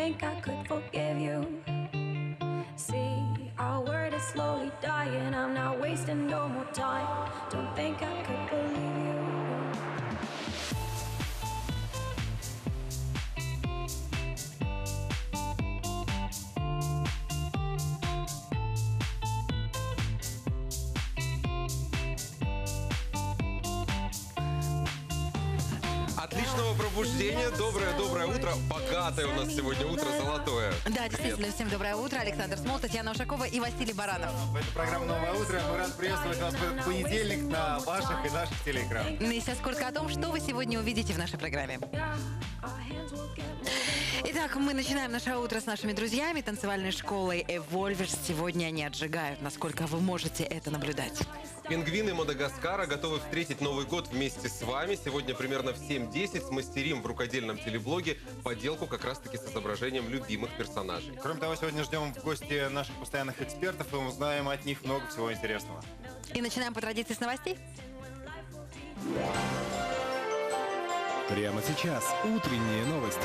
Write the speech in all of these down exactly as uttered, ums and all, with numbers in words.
think I could forgive you. See, our word is slowly dying. I'm not wasting no more time. Don't think I could believe you. Отличного пробуждения, доброе-доброе утро. Богатое у нас сегодня утро, золотое. Да, действительно, всем доброе утро. Александр Смол, Татьяна Ушакова и Василий Баранов. Это программа «Новое утро». Мы рады приветствовать вас в этот понедельник на ваших и наших телеэкранах. Ну и сейчас коротко о том, что вы сегодня увидите в нашей программе. Итак, мы начинаем наше утро с нашими друзьями, танцевальной школой Evolvers. Сегодня они отжигают, насколько вы можете это наблюдать. Пингвины Мадагаскара готовы встретить Новый год вместе с вами. Сегодня примерно в семь десять смастерим в рукодельном телеблоге поделку как раз-таки с изображением любимых персонажей. Кроме того, сегодня ждем в гости наших постоянных экспертов и узнаем от них много всего интересного. И начинаем по традиции с новостей. Прямо сейчас утренние новости.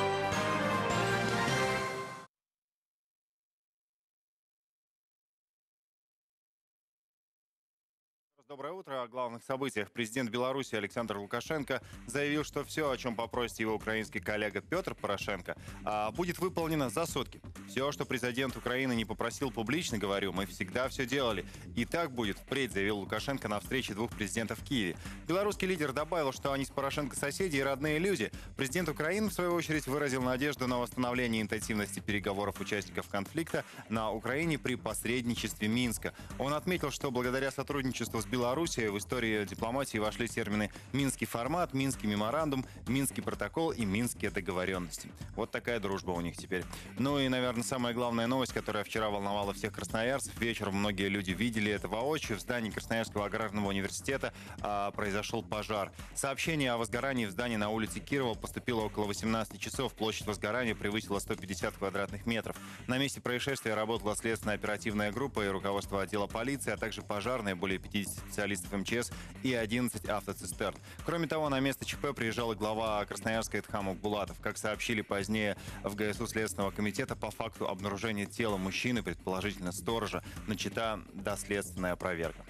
Доброе утро. О главных событиях. Президент Беларуси Александр Лукашенко заявил, что все, о чем попросит его украинский коллега Петр Порошенко, будет выполнено за сутки. Все, что президент Украины не попросил публично, говорю, мы всегда все делали. И так будет впредь, заявил Лукашенко на встрече двух президентов в Киеве. Белорусский лидер добавил, что они с Порошенко соседи и родные люди. Президент Украины, в свою очередь, выразил надежду на восстановление интенсивности переговоров участников конфликта на Украине при посредничестве Минска. Он отметил, что благодаря сотрудничеству с Белоруссией в истории дипломатии вошли термины «Минский формат», «Минский меморандум», «Минский протокол» и «Минские договоренности». Вот такая дружба у них теперь. Ну и, наверное, самая главная новость, которая вчера волновала всех красноярцев. Вечером многие люди видели это воочию. В здании Красноярского аграрного университета а, произошел пожар. Сообщение о возгорании в здании на улице Кирова поступило около восемнадцати часов. Площадь возгорания превысила сто пятьдесят квадратных метров. На месте происшествия работала следственная оперативная группа и руководство отдела полиции, а также пожарные, более пятидесяти специалистов эм че эс и одиннадцать автоцистерн. Кроме того, на место ЧП приезжал и глава Красноярска Эдхам Булатов. Как сообщили позднее в гэ эс у Следственного комитета, по факту обнаружения тела мужчины, предположительно сторожа, начата доследственная проверка.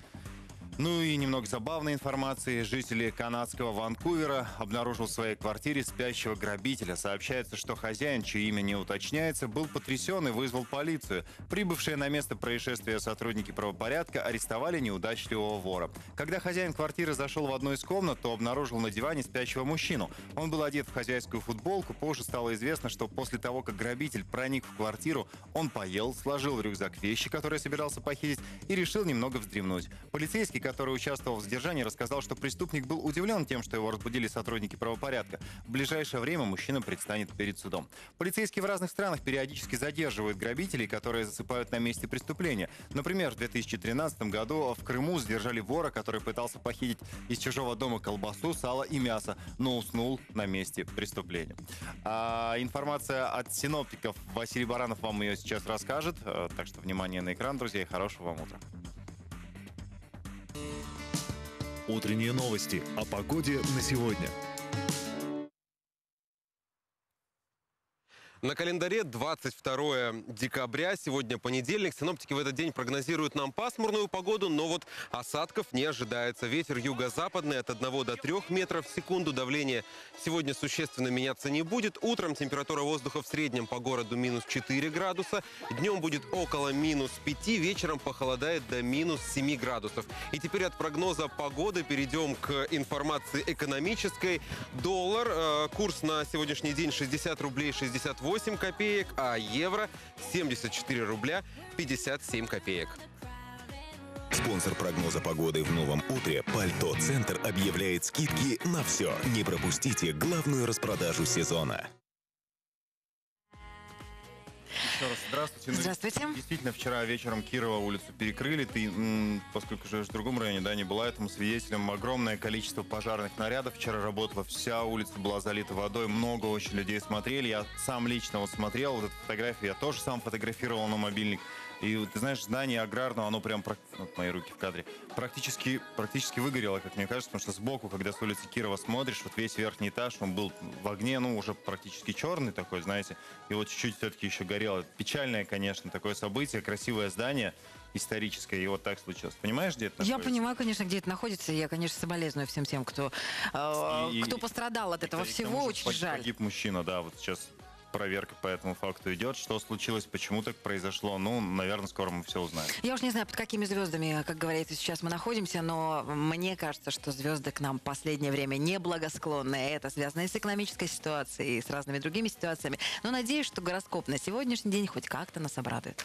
Ну и немного забавной информации. Житель канадского Ванкувера обнаружил в своей квартире спящего грабителя. Сообщается, что хозяин, чье имя не уточняется, был потрясен и вызвал полицию. Прибывшие на место происшествия сотрудники правопорядка арестовали неудачливого вора. Когда хозяин квартиры зашел в одну из комнат, то обнаружил на диване спящего мужчину. Он был одет в хозяйскую футболку. Позже стало известно, что после того, как грабитель проник в квартиру, он поел, сложил в рюкзак вещи, которые собирался похитить, и решил немного вздремнуть. Полицейский, который участвовал в задержании, рассказал, что преступник был удивлен тем, что его разбудили сотрудники правопорядка. В ближайшее время мужчина предстанет перед судом. Полицейские в разных странах периодически задерживают грабителей, которые засыпают на месте преступления. Например, в две тысячи тринадцатом году в Крыму задержали вора, который пытался похитить из чужого дома колбасу, сало и мясо, но уснул на месте преступления. А информация от синоптиков. Василий Баранов вам ее сейчас расскажет. Так что внимание на экран, друзья, и хорошего вам утра. Утренние новости о погоде на сегодня. На календаре двадцать второе декабря, сегодня понедельник. Синоптики в этот день прогнозируют нам пасмурную погоду, но вот осадков не ожидается. Ветер юго-западный от одного до трёх метров в секунду. Давление сегодня существенно меняться не будет. Утром температура воздуха в среднем по городу минус четыре градуса. Днем будет около минус пяти, вечером похолодает до минус семи градусов. И теперь от прогноза погоды перейдем к информации экономической. Доллар, э, курс на сегодняшний день шестьдесят рублей шестьдесят восемь копеек, а евро семьдесят четыре рубля пятьдесят семь копеек. Спонсор прогноза погоды в новом утре «Пальто Центр» объявляет скидки на все. Не пропустите главную распродажу сезона. Еще раз здравствуйте. Здравствуйте. Ну, действительно, вчера вечером Кирова улицу перекрыли. Ты, м, поскольку живешь в другом районе, да, не была этому свидетелем. Огромное количество пожарных нарядов вчера работало. Вся улица была залита водой. Много очень людей смотрели. Я сам лично вот смотрел вот эту фотографию. Я тоже сам фотографировал на мобильник. И ты знаешь, здание аграрного, оно прям, вот мои руки в кадре, практически, практически выгорело, как мне кажется, потому что сбоку, когда с улицы Кирова смотришь, вот весь верхний этаж, он был в огне, ну, уже практически черный такой, знаете, и вот чуть-чуть все-таки еще горело. Печальное, конечно, такое событие, красивое здание, историческое, и вот так случилось. Понимаешь, где это находится? Я понимаю, конечно, где это находится. Я, конечно, соболезную всем тем, кто, э, И- кто пострадал от этого И к всего. тому же Очень погиб- жаль. Погиб мужчина, да, вот сейчас проверка по этому факту идет. Что случилось, почему так произошло, ну, наверное, скоро мы все узнаем. Я уж не знаю, под какими звездами, как говорится, сейчас мы находимся, но мне кажется, что звезды к нам в последнее время неблагосклонны. Это связано и с экономической ситуацией, и с разными другими ситуациями. Но надеюсь, что гороскоп на сегодняшний день хоть как-то нас обрадует.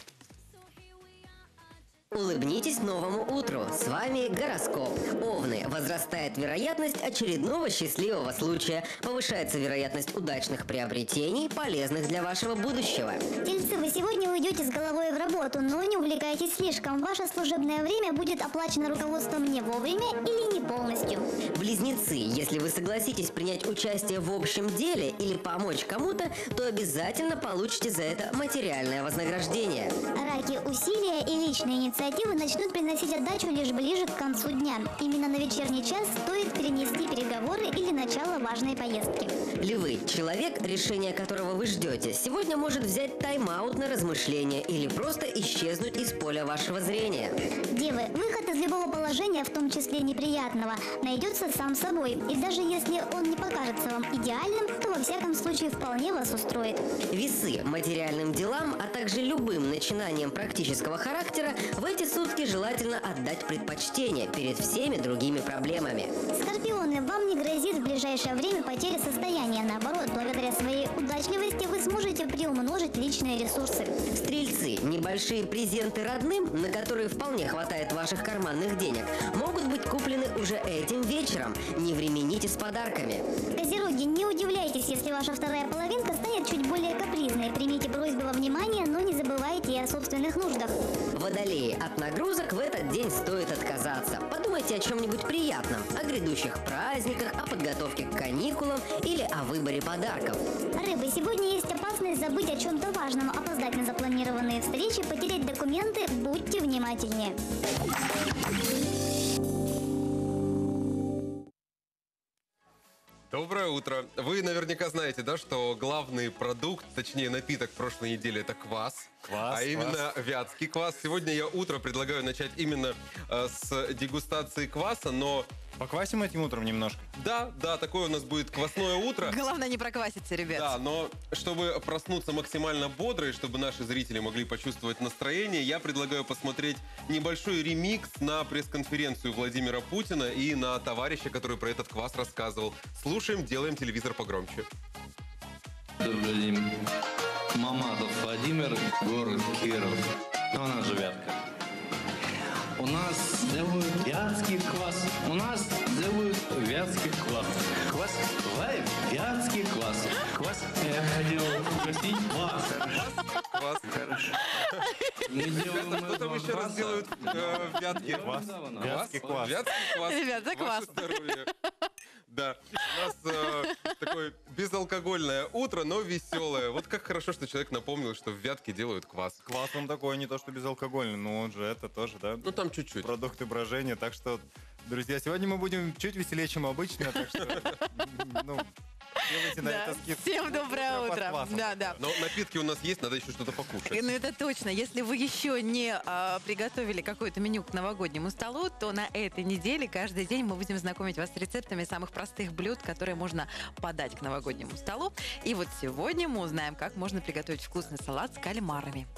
Улыбнитесь новому утру. С вами гороскоп. Овны. Возрастает вероятность очередного счастливого случая. Повышается вероятность удачных приобретений, полезных для вашего будущего. Тельцы, вы сегодня уйдете с головой в работу, но не увлекайтесь слишком. Ваше служебное время будет оплачено руководством не вовремя или не полностью. Близнецы. Если вы согласитесь принять участие в общем деле или помочь кому-то, то обязательно получите за это материальное вознаграждение. Раки, усилия и личные инициативы начнут приносить отдачу лишь ближе к концу дня. Именно на вечерний час стоит перенести переговоры или начало важной поездки. Львы. Человек, решение которого вы ждете, сегодня может взять тайм-аут на размышления или просто исчезнуть из поля вашего зрения. Девы, выход из любого положения, в том числе неприятного, найдется сам собой. И даже если он не покажется вам идеальным, то во всяком случае вполне вас устроит. Весы. Материальным делам, а также любым начинаниям практического характера в эти сутки желательно отдать предпочтение перед всеми другими проблемами. Скорпионы, вам не грозит в ближайшее время потеря состояния. Наоборот, благодаря своей удачливости вы сможете приумножить личные ресурсы. Стрельцы. Небольшие презенты родным, на которые вполне хватает ваших карманных денег, могут быть куплены уже этим вечером. Не времените с подарками. Козероги, не удивляйтесь, если ваша вторая половинка станет чуть более капризной. Примите просьбы во внимание, но не забывайте и о собственных нуждах. Водолеи. От нагрузок в этот день стоит отказаться. Подумайте о чем-нибудь приятном, о грядущих праздниках, о подготовке к каникулам или о выборе подарков. Рыбы, сегодня есть опасность забыть о чем-то важном, опоздать на запланированные встречи, потерять документы. Будьте внимательнее. Доброе утро. Вы наверняка знаете, да, что главный продукт, точнее напиток прошлой недели — это квас. Квас, а именно вятский квас. Сегодня я утро предлагаю начать именно э, с дегустации кваса, но... Поквасим этим утром немножко. Да, да, такое у нас будет квасное утро. Главное не прокваситься, ребят. Да, но чтобы проснуться максимально бодро и чтобы наши зрители могли почувствовать настроение, я предлагаю посмотреть небольшой ремикс на пресс-конференцию Владимира Путина и на товарища, который про этот квас рассказывал. Слушаем, делаем телевизор погромче. Добрый день. Мамадов Владимир, город Киров. У нас же Вятка. У нас делают вятский квас. У нас делают вятский квас. Квас? Лайв? Вятский квас. Квас? Я хотел угостить вас. Квас. Хорошо. Мы делаем Что там еще раз делают э, в Вятке? Квас. Вятский квас. Вятский квас. Ребят, за квас. Ваше здоровье. Да, у нас э, такое безалкогольное утро, но веселое. Вот как хорошо, что человек напомнил, что в Вятке делают квас. Квас он такой, не то что безалкогольный, но он же это тоже, да? Ну там чуть-чуть. Продукты брожения, так что, друзья, сегодня мы будем чуть веселее, чем обычно, так что, ну, делайте на Да. это скидку. Всем доброе Под утро. квасом. Да, да. Но напитки у нас есть, надо еще что-то покушать. Ну это точно. Если вы еще не а, приготовили какое-то меню к новогоднему столу, то на этой неделе каждый день мы будем знакомить вас с рецептами самых простых блюд, которые можно подать к новогоднему столу. И вот сегодня мы узнаем, как можно приготовить вкусный салат с кальмарами.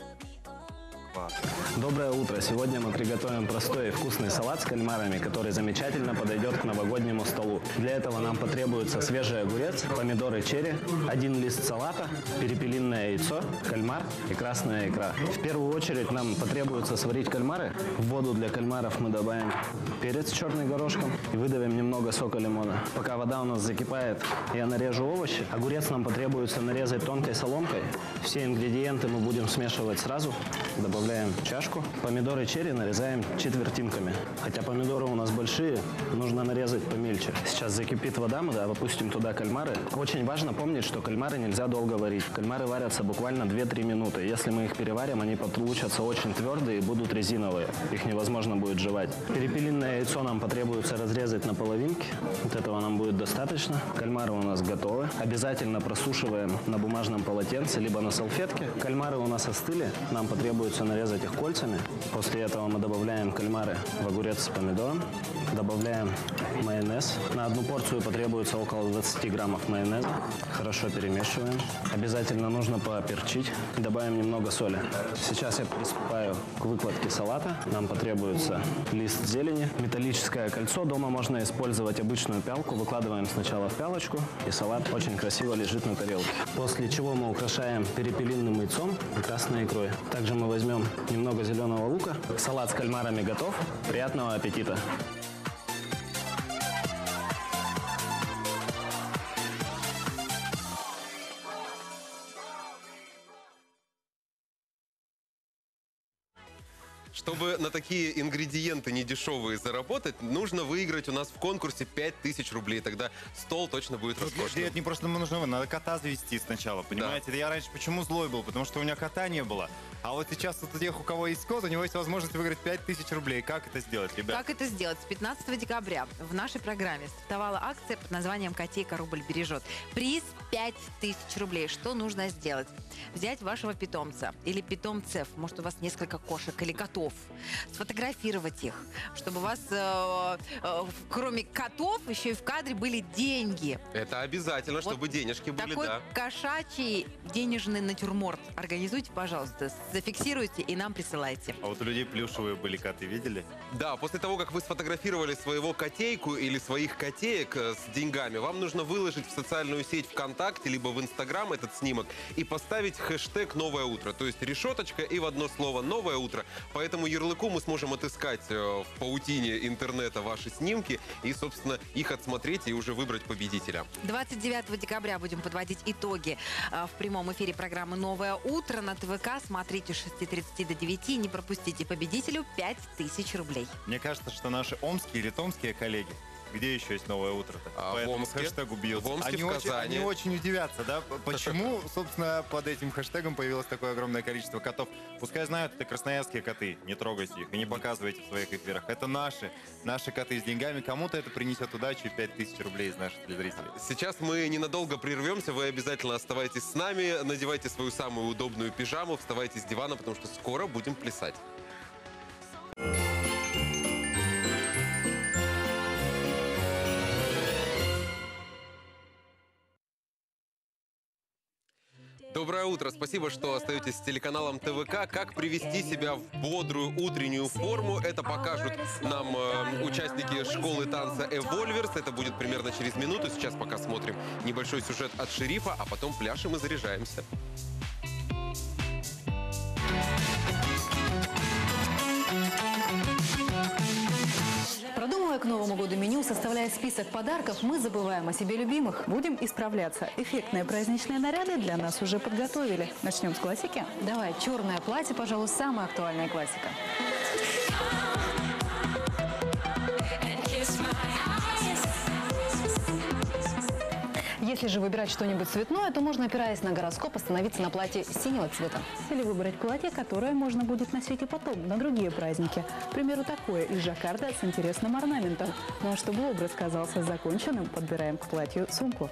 Доброе утро! Сегодня мы приготовим простой и вкусный салат с кальмарами, который замечательно подойдет к новогоднему столу. Для этого нам потребуется свежий огурец, помидоры черри, один лист салата, перепелиное яйцо, кальмар и красная икра. В первую очередь нам потребуется сварить кальмары. В воду для кальмаров мы добавим перец с черным горошком и выдавим немного сока лимона. Пока вода у нас закипает, я нарежу овощи. Огурец нам потребуется нарезать тонкой соломкой. Все ингредиенты мы будем смешивать сразу, добавлять добавляем чашку. Помидоры черри нарезаем четвертинками. Хотя помидоры у нас большие, нужно нарезать помельче. Сейчас закипит вода, мы опустим туда кальмары. Очень важно помнить, что кальмары нельзя долго варить. Кальмары варятся буквально две-три минуты. Если мы их переварим, они получатся очень твердые и будут резиновые. Их невозможно будет жевать. Перепелиное яйцо нам потребуется разрезать на половинки. Вот этого нам будет достаточно. Кальмары у нас готовы. Обязательно просушиваем на бумажном полотенце, либо на салфетке. Кальмары у нас остыли. Нам потребуется нарезать их кольцами. После этого мы добавляем кальмары в огурец с помидором. Добавляем майонез. На одну порцию потребуется около двадцати граммов майонеза. Хорошо перемешиваем. Обязательно нужно поперчить. Добавим немного соли. Сейчас я приступаю к выкладке салата. Нам потребуется лист зелени, металлическое кольцо. Дома можно использовать обычную пялку. Выкладываем сначала в пялочку, и салат очень красиво лежит на тарелке. После чего мы украшаем перепелиным яйцом и красной икрой. Также мы возьмем немного зеленого лука. Салат с кальмарами готов. Приятного аппетита! Чтобы на такие ингредиенты недешевые заработать, нужно выиграть у нас в конкурсе пять тысяч рублей. Тогда стол точно будет роскошным. Это не просто нужно, надо кота завести сначала, понимаете? Да. Я раньше почему злой был? Потому что у меня кота не было. А вот сейчас у тех, у кого есть кот, у него есть возможность выиграть пять тысяч рублей. Как это сделать, ребят? Как это сделать? С пятнадцатого декабря в нашей программе стартовала акция под названием «Котейка рубль бережет». Приз пять тысяч рублей. Что нужно сделать? Взять вашего питомца или питомцев, может, у вас несколько кошек или котов, сфотографировать их, чтобы у вас, э, э, кроме котов, еще и в кадре были деньги. Это обязательно, вот чтобы денежки были, такой да. Кошачий денежный натюрморт организуйте, пожалуйста, зафиксируйте и нам присылайте. А вот у людей плюшевые были коты, видели? Да, после того, как вы сфотографировали своего котейку или своих котеек с деньгами, вам нужно выложить в социальную сеть ВКонтакте, либо в Инстаграм этот снимок и поставить хэштег «Новое утро». То есть решеточка и в одно слово «Новое утро». По этому ярлыку мы сможем отыскать в паутине интернета ваши снимки и, собственно, их отсмотреть и уже выбрать победителя. двадцать девятого декабря будем подводить итоги в прямом эфире программы «Новое утро» на ТВК. Смотрите с шести тридцати до девяти. Не пропустите победителю пять тысяч рублей. Мне кажется, что наши омские или томские коллеги, где еще есть «Новое утро»-то? А, по в этому Омске, хэштегу бьются. В Омске, они, в очень, Казани. они очень удивятся, да? Почему, собственно, под этим хэштегом появилось такое огромное количество котов? Пускай знают, это красноярские коты, не трогайте их и не показывайте в своих эфирах. Это наши, наши коты с деньгами. Кому-то это принесет удачу и пять тысяч рублей из наших телезрителей. Сейчас мы ненадолго прервемся, вы обязательно оставайтесь с нами, надевайте свою самую удобную пижаму, вставайте с дивана, потому что скоро будем плясать. Доброе утро. Спасибо, что остаетесь с телеканалом ТВК. Как привести себя в бодрую утреннюю форму, это покажут нам э, участники школы танца «Эвольверс». Это будет примерно через минуту. Сейчас пока смотрим небольшой сюжет от шерифа, а потом пляшем и заряжаемся. Продумывая к Новому году меню, составляя список подарков, мы забываем о себе любимых. Будем исправляться. Эффектные праздничные наряды для нас уже подготовили. Начнем с классики. Давай, черное платье, пожалуй, самая актуальная классика. Если же выбирать что-нибудь цветное, то можно, опираясь на гороскоп, остановиться на платье синего цвета. Или выбрать платье, которое можно будет носить и потом, на другие праздники. К примеру, такое из жаккарда с интересным орнаментом. Ну а чтобы образ казался законченным, подбираем к платью сумку.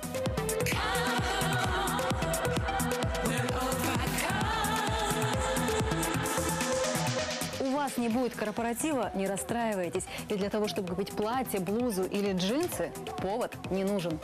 У вас не будет корпоратива, не расстраивайтесь. И для того, чтобы купить платье, блузу или джинсы, повод не нужен.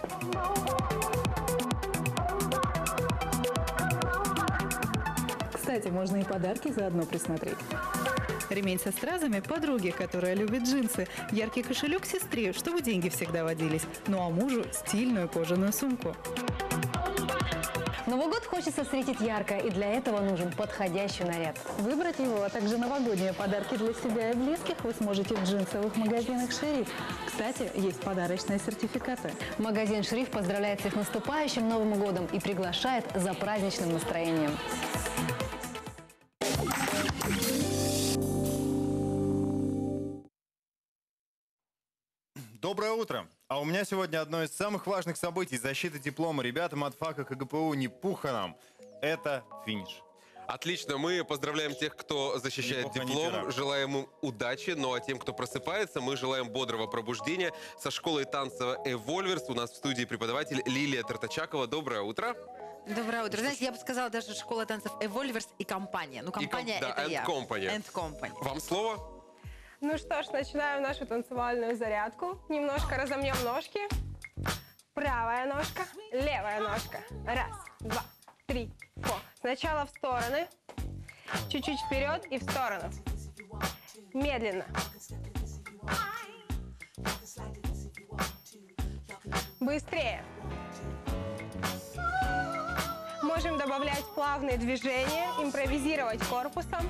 Кстати, можно и подарки заодно присмотреть. Ремень со стразами подруге, которая любит джинсы. Яркий кошелек сестре, чтобы деньги всегда водились. Ну а мужу стильную кожаную сумку. Новый год хочется встретить ярко, и для этого нужен подходящий наряд. Выбрать его, а также новогодние подарки для себя и близких вы сможете в джинсовых магазинах «Шериф». Кстати, есть подарочные сертификаты. Магазин «Шериф» поздравляет всех с наступающим Новым годом и приглашает за праздничным настроением. Доброе утро. А у меня сегодня одно из самых важных событий — защита диплома ребятам от фака КГПУ «Не пуха нам». Это финиш. Отлично, мы поздравляем тех, кто защищает Неплохо, диплом, не желаем им удачи, ну а тем, кто просыпается, мы желаем бодрого пробуждения. Со школой танца «Эвольверс» у нас в студии преподаватель Лилия Тартачакова. Доброе утро. Доброе утро. Знаете, я бы сказала даже школа танцев «Эвольверс» и компания. Ну, компания — да, это and я. Company. And Company. Вам слово. Ну что ж, начинаем нашу танцевальную зарядку. Немножко разомнем ножки. Правая ножка, левая ножка. Раз, два, три, фо. Сначала в стороны. Чуть-чуть вперед и в сторону. Медленно. Быстрее. Можем добавлять плавные движения, импровизировать корпусом.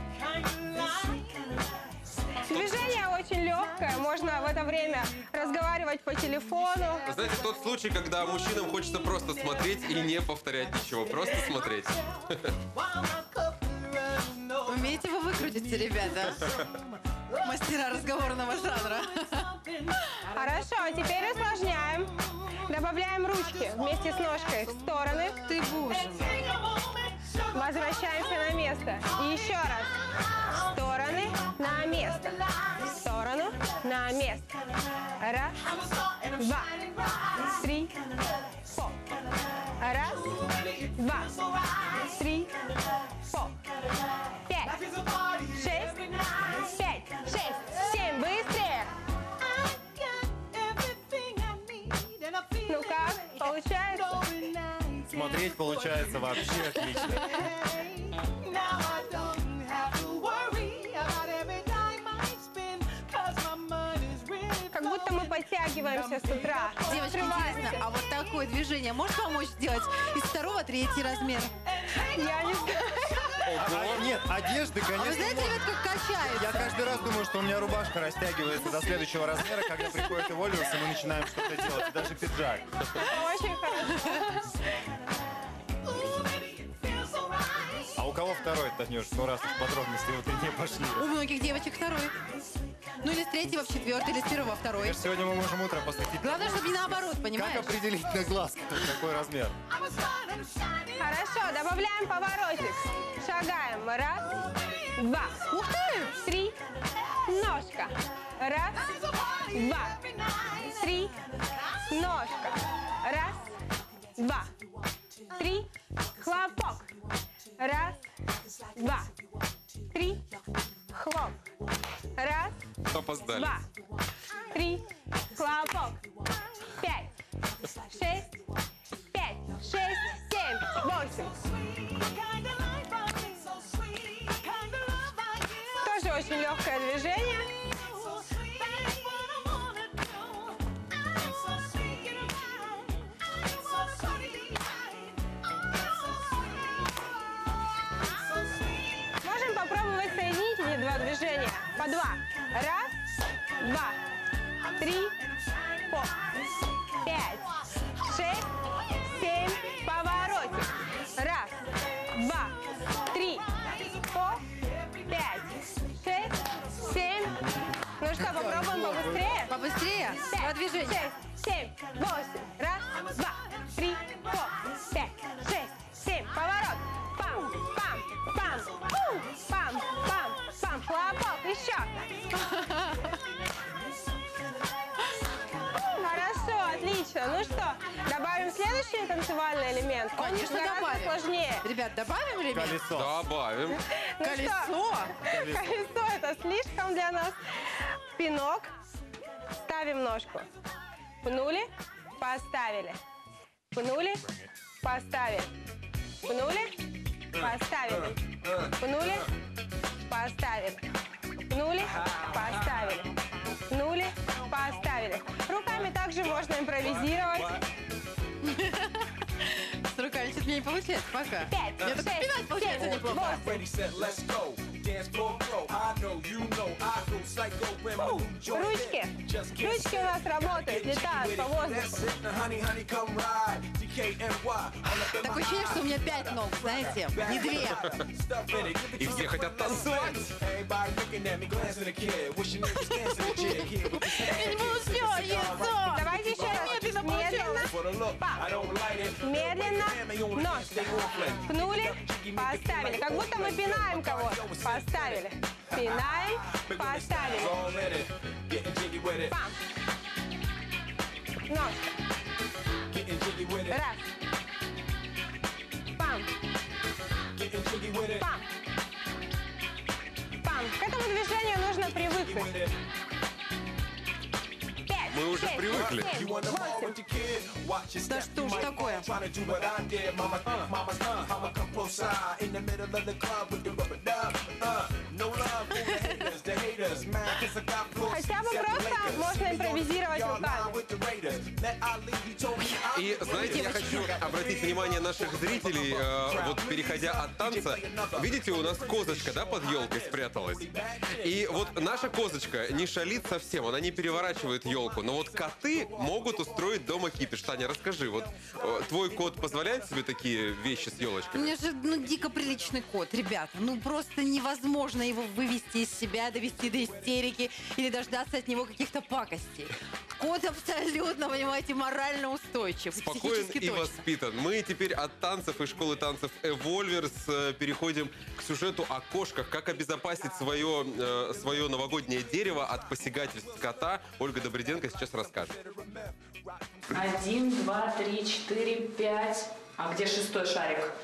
Движение очень легкое, можно в это время разговаривать по телефону. Вы знаете, тот случай, когда мужчинам хочется просто смотреть и не повторять ничего, просто смотреть. Умеете вы выкрутиться, ребята? Мастера разговорного жанра. Хорошо, а теперь усложняем. Добавляем ручки вместе с ножкой в стороны. Ты боже мой. Возвращаемся на место. И еще раз. В стороны, на место. В сторону, на место. Раз, два, три, фо. Раз, два, три, фо. Пять, шесть, пять, шесть, семь. Быстрее. Ну как, получается? Смотреть получается вообще отлично. Как будто мы подтягиваемся с утра. Девочки, интересно, а вот такое движение может помочь сделать из второго третий размер? Я не знаю. А, нет, одежды, конечно, А вы знаете, можно. ребят, как качается? Я каждый раз думаю, что у меня рубашка растягивается до следующего размера, когда приходит Эвольверс, и мы начинаем что-то делать, и даже пиджак. Очень хорошо. А у кого второй, Танюш? Ну, раз уж подробности вот и не пошли. У многих девочек второй. Ну или с третьего в четвертый, или с первого во второй. Конечно, сегодня мы можем утро посвятить. Главное, чтобы не наоборот, понимаешь? Как определить на глаз какой размер? Хорошо, добавляем поворотик. Шагаем. Раз, два. Ух ты! Три. Ножка. Раз, два. Три. Ножка. Раз, два. Три. Хлопок. Раз, два. Три. Хлоп. Раз, Опоздали. два. Три. Хлопок. Пять. Шесть. Пять. Шесть. Семь. Восемь. Тоже очень легкое движение. Можем попробовать соединить эти два движения. По два. Раз, два, три, по, пять, шесть, семь, поворотик. Раз, два, три, по, пять, шесть, семь. Ну что, попробуем побыстрее? Побыстрее? Два движения. Шесть, семь, восемь. Раз, два, три, по, пять, шесть, семь. Поворот. Пам, пам, пам, у, пам, пам, пам. Хлопок. Еще. Хорошо, отлично. Ну что, добавим следующий танцевальный элемент? Он Конечно, гораздо добавим. сложнее. Ребят, добавим или нет? Колесо. Добавим. Ну Колесо? что, колесо это слишком для нас. Пинок. Ставим ножку. Пнули, поставили. Пнули, поставили. Пнули, поставили. Пнули, поставили. Пнули, поставили. Пнули, поставили. Руками также можно импровизировать. С руками что-то мне не получается пока. Пять, Мне только шесть, пинать получается семь, неплохо. восемь. Ручки. Ручки у нас работают, летают по воздуху. Такое ощущение, что у меня пять ног, знаете, не две. И все хотят танцевать. Я не успеваю, Медленно. Ножка. Пнули. Поставили. Как будто мы пинаем кого-то. Поставили. Пинаем. Поставили. Пам. Ножка. Раз. Пам. Пам. Пам. К этому движению нужно привыкнуть. Мы уже привыкли. Да что ж такое? Хотя бы просто можно импровизировать руками. И, знаете, я хочу обратить внимание наших зрителей, э, вот переходя от танца, видите, у нас козочка, да, под елкой спряталась? И вот наша козочка не шалит совсем, она не переворачивает елку, но вот коты могут устроить дома кипиш. Таня, расскажи, вот э, твой кот позволяет себе такие вещи с У елочками? меня же, ну, дико приличный кот, ребята. Ну, просто невозможно его вывести из себя, довести до истерики или дождаться от него каких-то пакостей. Кот абсолютно, понимаете, морально устойчив. Спокоен психически и точно. воспитан. Мы теперь от танцев и школы танцев Эвольверс э, переходим к сюжету о кошках. Как обезопасить свое, э, свое новогоднее дерево от посягательств кота. Ольга Добриденко сейчас расскажет. Один, два, три, четыре, пять. А где шестой шарик?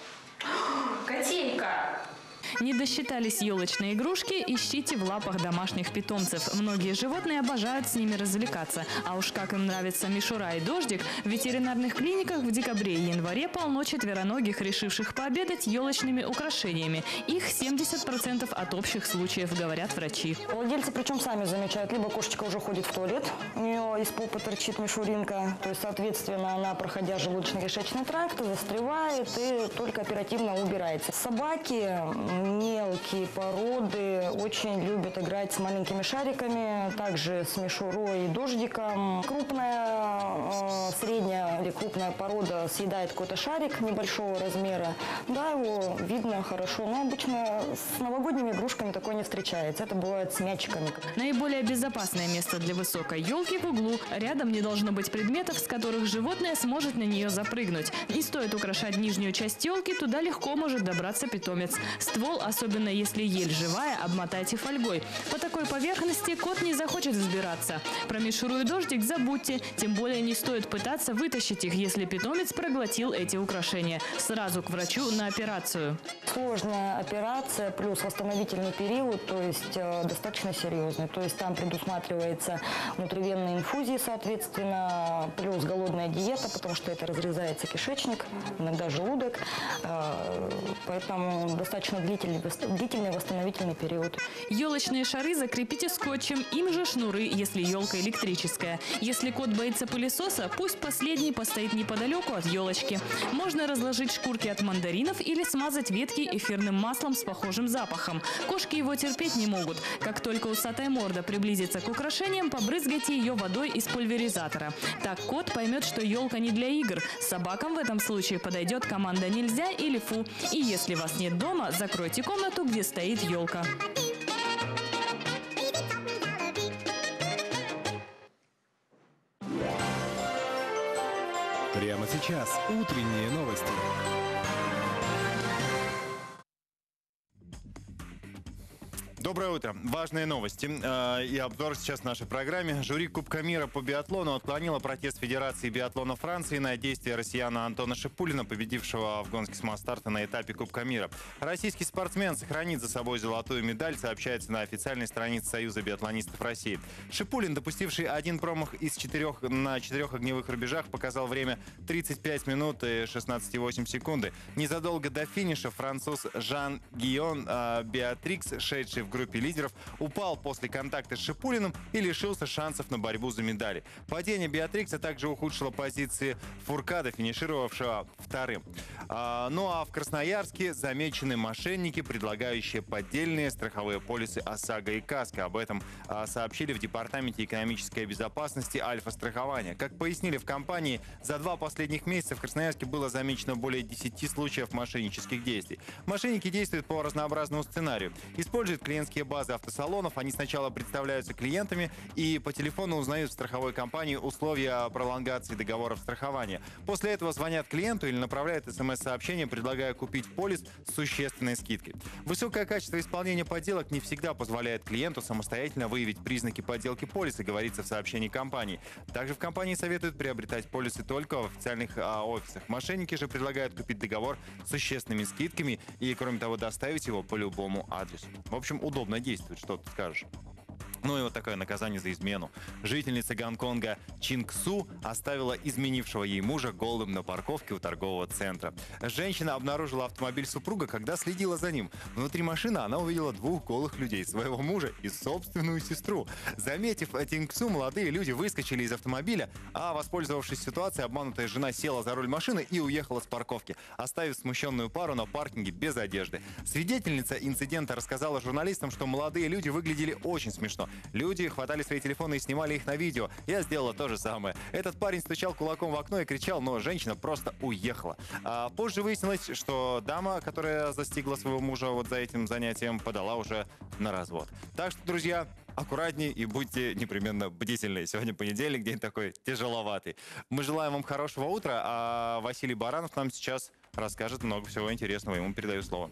Котейка! Не досчитались елочные игрушки, ищите в лапах домашних питомцев. Многие животные обожают с ними развлекаться. А уж как им нравится мишура и дождик, в ветеринарных клиниках в декабре и январе полно четвероногих, решивших пообедать елочными украшениями. Их семьдесят процентов от общих случаев, говорят врачи. Владельцы причем сами замечают, либо кошечка уже ходит в туалет, у нее из попы торчит мишуринка, то есть, соответственно, она, проходя желудочно-кишечный тракт, застревает и только оперативно убирается. Собаки, мелкие породы, очень любят играть с маленькими шариками, также с мишурой и дождиком. Крупная, э, средняя или крупная порода съедает какой-то шарик небольшого размера, да, его видно хорошо, но обычно с новогодними игрушками такое не встречается, это бывает с мячиками. Наиболее безопасное место для высокой елки в углу. Рядом не должно быть предметов, с которых животное сможет на нее запрыгнуть. Не стоит украшать нижнюю часть елки, туда легко может добраться питомец. Ствол, особенно если ель живая, обмотайте фольгой. По такой поверхности кот не захочет взбираться. Про мишуру и дождик забудьте, тем более не стоит пытаться вытащить их, если питомец проглотил эти украшения. Сразу к врачу на операцию. Сложная операция плюс восстановительный период, то есть э, достаточно серьезный. То есть там предусматривается внутривенные инфузии, соответственно, плюс голодная диета, потому что это разрезается кишечник, иногда желудок. Э, поэтому достаточно длительный, длительный восстановительный период. Елочные шары закрепите скотчем, им же шнуры, если елка электрическая. Если кот боится пылесоса, пусть последний постоит неподалеку от елочки. Можно разложить шкурки от мандаринов или смазать ветки эфирным маслом с похожим запахом. Кошки его терпеть не могут. Как только усатая морда приблизится к украшениям, побрызгайте ее водой из пульверизатора. Так кот поймет, что елка не для игр. Собакам в этом случае подойдет команда «Нельзя» или «Фу». И если вас нет дома, закройте комнату, где стоит елка. Прямо сейчас утренние новости. Доброе утро. Важные новости э, и обзор сейчас в нашей программе. Жюри Кубка мира по биатлону отклонило протест Федерации биатлона Франции на действия россияна Антона Шипулина, победившего в гонке с масс-старта на этапе Кубка мира. Российский спортсмен сохранит за собой золотую медаль, сообщается на официальной странице Союза биатлонистов России. Шипулин, допустивший один промах из четырех на четырех огневых рубежах, показал время тридцать пять минут и шестнадцать целых восемь десятых секунды. Незадолго до финиша француз Жан-Гийон э, Беатрикс, шедший в группе лидеров, упал после контакта с Шипулиным и лишился шансов на борьбу за медали. Падение Беатрикса также ухудшило позиции Фуркада, финишировавшего вторым. А, ну а в Красноярске замечены мошенники, предлагающие поддельные страховые полисы ОСАГО и КАСКО. Об этом а, сообщили в Департаменте экономической безопасности Альфа-страхования. Как пояснили в компании, за два последних месяца в Красноярске было замечено более десяти случаев мошеннических действий. Мошенники действуют по разнообразному сценарию. Используют клиентские клиентские базы автосалонов. Они сначала представляются клиентами и по телефону узнают в страховой компании условия пролонгации договоров страхования. После этого звонят клиенту или направляют смс-сообщение, предлагая купить полис с существенной скидкой. Высокое качество исполнения подделок не всегда позволяет клиенту самостоятельно выявить признаки подделки полиса, говорится в сообщении компании. Также в компании советуют приобретать полисы только в официальных а, офисах. Мошенники же предлагают купить договор с существенными скидками и, кроме того, доставить его по любому адресу. В общем, удобно действует, что ты скажешь. Ну и вот такое наказание за измену. Жительница Гонконга Чинг Су оставила изменившего ей мужа голым на парковке у торгового центра. Женщина обнаружила автомобиль супруга, когда следила за ним. Внутри машины она увидела двух голых людей, своего мужа и собственную сестру. Заметив Чинг Су, молодые люди выскочили из автомобиля, а, воспользовавшись ситуацией, обманутая жена села за руль машины и уехала с парковки, оставив смущенную пару на паркинге без одежды. Свидетельница инцидента рассказала журналистам, что молодые люди выглядели очень смешно. Люди хватали свои телефоны и снимали их на видео. Я сделала то же самое. Этот парень стучал кулаком в окно и кричал, но женщина просто уехала. А позже выяснилось, что дама, которая застигла своего мужа вот за этим занятием, подала уже на развод. Так что, друзья, аккуратнее и будьте непременно бдительны. Сегодня понедельник, день такой тяжеловатый. Мы желаем вам хорошего утра, а Василий Баранов нам сейчас расскажет много всего интересного. Ему передаю слово.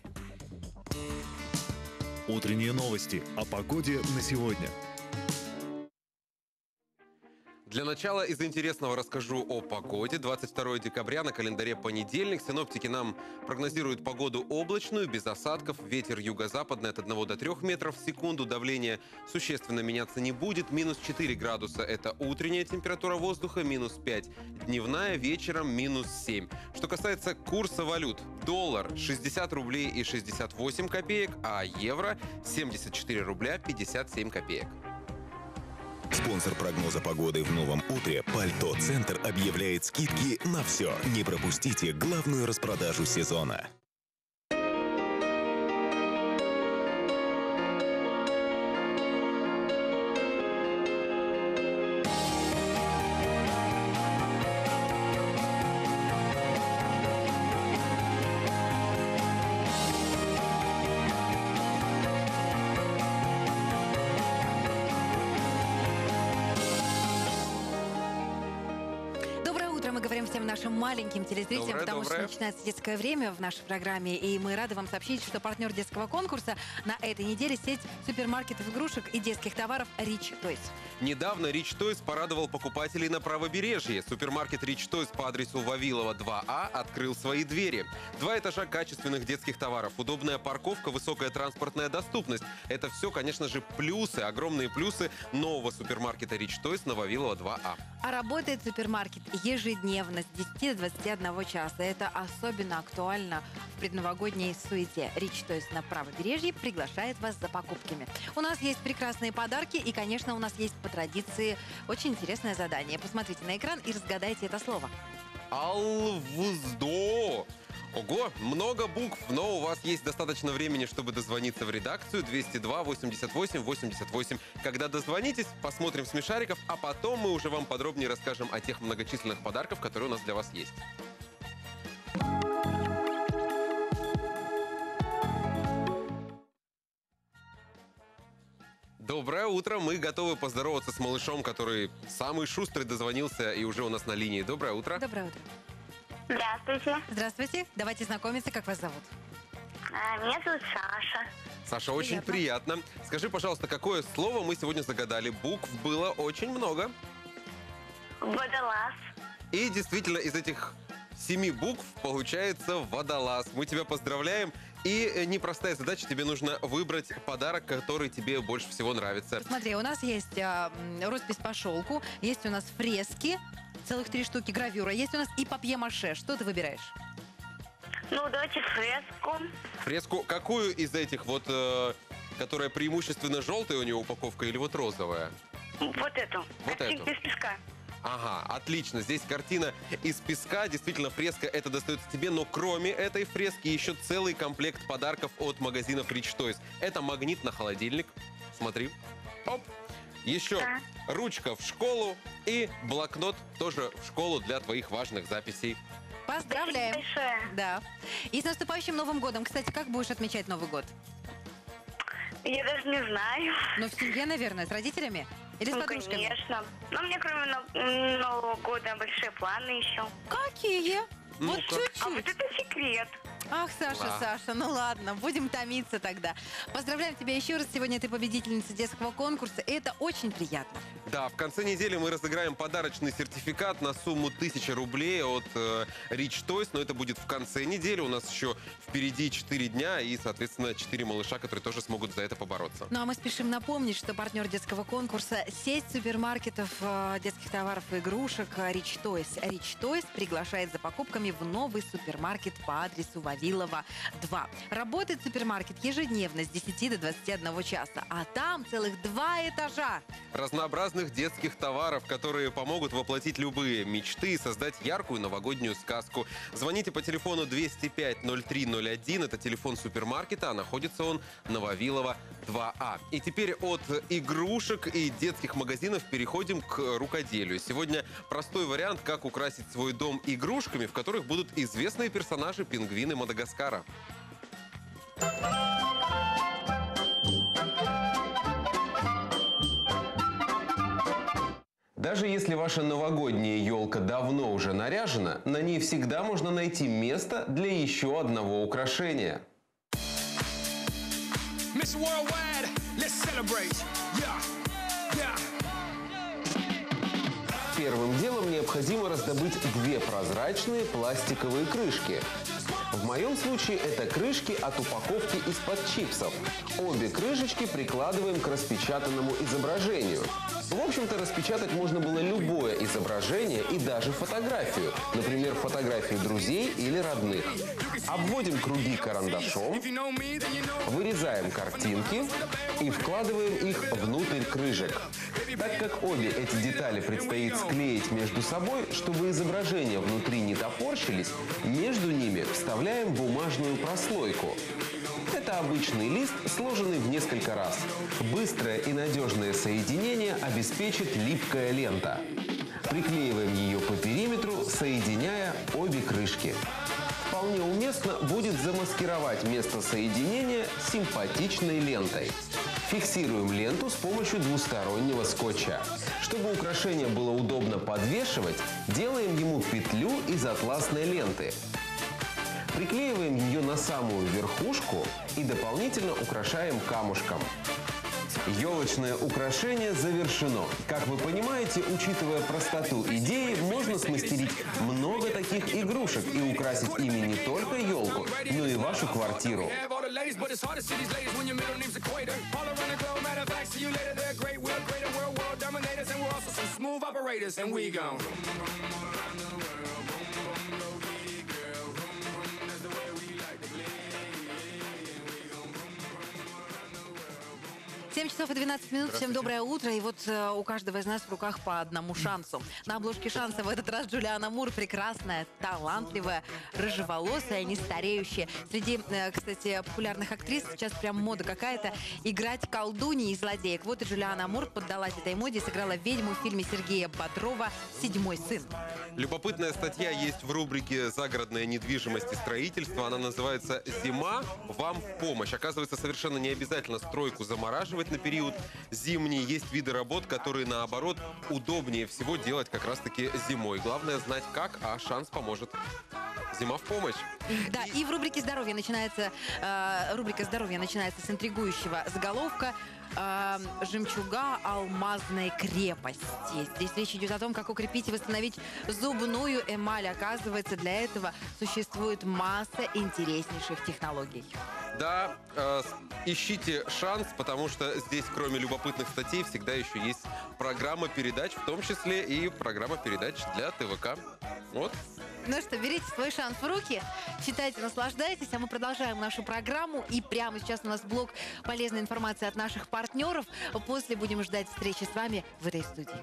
Утренние новости о погоде на сегодня. Для начала из интересного расскажу о погоде. двадцать второе декабря, на календаре понедельник. Синоптики нам прогнозируют погоду облачную, без осадков. Ветер юго-западный от одного до трёх метров в секунду. Давление существенно меняться не будет. Минус четыре градуса – это утренняя температура воздуха. Минус пять – дневная. Вечером минус семь. Что касается курса валют. Доллар – шестьдесят рублей и шестьдесят восемь копеек, а евро – семьдесят четыре рубля пятьдесят семь копеек. Спонсор прогноза погоды в новом утре «Пальто Центр» объявляет скидки на все. Не пропустите главную распродажу сезона. Нашим маленьким телезрителям, доброе, потому доброе. что начинается детское время в нашей программе, и мы рады вам сообщить, что партнер детского конкурса на этой неделе сеть супермаркетов игрушек и детских товаров Rich Toys. Недавно Rich Toys порадовал покупателей на правобережье. Супермаркет Rich Toys по адресу Вавилова два А открыл свои двери. Два этажа качественных детских товаров, удобная парковка, высокая транспортная доступность. Это все, конечно же, плюсы, огромные плюсы нового супермаркета Rich Toys на Вавилова два А. А работает супермаркет ежедневно с десяти до двадцати одного часа. Это особенно актуально в предновогодней суете. Rich Toys на правобережье приглашает вас за покупками. У нас есть прекрасные подарки и, конечно, у нас есть по традиции очень интересное задание. Посмотрите на экран и разгадайте это слово. Алвуздо. Ого, много букв, но у вас есть достаточно времени, чтобы дозвониться в редакцию двести два восемьдесят восемь восемьдесят восемь. Когда дозвонитесь, посмотрим смешариков, а потом мы уже вам подробнее расскажем о тех многочисленных подарках, которые у нас для вас есть. Доброе утро, мы готовы поздороваться с малышом, который самый шустрый дозвонился и уже у нас на линии. Доброе утро. Доброе утро. Здравствуйте. Здравствуйте. Давайте знакомиться. Как вас зовут? А, меня зовут Саша. Саша, очень приятно. Скажи, пожалуйста, какое слово мы сегодня загадали? Букв было очень много. Водолаз. И действительно, из этих семи букв получается водолаз. Мы тебя поздравляем. И непростая задача, тебе нужно выбрать подарок, который тебе больше всего нравится. Смотри, у нас есть а, роспись по шелку, есть у нас фрески, целых три штуки, гравюра, есть у нас и папье-маше. Что ты выбираешь? Ну, давайте фреску. Фреску какую из этих? Вот, э, которая преимущественно желтая у нее упаковка или вот розовая? Вот эту. Вот эту. Без песка. Ага, отлично. Здесь картина из песка. Действительно, фреска это достается тебе. Но кроме этой фрески еще целый комплект подарков от магазинов Rich Toys. Это магнит на холодильник. Смотри. Оп. Еще да. ручка в школу и блокнот тоже в школу для твоих важных записей. Поздравляем. Да. И с наступающим Новым годом. Кстати, как будешь отмечать Новый год? Я даже не знаю. Но в семье, наверное, с родителями? Или с Ну, подружками? конечно. Но у меня кроме Нов- Нового года большие планы еще. Какие? Вот чуть-чуть. А вот это секрет. Ах, Саша, Да. Саша, ну ладно, будем томиться тогда. Поздравляем тебя еще раз. Сегодня ты победительница детского конкурса. И это очень приятно. Да, в конце недели мы разыграем подарочный сертификат на сумму тысяча рублей от э, Rich Toys, но это будет в конце недели. У нас еще впереди четыре дня и, соответственно, четыре малыша, которые тоже смогут за это побороться. Ну а мы спешим напомнить, что партнер детского конкурса – сеть супермаркетов э, детских товаров и игрушек Rich Toys. Rich Toys приглашает за покупками в новый супермаркет по адресу Вавилова два. Работает супермаркет ежедневно с десяти до двадцати одного часа, а там целых два этажа. Разнообразных детских товаров, которые помогут воплотить любые мечты и создать яркую новогоднюю сказку. Звоните по телефону двести пять ноль три ноль один. Это телефон супермаркета, а находится он на Вавилова два А. И теперь от игрушек и детских магазинов переходим к рукоделию. Сегодня простой вариант, как украсить свой дом игрушками, в которых будут известные персонажи пингвины Мадагаскара. Даже если ваша новогодняя елка давно уже наряжена, на ней всегда можно найти место для еще одного украшения. Первым делом необходимо раздобыть две прозрачные пластиковые крышки. В моем случае это крышки от упаковки из-под чипсов. Обе крышечки прикладываем к распечатанному изображению. В общем-то, распечатать можно было любое изображение и даже фотографию. Например, фотографию друзей или родных. Обводим круги карандашом, вырезаем картинки и вкладываем их внутрь крышек. Так как обе эти детали предстоит склеить между собой, чтобы изображения внутри не топорщились, между ними вставляем бумажную прослойку. Это обычный лист, сложенный в несколько раз. Быстрое и надежное соединение обеспечит липкая лента. Приклеиваем ее по периметру, соединяя обе крышки. Вполне уместно будет замаскировать место соединения симпатичной лентой. Фиксируем ленту с помощью двустороннего скотча. Чтобы украшение было удобно подвешивать, делаем ему петлю из атласной ленты. Приклеиваем ее на самую верхушку и дополнительно украшаем камушком. Елочное украшение завершено. Как вы понимаете, учитывая простоту идеи, можно смастерить много таких игрушек и украсить ими не только елку, но и вашу квартиру. семь часов и двенадцать минут. Всем доброе утро. И вот э, у каждого из нас в руках по одному шансу. На обложке шанса в этот раз Джулиана Мур. Прекрасная, талантливая, рыжеволосая, не стареющая. Среди, э, кстати, популярных актрис сейчас прям мода какая-то играть колдуньи и злодеек. Вот и Джулиана Мур поддалась этой моде и сыграла ведьму в фильме Сергея Бодрова «Седьмой сын». Любопытная статья есть в рубрике «Загородная недвижимость и строительство». Она называется «Зима вам в помощь». Оказывается, совершенно не обязательно стройку замораживать на период зимний. Есть виды работ, которые, наоборот, удобнее всего делать как раз-таки зимой. Главное знать как, а шанс поможет. Зима в помощь. Да, и, и в рубрике «Здоровье» начинается, э, рубрика «Здоровье» начинается с интригующего заголовка э, «Жемчуга алмазной крепости». Здесь речь идет о том, как укрепить и восстановить зубную эмаль. Оказывается, для этого существует масса интереснейших технологий. Да, э, ищите шанс, потому что здесь, кроме любопытных статей, всегда еще есть программа передач, в том числе и программа передач для ТВК. Вот. Ну что, берите свой шанс в руки, читайте, наслаждайтесь, а мы продолжаем нашу программу. И прямо сейчас у нас блок полезной информации от наших партнеров. После будем ждать встречи с вами в этой студии.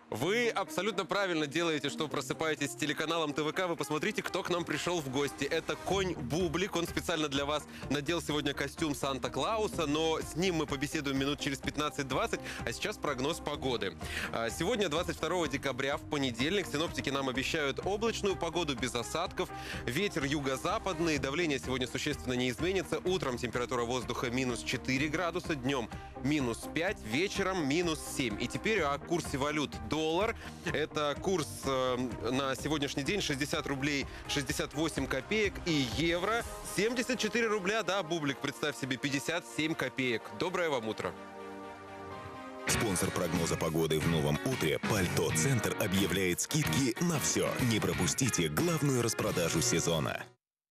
Вы абсолютно правильно делаете, что просыпаетесь с телеканалом ТВК. Вы посмотрите, кто к нам пришел в гости. Это конь Бублик. Он специально для вас надел сегодня костюм Санта-Клауса, но с ним мы побеседуем минут через пятнадцать-двадцать. А сейчас прогноз погоды. Сегодня, двадцать второго декабря, в понедельник, синоптики нам обещают облачную погоду без осадков. Ветер юго-западный. Давление сегодня существенно не изменится. Утром температура воздуха минус четыре градуса, днем минус пять, вечером минус семь. И теперь о курсе валют. Доллар. Это курс э, на сегодняшний день шестьдесят рублей шестьдесят восемь копеек. И евро семьдесят четыре рубля. Да, Бублик, представь себе, пятьдесят семь копеек. Доброе вам утро. Спонсор прогноза погоды в новом утре «Пальто Центр» объявляет скидки на все. Не пропустите главную распродажу сезона.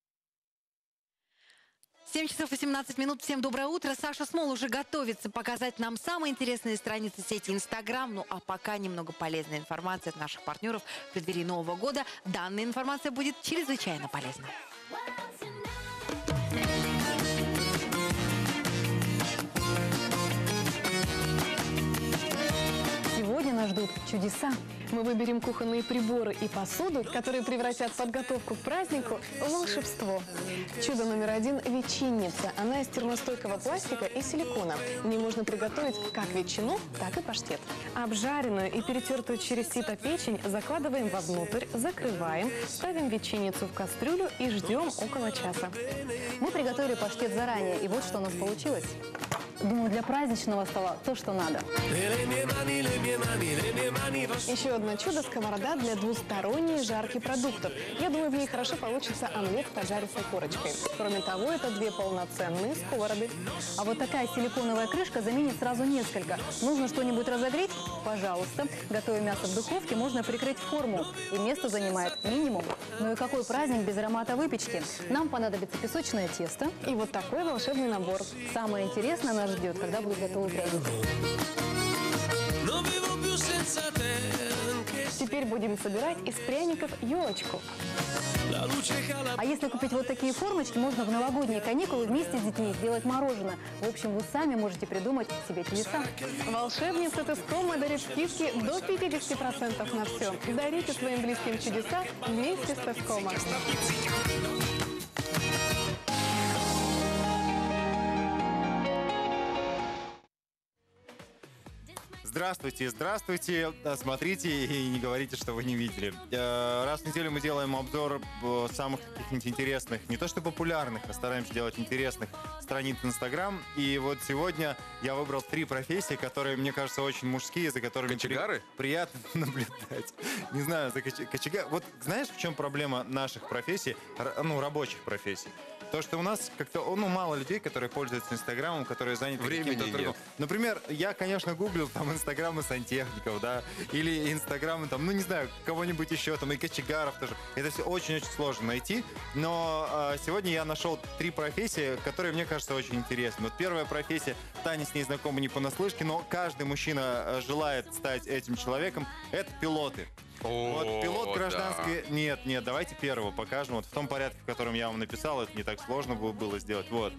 семь часов восемнадцать минут. Всем доброе утро. Саша Смол уже готовится показать нам самые интересные страницы сети Инстаграм. Ну а пока немного полезной информации от наших партнеров в преддверии Нового года. Данная информация будет чрезвычайно полезна. Сегодня нас ждут чудеса. Мы выберем кухонные приборы и посуду, которые превратят подготовку к празднику в волшебство. Чудо номер один – ветчинница. Она из термостойкого пластика и силикона. В ней можно приготовить как ветчину, так и паштет. Обжаренную и перетертую через сито печень закладываем вовнутрь, закрываем, ставим ветчинницу в кастрюлю и ждем около часа. Мы приготовили паштет заранее, и вот что у нас получилось. Думаю, для праздничного стола то, что надо. Еще одно чудо – сковорода для двусторонней жарки продуктов. Я думаю, в ней хорошо получится омлет с поджаристой корочкой. Кроме того, это две полноценные сковороды. А вот такая силиконовая крышка заменит сразу несколько. Нужно что-нибудь разогреть? Пожалуйста. Готовя мясо в духовке, можно прикрыть форму. И место занимает минимум. Ну и какой праздник без аромата выпечки? Нам понадобится песочное тесто и вот такой волшебный набор. Самое интересное нас ждет, когда будут готовы пряники. Теперь будем собирать из пряников елочку. А если купить вот такие формочки, можно в новогодние каникулы вместе с детьми сделать мороженое. В общем, вы сами можете придумать себе чудеса. Волшебница Тескома дарит скидки до пятидесяти процентов на все. Дарите своим близким чудеса вместе с Тескома. Здравствуйте, здравствуйте. Смотрите и не говорите, что вы не видели. Раз в неделю мы делаем обзор самых каких-нибудь интересных, не то что популярных, а стараемся делать интересных страниц Инстаграм. И вот сегодня я выбрал три профессии, которые, мне кажется, очень мужские, за которыми Кочегары? При... приятно наблюдать. Не знаю, за коч... кочегар... Вот знаешь, в чем проблема наших профессий, ну, рабочих профессий? То, что у нас как-то, ну, мало людей, которые пользуются Инстаграмом, которые заняты каким-то трудом. Например, я, конечно, гуглил там Инстаграмы сантехников, да, или Инстаграмы там, ну, не знаю, кого-нибудь еще, там, и кочегаров тоже. Это все очень-очень сложно найти, но э, сегодня я нашел три профессии, которые, мне кажется, очень интересны. Вот первая профессия, Таня с ней знакома не понаслышке, но каждый мужчина желает стать этим человеком, это пилоты. О, вот пилот гражданской... Да. Нет, нет, давайте первого покажем. Вот в том порядке, в котором я вам написал, это не так сложно было сделать. Вот.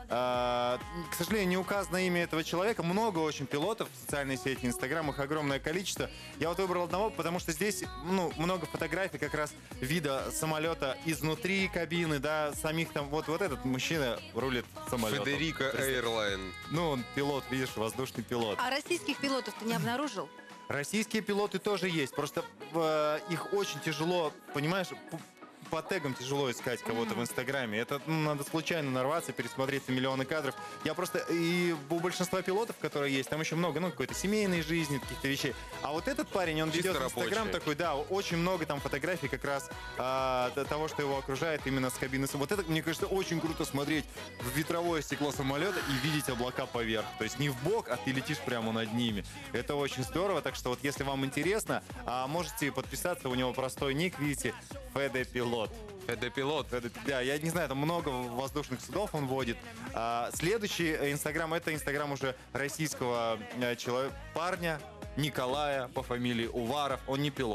А, к сожалению, не указано имя этого человека. Много очень пилотов в социальной сети Инстаграм, их огромное количество. Я вот выбрал одного, потому что здесь, ну, много фотографий как раз вида самолета изнутри кабины, да, самих там. Вот, вот этот мужчина рулит самолетом. Федерико Эйрлайн. Ну, он пилот, видишь, воздушный пилот. А российских пилотов ты не обнаружил? Российские пилоты тоже есть, просто э, их очень тяжело, понимаешь, по тегам тяжело искать кого-то в Инстаграме. Это, ну, надо случайно нарваться, пересмотреть миллионы кадров. Я просто... И у большинства пилотов, которые есть, там еще много, ну, какой-то семейной жизни, каких-то вещей. А вот этот парень, он чисто ведет Инстаграм такой, да, очень много там фотографий как раз а, того, что его окружает именно с кабины. Вот это, мне кажется, очень круто смотреть в ветровое стекло самолета и видеть облака поверх. То есть не в бок, а ты летишь прямо над ними. Это очень здорово. Так что вот если вам интересно, а, можете подписаться. У него простой ник, видите, Феде Пилот. Феде Пилот. Да, я не знаю, там много воздушных судов он водит. А, следующий Инстаграм, это Инстаграм уже российского человека, парня Николая по фамилии Уваров. Он не пилот.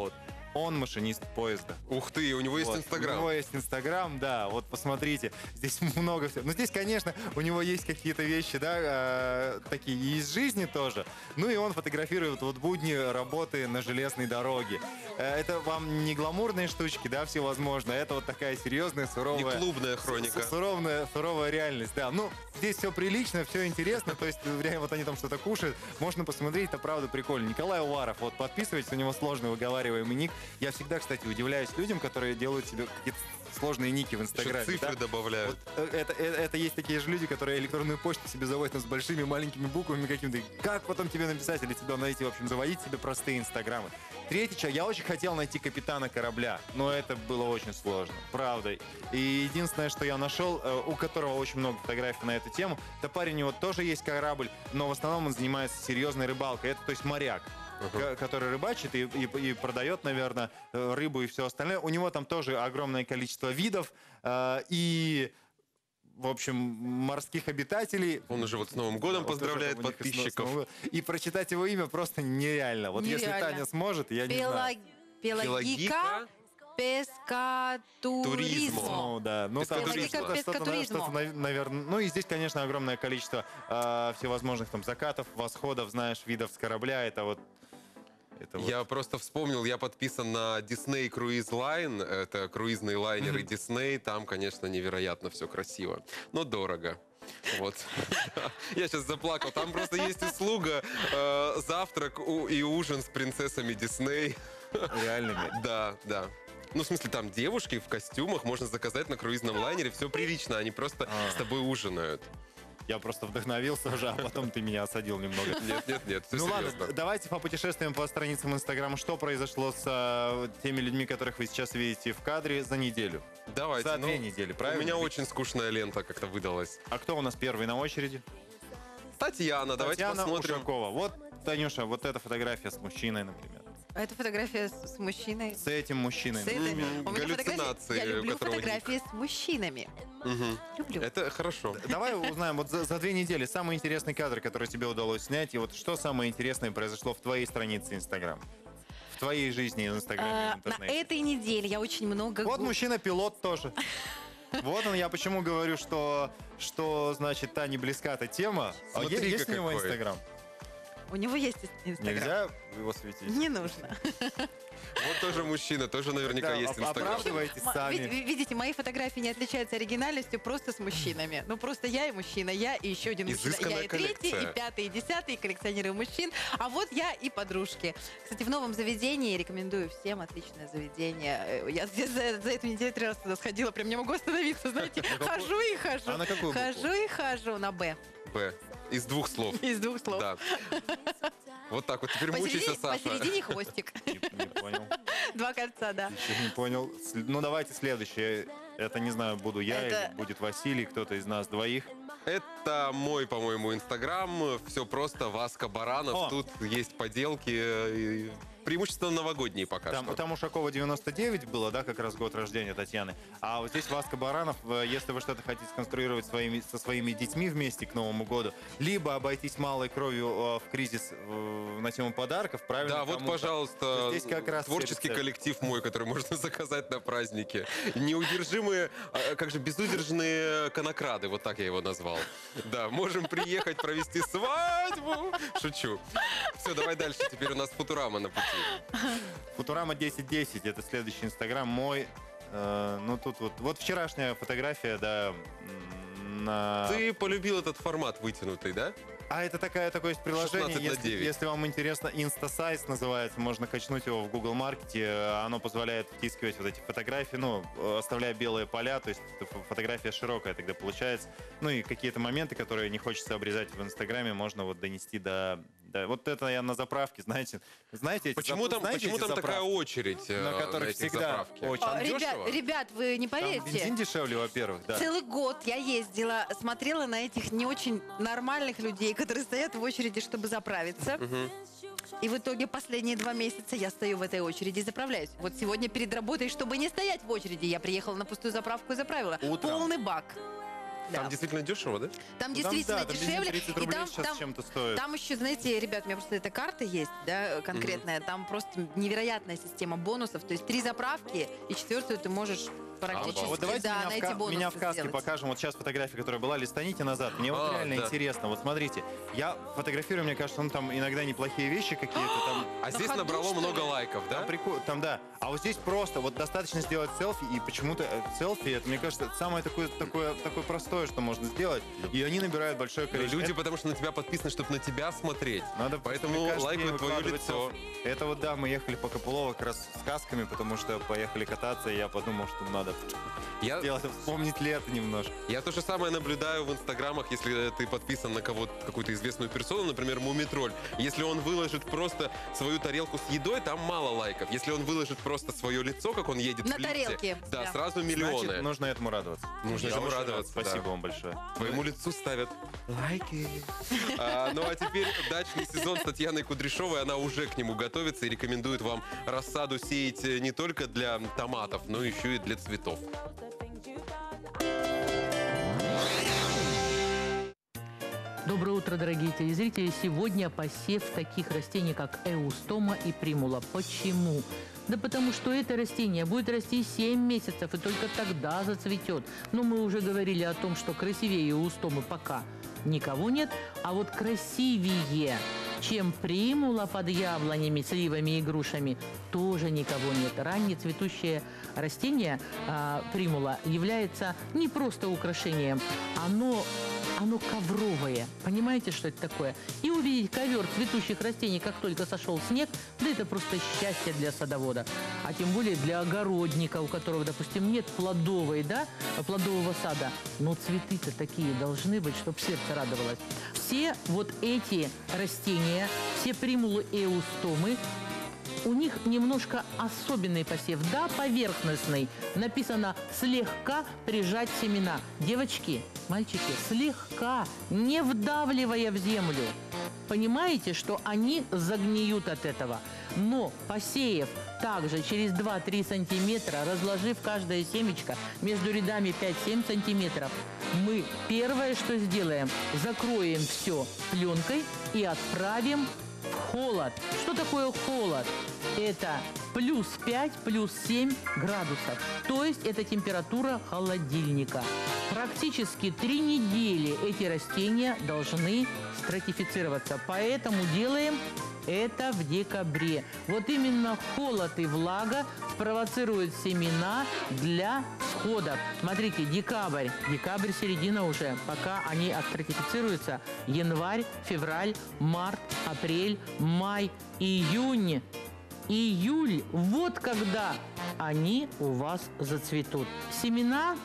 Он машинист поезда. Ух ты, у него есть Вот. Инстаграм. У него есть Инстаграм, да, вот посмотрите, здесь много всего. Ну, здесь, конечно, у него есть какие-то вещи, да, э, такие и из жизни тоже. Ну, и он фотографирует вот будни работы на железной дороге. Э, это вам не гламурные штучки, да, всевозможные, это вот такая серьезная, суровая... Не клубная хроника. с- Суровая, суровая реальность, да. Ну, здесь все прилично, все интересно, то есть, реально, вот они там что-то кушают, можно посмотреть, это правда прикольно. Николай Уваров, вот, подписывайтесь, у него сложный выговариваемый ник. Я всегда, кстати, удивляюсь людям, которые делают себе какие-то сложные ники в Инстаграме. Еще цифры да? добавляют. Вот, э, это, это, это есть такие же люди, которые электронную почту себе заводят там, с большими маленькими буквами какими-то. Как потом тебе написать или тебя найти, в общем, заводить себе простые Инстаграмы. Третий человек. Я очень хотел найти капитана корабля, но это было очень сложно, правда. И единственное, что я нашел, э, у которого очень много фотографий на эту тему, это парень, у него тоже есть корабль, но в основном он занимается серьезной рыбалкой. Это, то есть, моряк. Uh-huh. Который рыбачит и, и, и продает, наверное, рыбу и все остальное. У него там тоже огромное количество видов э, и, в общем, морских обитателей. Он уже вот с Новым годом вот поздравляет уже у них подписчиков. с Новым- И прочитать его имя просто нереально. Вот если Нереально. Таня сможет, я не Пела- знаю. Пелагика пескатуризмо. Ну, да. Ну, там Пелагика что-то, что-то, пескатуризмо. что-то, наверное. Ну, и здесь, конечно, огромное количество э, всевозможных там закатов, восходов, знаешь, видов с корабля. Это вот Это вот. Я просто вспомнил, я подписан на Disney Cruise Line. Это круизные лайнеры Disney. Там, конечно, невероятно все красиво. Но дорого. Вот. Я сейчас заплакал. Там просто есть услуга э, завтрак у- и ужин с принцессами Дисней. Реальными? Да, да. Ну, в смысле, там девушки в костюмах можно заказать на круизном лайнере. Все прилично, они просто с тобой ужинают. Я просто вдохновился уже, а потом ты меня осадил немного. Нет, нет, нет, все Ну ладно, серьезно. давайте попутешествуем по страницам Инстаграма. Что произошло с э, теми людьми, которых вы сейчас видите в кадре за неделю? Давайте. За ну, две недели, правильно? У меня очень скучная лента как-то выдалась. А кто у нас первый на очереди? Татьяна, давайте Татьяна посмотрим. Ушакова. Вот, Танюша, вот эта фотография с мужчиной, например. А это фотография с, с мужчиной. С этим мужчиной. С этой- например. у меня фотографии- Я люблю фотографии с мужчинами. Мгм. Люблю. Это хорошо. Давай узнаем, вот за, за две недели самый интересный кадр, который тебе удалось снять, и вот что самое интересное произошло в твоей странице Инстаграм? В твоей жизни в Инстаграме, в А, на интернете. этой неделе я очень много... Вот гу- мужчина-пилот тоже. Вот он, я почему говорю, что, что значит, Тане близка эта тема. А е- Смотри-ка есть у него какой. Инстаграм? У него есть Инстаграм. Нельзя его светить? Не нужно. Вот тоже мужчина, тоже наверняка Да, есть оп- Инстаграм. оправдывайтесь М- сами. ви- ви- Видите, мои фотографии не отличаются оригинальностью просто с мужчинами. Ну, просто я и мужчина, я и еще один мужчина. Изысканная Я и третий, коллекция. и пятый, и десятый, и коллекционирую мужчин. А вот я и подружки. Кстати, в новом заведении рекомендую всем. Отличное заведение. Э, Я за, за- за эту неделю три раза туда сходила. Прям не могу остановиться, знаете. Хожу и хожу. А на какую букву? Хожу и хожу на «Б». Б. Из двух слов. Из двух слов. Да. Вот так вот. Теперь мучайся, Посередине, Саша. посередине хвостик. Не понял. Два кольца, да. Еще не понял. С- Ну, давайте следующее. Это, не знаю, буду я Это- или будет Василий, кто-то из нас двоих. Это мой, по-моему, Инстаграм. Все просто. Васка Баранов. О! Тут есть поделки. и Преимущественно новогодние пока Там, что. там у Ушакова девяносто девять было, да, как раз год рождения Татьяны. А вот здесь Васка Баранов, э, если вы что-то хотите сконструировать своими, со своими детьми вместе к Новому году, либо обойтись малой кровью э, в кризис э, на тему подарков, правильно? Да, вот, кому-то, пожалуйста, то здесь как раз творческий рецепт. коллектив мой, который можно заказать на празднике. Неудержимые, а, как же, безудержные конокрады, вот так я его назвал. Да, можем приехать провести свадьбу. Шучу. Все, давай дальше, теперь у нас Футурама на пути. Футурама десять десять, это следующий Инстаграм мой. Э, ну, тут вот, вот вчерашняя фотография, да, м, на... Ты полюбил этот формат вытянутый, да? А это такое, такое есть приложение, шестнадцать на если, девять. если вам интересно, InstaSize называется, можно качнуть его в Google Маркете, оно позволяет втискивать вот эти фотографии, ну, оставляя белые поля, то есть фо- фотография широкая тогда получается, ну и какие-то моменты, которые не хочется обрезать в Инстаграме, можно вот донести до... до- вот это я на заправке, знаете, знаете, эти Почему зап- там, знаете почему эти там такая заправки? очередь э, На на которых этих всегда заправке? очень А, дешево. Ребят, ребят, вы не Там поверите. бензин дешевле, во-первых, да. Целый год я ездила, смотрела на этих не очень нормальных людей, которые стоят в очереди, чтобы заправиться. Мгм. И в итоге последние два месяца я стою в этой очереди и заправляюсь. Вот сегодня перед работой, чтобы не стоять в очереди, я приехала на пустую заправку и заправила. Утром. Полный бак. Да. Там действительно дешево, да? Там Ну, действительно да, там дешевле. тридцать и рублей там, сейчас там, чем-то стоит. там еще, знаете, ребят, у меня просто эта карта есть, да, конкретная. Там просто невероятная система бонусов. То есть три заправки, и четвертую ты можешь практически, Вот давайте да, меня, на в, эти ка- бонусы меня в каске сделать. покажем. Вот сейчас фотография, которая была, листаните назад. Мне вот А, реально да. интересно. Вот смотрите, я фотографирую, мне кажется, ну там иногда неплохие вещи какие-то. Там, А здесь набрало много лайков, да? Там, прикол, там да. А вот здесь просто вот достаточно сделать селфи, и почему-то э, селфи, это, мне кажется, это самое такое, такое, такое простое, что можно сделать. И они набирают большое количество. Люди, потому что на тебя подписаны, чтобы на тебя смотреть. Надо Поэтому каждый лайкают день твое выкладывать лицо. селфи. Это вот да, мы ехали по Копылово как раз с касками, потому что поехали кататься, и я подумал, что надо Я... сделать, вспомнить лето немножко. Я то же самое наблюдаю в инстаграмах, если ты подписан на кого-то, какую-то известную персону, например, Мумитроль. Если он выложит просто свою тарелку с едой, там мало лайков. Если он выложит просто свое лицо, как он едет На в лифте, тарелке, да, да. сразу миллионы. Значит, нужно этому радоваться. Нужно Я этому очень рад. радоваться, да. Спасибо вам большое. Твоему лицу ставят лайки. А, ну а теперь дачный сезон с Татьяной Кудряшовой. Она уже к нему готовится и рекомендует вам рассаду сеять не только для томатов, но еще и для цветов. Доброе утро, дорогие телезрители. Сегодня посев таких растений, как эустома и примула. Почему? Да потому что это растение будет расти семь месяцев и только тогда зацветет. Но мы уже говорили о том, что красивее эустомы пока никого нет, а вот красивее, чем примула под яблонями, сливами и грушами, тоже никого нет. Раннее цветущее растение а, примула является не просто украшением, оно Оно ковровое. Понимаете, что это такое? И увидеть ковер цветущих растений, как только сошел снег, да это просто счастье для садовода. А тем более для огородника, у которого, допустим, нет плодовой, да, плодового сада. Но цветы-то такие должны быть, чтобы сердце радовалось. Все вот эти растения, все примулы эустомы, у них немножко особенный посев, да, поверхностный. Написано «слегка прижать семена». Девочки, мальчики, слегка, не вдавливая в землю. Понимаете, что они загниют от этого. Но посеяв также через два-три сантиметра, разложив каждое семечко между рядами пять-семь сантиметров, мы первое, что сделаем, закроем все пленкой и отправим в холод. Что такое холод? Это плюс пять, плюс семь градусов. То есть это температура холодильника. Практически три недели эти растения должны стратифицироваться. Поэтому делаем это в декабре. Вот именно холод и влага спровоцируют семена для всходов. Смотрите, декабрь. Декабрь, середина уже. Пока они отстратифицируются. Январь, февраль, март, апрель, май, июнь. Июль, вот когда они у вас зацветут. Семена,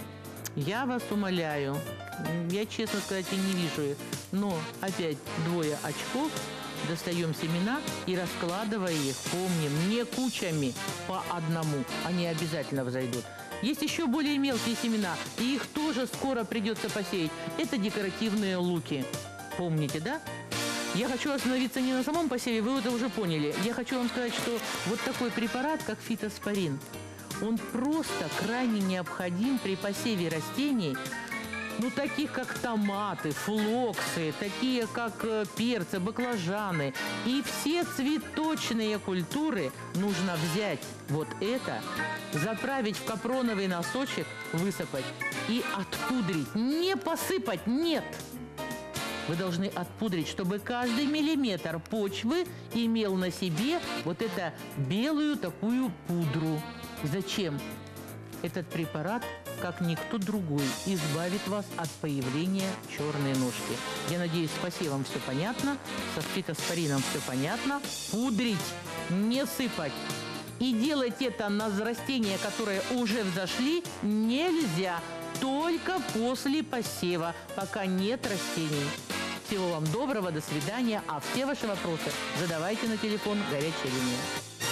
я вас умоляю, я, честно сказать, и не вижу их, но опять двое очков, достаем семена и раскладывая их, помним, не кучами, по одному, они обязательно взойдут. Есть еще более мелкие семена, и их тоже скоро придется посеять. Это декоративные луки. Помните, да? Я хочу остановиться не на самом посеве, вы это уже поняли. Я хочу вам сказать, что вот такой препарат, как фитоспорин, он просто крайне необходим при посеве растений, ну, таких как томаты, флоксы, такие как э, перцы, баклажаны. И все цветочные культуры нужно взять вот это, заправить в капроновый носочек, высыпать и отпудрить. Не посыпать, нет! Вы должны отпудрить, чтобы каждый миллиметр почвы имел на себе вот эту белую такую пудру. Зачем? Этот препарат, как никто другой, избавит вас от появления черной ножки. Я надеюсь, с посевом все понятно, со фитоспорином все понятно. Пудрить, не сыпать. И делать это на растения, которые уже взошли, нельзя. Только после посева, пока нет растений. Всего вам доброго, до свидания. А все ваши вопросы задавайте на телефон «Горячая линия».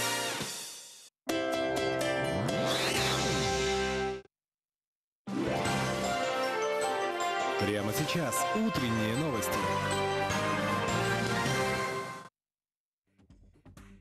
Прямо сейчас утренние новости.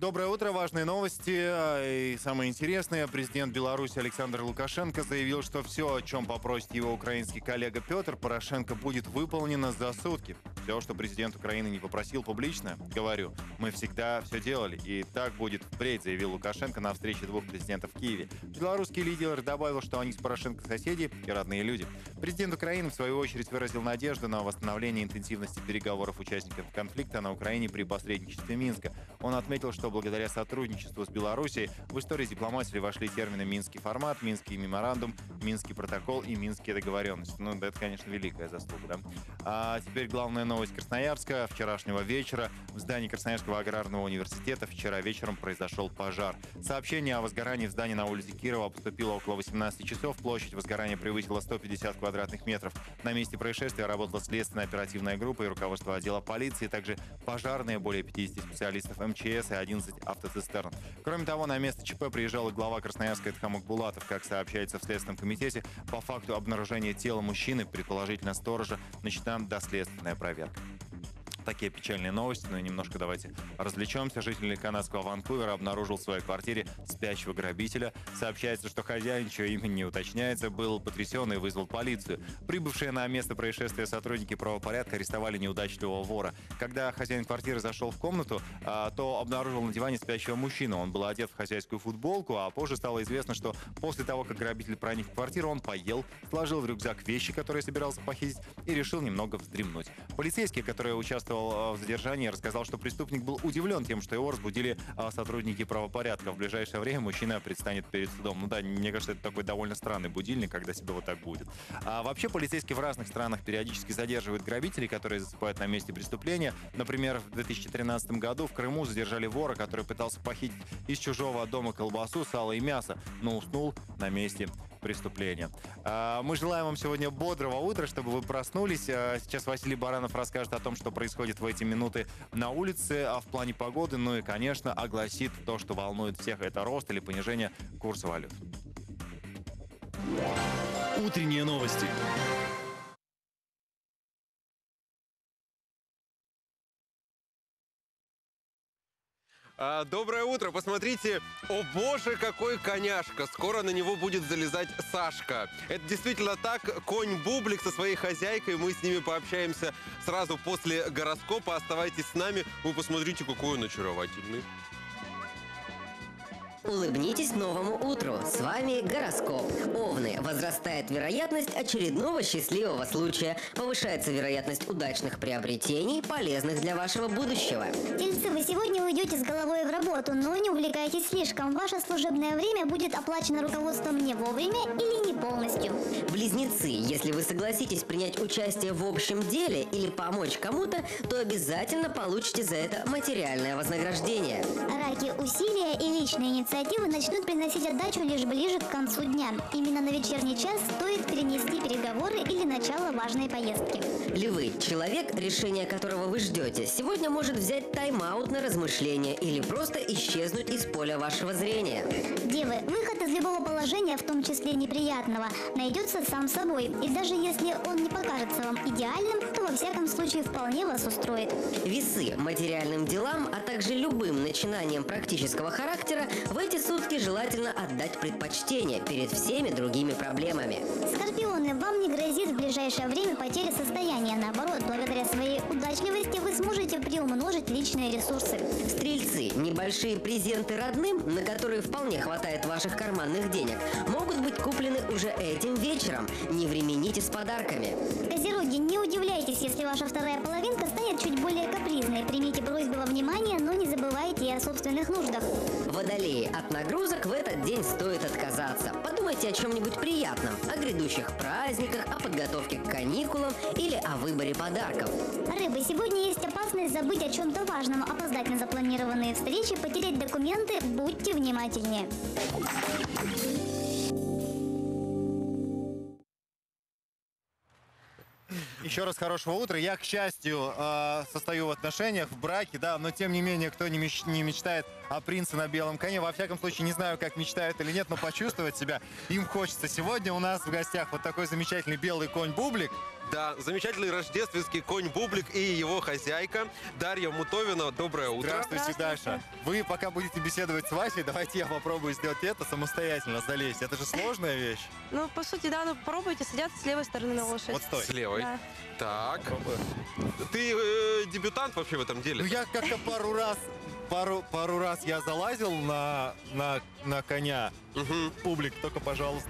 Доброе утро. Важные новости и самые интересные. Президент Беларуси Александр Лукашенко заявил, что все, о чем попросит его украинский коллега Петр Порошенко, будет выполнено за сутки. Все, что президент Украины не попросил публично, говорю, мы всегда все делали. И так будет впредь, заявил Лукашенко на встрече двух президентов в Киеве. Белорусский лидер добавил, что они с Порошенко соседи и родные люди. Президент Украины, в свою очередь, выразил надежду на восстановление интенсивности переговоров участников конфликта на Украине при посредничестве Минска. Он отметил, что благодаря сотрудничеству с Белоруссией в истории дипломатии вошли термины «Минский формат», «Минский меморандум», «Минский протокол» и «Минские договоренности». Ну, это, конечно, великая заслуга, да? А теперь главная новость Красноярска. Вчерашнего вечера в здании Красноярского аграрного университета вчера вечером произошел пожар. Сообщение о возгорании в здании на улице Кирова поступило около восемнадцати часов. Площадь возгорания превысила сто пятьдесят квадратных метров. На месте происшествия работала следственная оперативная группа и руководство отдела полиции, также пожарные, более пятидесяти специалистов эм че эс и одиннадцать автоцистерн. Кроме того, на место ЧП приезжал и глава Красноярска Эдхам Укбулатов. Как сообщается в Следственном комитете, по факту обнаружения тела мужчины, предположительно сторожа, начата доследственная проверка. Такие печальные новости, но немножко давайте развлечемся. Житель канадского Ванкувера обнаружил в своей квартире спящего грабителя. Сообщается, что хозяин, чье имя не уточняется, был потрясен и вызвал полицию. Прибывшие на место происшествия сотрудники правопорядка арестовали неудачливого вора. Когда хозяин квартиры зашел в комнату, то обнаружил на диване спящего мужчину. Он был одет в хозяйскую футболку, а позже стало известно, что после того, как грабитель проник в квартиру, он поел, сложил в рюкзак вещи, которые собирался похитить, и решил немного вздремнуть. Полицейские, которые участвовали в задержании, рассказал, что преступник был удивлен тем, что его разбудили сотрудники правопорядка. В ближайшее время мужчина предстанет перед судом. Ну да, мне кажется, это такой довольно странный будильник, когда себе вот так будет. А вообще полицейские в разных странах периодически задерживают грабителей, которые засыпают на месте преступления. Например, в две тысячи тринадцатом году в Крыму задержали вора, который пытался похитить из чужого дома колбасу, сало и мясо, но уснул на месте преступления. Мы желаем вам сегодня бодрого утра, чтобы вы проснулись. Сейчас Василий Баранов расскажет о том, что происходит в эти минуты на улице, а в плане погоды, ну и, конечно, огласит то, что волнует всех. Это рост или понижение курса валют. Утренние новости. А, доброе утро. Посмотрите, о боже, какой коняшка. Скоро на него будет залезать Сашка. Это действительно так. Конь Бублик со своей хозяйкой. Мы с ними пообщаемся сразу после гороскопа. Оставайтесь с нами. Вы посмотрите, какой он очаровательный. Улыбнитесь новому утру. С вами гороскоп. Овны. Возрастает вероятность очередного счастливого случая. Повышается вероятность удачных приобретений, полезных для вашего будущего. Тельцы, вы сегодня уйдете с головой в работу, но не увлекайтесь слишком. Ваше служебное время будет оплачено руководством не вовремя или не полностью. Близнецы. Если вы согласитесь принять участие в общем деле или помочь кому-то, то обязательно получите за это материальное вознаграждение. Раки. Усилия и личные инициативы начнут приносить отдачу лишь ближе к концу дня. Именно на вечерний час стоит перенести переговоры или начало важной поездки. Львы. Человек, решение которого вы ждете, сегодня может взять тайм-аут на размышления или просто исчезнуть из поля вашего зрения. Девы. Выход из любого положения, в том числе неприятного, найдется сам собой. И даже если он не покажется вам идеальным, то во всяком случае вполне вас устроит. Весы. Материальным делам, а также любым начинаниям практического характера в эти сутки желательно отдать предпочтение перед всеми другими проблемами. Скорпионы. Вам не грозит в ближайшее время потеря состояния. Наоборот, благодаря своей удачливости вы сможете приумножить личные ресурсы. Стрельцы. Небольшие презенты родным, на которые вполне хватает ваших карманных денег, могут быть куплены уже этим вечером. Не времените с подарками. Козероги. Не удивляйтесь, если ваша вторая половинка станет чуть более капризной. Примите просьбы во внимание, но не забывайте и о собственных нуждах. Водолеи. От нагрузок в этот день стоит отказаться. Подумайте о чем-нибудь приятном, о грядущих праздниках, о подготовке к каникулам или о выборе подарков. Рыбы. Сегодня есть опасность забыть о чем-то важном, опоздать на запланированные встречи, потерять документы. Будьте внимательнее. Еще раз хорошего утра. Я, к счастью, э, состою в отношениях, в браке, да, но тем не менее, кто не, меч не мечтает о принце на белом коне, во всяком случае, не знаю, как мечтают или нет, но почувствовать себя им хочется. Сегодня у нас в гостях вот такой замечательный белый конь Бублик. Да, замечательный рождественский конь Бублик и его хозяйка Дарья Мутовина. Доброе утро. Здравствуйте, Даша. Вы пока будете беседовать с Васей, давайте я попробую сделать это самостоятельно, залезть. Это же сложная вещь. Ну, по сути, да, ну попробуйте садиться с левой стороны на лошадь. Вот стой. С левой. Да. Так. Ты э, дебютант вообще в этом деле? Ну, я как-то пару раз, пару, пару раз я залазил на, на, на коня. Угу. Бублик, только, пожалуйста.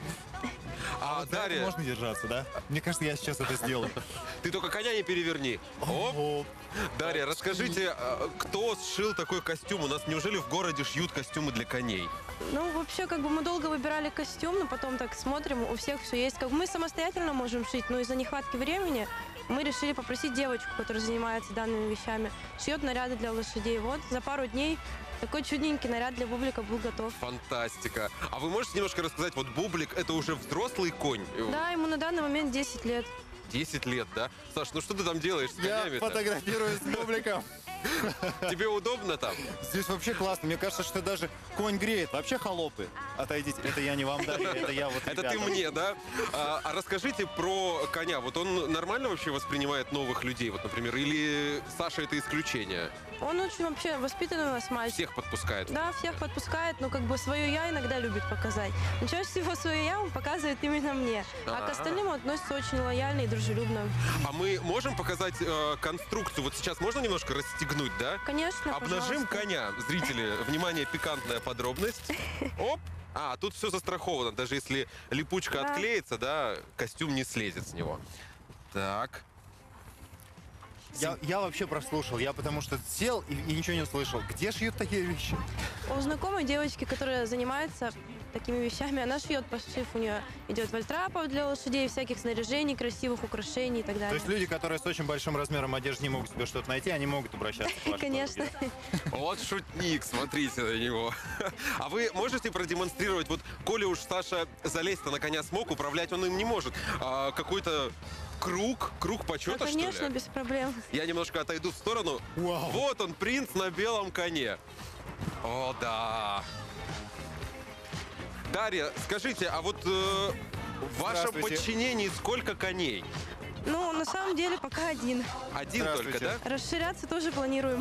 А, а вот Дарья... можно держаться, да? Мне кажется, я сейчас это сделаю. Ты только коня не переверни. Оп. Дарья, расскажите, кто сшил такой костюм? У нас неужели в городе шьют костюмы для коней? Ну, вообще, как бы мы долго выбирали костюм, но потом так смотрим, у всех все есть. Как бы мы самостоятельно можем шить, но из-за нехватки времени мы решили попросить девочку, которая занимается данными вещами, шьет наряды для лошадей. Вот, за пару дней такой чудненький наряд для Бублика был готов. Фантастика. А вы можете немножко рассказать, вот Бублик это уже взрослый конь? Да, ему на данный момент десять лет. десять лет, да? Саш, ну что ты там делаешь с конями-то? Я фотографируюсь с Бубликом. Тебе удобно там? Здесь вообще классно. Мне кажется, что даже конь греет. Вообще холопы. Отойдите. Это я не вам даю, это я вот Это ребятам. ты мне, да? А, а расскажите про коня. Вот он нормально вообще воспринимает новых людей? Вот, например, или Саша это исключение? Он очень вообще воспитанный у нас мальчик. Всех подпускает? Да, всех подпускает, но как бы свое я иногда любит показать. Но чаще всего свое я он показывает именно мне. А, А-а-а. к остальным он относится очень лояльно и дружелюбно. А мы можем показать э, конструкцию? Вот сейчас можно немножко расстегнуть, да? Конечно, Обнажим пожалуйста. коня. Зрители, внимание, пикантная подробность. Оп! А, тут все застраховано. Даже если липучка Да. отклеится, да, костюм не слезет с него. Так. Я, я вообще прослушал. Я потому что сел и, и ничего не услышал. Где шьют такие вещи? У знакомой девочки, которая занимается такими вещами, она шьет пошив, у нее идет вольтрапов для лошадей, всяких снаряжений, красивых украшений и так далее. То есть люди, которые с очень большим размером одежды не могут себе что-то найти, они могут обращаться к вашей Конечно. услуге. Вот шутник, смотрите на него. А вы можете продемонстрировать, вот коли уж Саша залезть-то на коня смог, управлять он им не может, а какой-то круг, круг почета, Да, конечно, что ли? без проблем. Я немножко отойду в сторону. Вау. Вот он, принц на белом коне. О, да. Дарья, скажите, а вот э, в вашем Здравствуйте. подчинении сколько коней? Ну, на самом деле, пока один. Один только, да? Расширяться тоже планируем.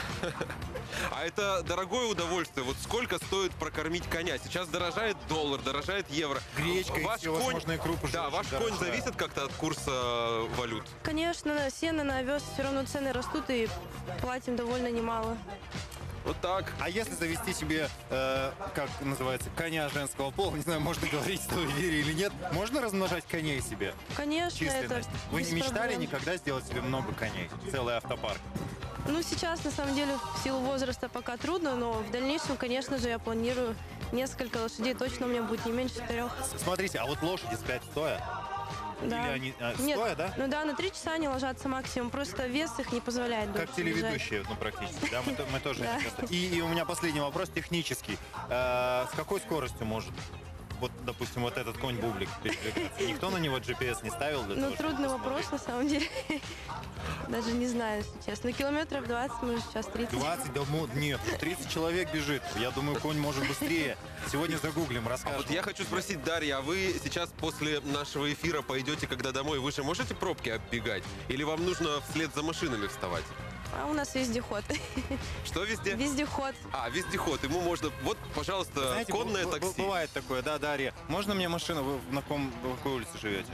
А это дорогое удовольствие. Вот сколько стоит прокормить коня? Сейчас дорожает доллар, дорожает евро. Гречка и ваш все конь, возможные крупы же да, очень ваш конь дорожают. зависит как-то от курса валют? Конечно, на сено, на овес все равно цены растут и платим довольно немало. Вот так. А если завести себе, э, как называется, коня женского пола, не знаю, можно говорить в эфире или нет, можно размножать коней себе? Конечно, это Численность. Вы без не мечтали проблем. никогда сделать себе много коней? Целый автопарк. Ну, сейчас, на самом деле, в силу возраста пока трудно, но в дальнейшем, конечно же, я планирую несколько лошадей. Точно у меня будет не меньше трех. Смотрите, а вот лошади спят стоя? Да. Или они а, Нет, стоя, да? ну да, на три часа они ложатся максимум. Просто вес их не позволяет Как дольше лежать. телеведущие, ну, практически. Да, мы, то- мы тоже Да. не часто. И, и у меня последний вопрос технический. Э, с какой скоростью может, вот, допустим, вот этот конь Бублик передвигаться? Никто на него джи пи эс не ставил для Ну, того, чтобы трудный посмотреть? вопрос, на самом деле. Даже не знаю, если честно. Ну, километров двадцать, может, сейчас тридцать. двадцать, да, мо- нет, тридцать человек бежит. Я думаю, конь может быстрее. Сегодня загуглим, расскажем. Вот я хочу спросить, Дарья, а вы сейчас после нашего эфира пойдете, когда домой, вы же можете пробки оббегать? Или вам нужно вслед за машинами вставать? А у нас вездеход. Что везде? Вездеход. А, вездеход. Ему можно... Вот, пожалуйста, Знаете, конное б- б- такси. бывает такое, да, Дарья? Можно мне машину? Вы на ком, в какой улице живете?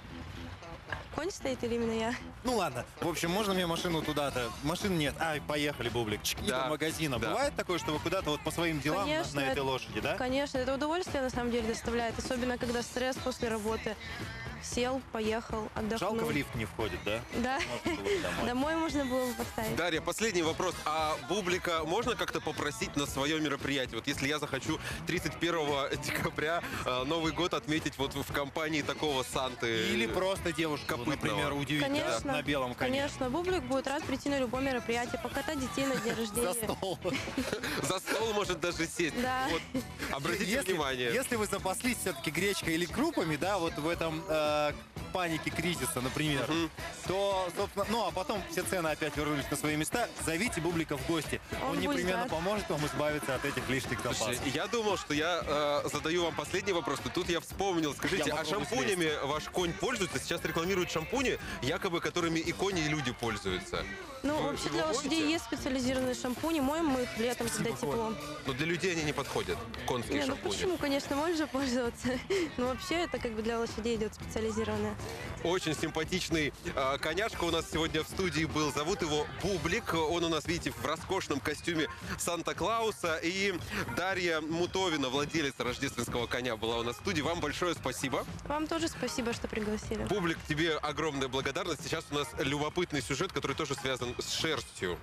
Конь стоит или именно я? Ну ладно. В общем, можно мне машину туда-то? Машин нет. Ай, поехали, Бублик. Чики Да, до магазина. да. Бывает такое, что вы куда-то вот по своим делам на- Конечно, на, этой это- лошади, да? Конечно, это удовольствие на самом деле доставляет. Особенно, когда стресс после работы. Сел, поехал, отдохнул. Жалко, в лифт не входит, да? Да. Можно было бы домой. Домой можно было бы поставить. Дарья, последний вопрос. А Бублика можно как-то попросить на свое мероприятие? Вот если я захочу тридцать первого декабря э, Новый год отметить вот в компании такого Санты. Или просто девушку, копытного. например, удивить Конечно, да, на белом коне. конечно. Бублик будет рад прийти на любое мероприятие, покатать детей на дне рождения. За стол. За стол может даже сесть. Да. Вот. Обратите если, внимание. Если вы запаслись все-таки гречкой или крупами, да, вот в этом э, э, паники, кризиса, например, Мгм. то, собственно, ну, а потом все цены опять вернулись на свои места, зовите Бублика в гости. Он, Он будет непременно рад. поможет вам избавиться от этих лишних запасов. Слушайте, я думал, что я э, задаю вам последний вопрос, но тут я вспомнил. Скажите, Я а попробую шампунями ваш конь пользуется? Сейчас рекламируют шампуни, якобы которыми и кони, и люди пользуются. Ну, Вы- вообще вы для помните? лошадей есть специализированные шампуни. Моем мы их летом, когда тепло. Но для людей они не подходят, конские Не, ну шампуни. почему, конечно, можно пользоваться. Но вообще это как бы для лошадей идет специализированное. Очень симпатичный э, коняшка у нас сегодня в студии был. Зовут его Бублик. Он у нас, видите, в роскошном костюме Санта-Клауса. И Дарья Мутовина, владелица рождественского коня, была у нас в студии. Вам большое спасибо. Вам тоже спасибо, что пригласили. Бублик, тебе огромная благодарность. Сейчас у нас любопытный сюжет, который тоже связан с шерстью.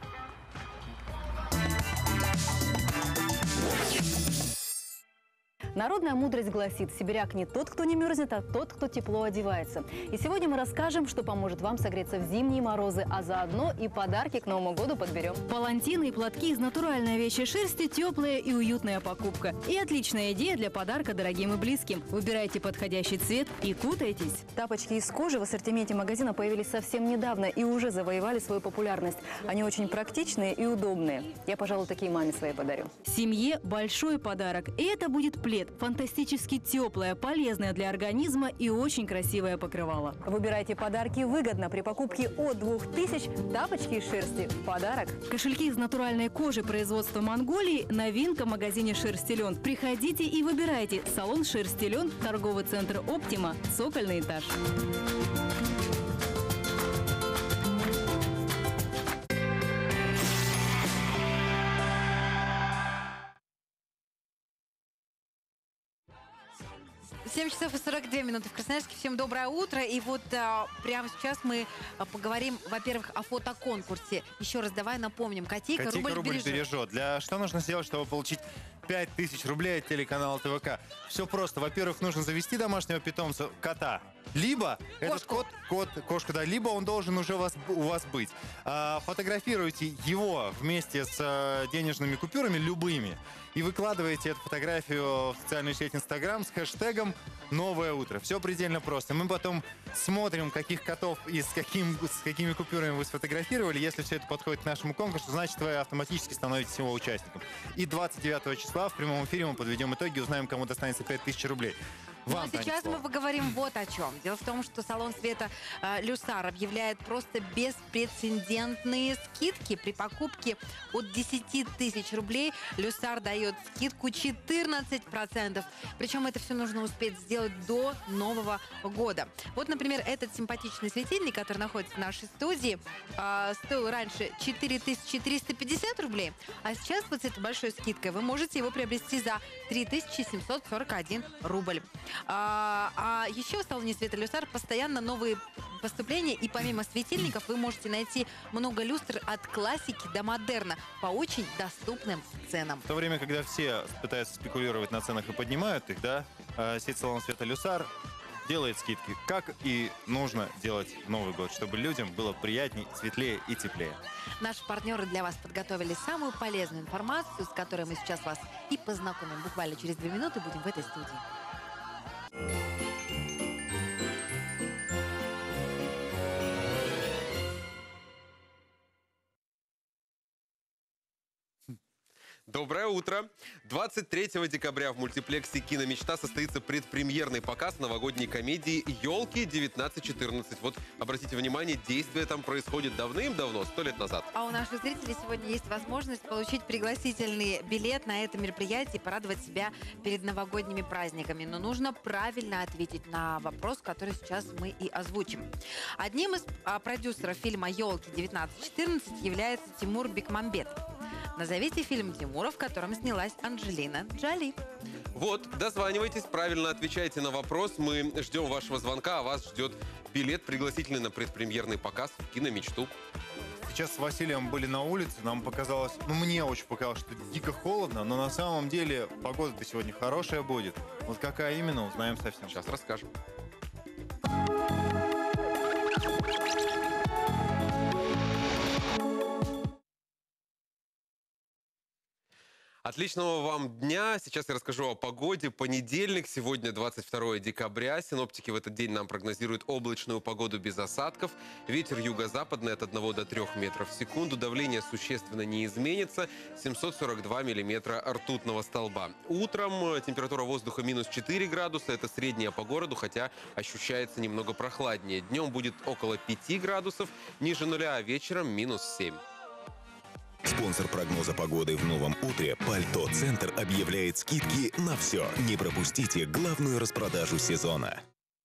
Народная мудрость гласит, сибиряк не тот, кто не мерзнет, а тот, кто тепло одевается. И сегодня мы расскажем, что поможет вам согреться в зимние морозы, а заодно и подарки к Новому году подберем. Палантины и платки из натуральной овечьей шерсти – теплая и уютная покупка. И отличная идея для подарка дорогим и близким. Выбирайте подходящий цвет и кутайтесь. Тапочки из кожи в ассортименте магазина появились совсем недавно и уже завоевали свою популярность. Они очень практичные и удобные. Я, пожалуй, такие маме своей подарю. Семье большой подарок. И это будет плед. Фантастически теплое, полезное для организма и очень красивое покрывало. Выбирайте подарки выгодно. При покупке от двух тысяч тапочки из шерсти в подарок. Кошельки из натуральной кожи производства Монголии – новинка в магазине «Шерстелен». Приходите и выбирайте. Салон «Шерстелен», торговый центр «Оптима», цокольный этаж. семь часов и сорок две минуты в Красноярске. Всем доброе утро. И вот а, прямо сейчас мы а, поговорим, во-первых, о фотоконкурсе. Еще раз давай напомним. Котейка, Котейка рубль, рубль бережет. бережет. Для что нужно сделать, чтобы получить пять тысяч рублей от телеканала ТВК? Все просто. Во-первых, нужно завести домашнего питомца, кота. Либо этот кот, кот, кошка, да, либо он должен уже у вас, у вас быть. А, фотографируйте его вместе с а, денежными купюрами, любыми, и выкладываете эту фотографию в социальную сеть Инстаграм с хэштегом «Новое утро». Все предельно просто. Мы потом смотрим, каких котов и с, каким, с какими купюрами вы сфотографировали. Если все это подходит к нашему конкурсу, значит, вы автоматически становитесь его участником. И двадцать девятого числа в прямом эфире мы подведем итоги и узнаем, кому достанется пять тысяч рублей. Ну, Вам, а сейчас Таня, слово. мы поговорим вот о чем. Дело в том, что салон света э, «Люсар» объявляет просто беспрецедентные скидки. При покупке от десяти тысяч рублей «Люсар» дает скидку четырнадцать процентов. Причем это все нужно успеть сделать до Нового года. Вот, например, этот симпатичный светильник, который находится в нашей студии, э, стоил раньше четыре тысячи триста пятьдесят рублей, а сейчас вот с этой большой скидкой вы можете его приобрести за три тысячи семьсот сорок один рубль. А, а еще в салоне света «Люсар» постоянно новые поступления, и помимо светильников вы можете найти много люстр от классики до модерна по очень доступным ценам. В то время, когда все пытаются спекулировать на ценах и поднимают их, да, э, сеть салон света «Люсар» делает скидки, как и нужно делать в Новый год, чтобы людям было приятнее, светлее и теплее. Наши партнеры для вас подготовили самую полезную информацию, с которой мы сейчас вас и познакомим. Буквально через две минуты будем в этой студии. Доброе утро! двадцать третьего декабря в мультиплексе «Киномечта» состоится предпремьерный показ новогодней комедии «Елки девятнадцать четырнадцать». Вот, обратите внимание, действие там происходит давным-давно, сто лет назад. А у наших зрителей сегодня есть возможность получить пригласительный билет на это мероприятие и порадовать себя перед новогодними праздниками. Но нужно правильно ответить на вопрос, который сейчас мы и озвучим. Одним из а, продюсеров фильма «Елки девятнадцать четырнадцать» является Тимур Бекмамбетов. Назовите фильм Тимура, в котором снялась Анджелина Джоли. Вот, дозванивайтесь, правильно отвечайте на вопрос. Мы ждем вашего звонка, а вас ждет билет пригласительный на предпремьерный показ в «Киномечту». Сейчас с Василием были на улице, нам показалось, ну мне очень показалось, что дико холодно, но на самом деле погода-то сегодня хорошая будет. Вот какая именно, узнаем совсем. Сейчас расскажем. Отличного вам дня. Сейчас я расскажу о погоде. Понедельник, сегодня двадцать второе декабря. Синоптики в этот день нам прогнозируют облачную погоду без осадков. Ветер юго-западный от одного до трёх метров в секунду. Давление существенно не изменится. семьсот сорок два миллиметра ртутного столба. Утром температура воздуха минус четыре градуса. Это средняя по городу, хотя ощущается немного прохладнее. Днем будет около пяти градусов, ниже нуля, а вечером минус семь. Спонсор прогноза погоды в новом утре «Пальто Центр» объявляет скидки на все. Не пропустите главную распродажу сезона.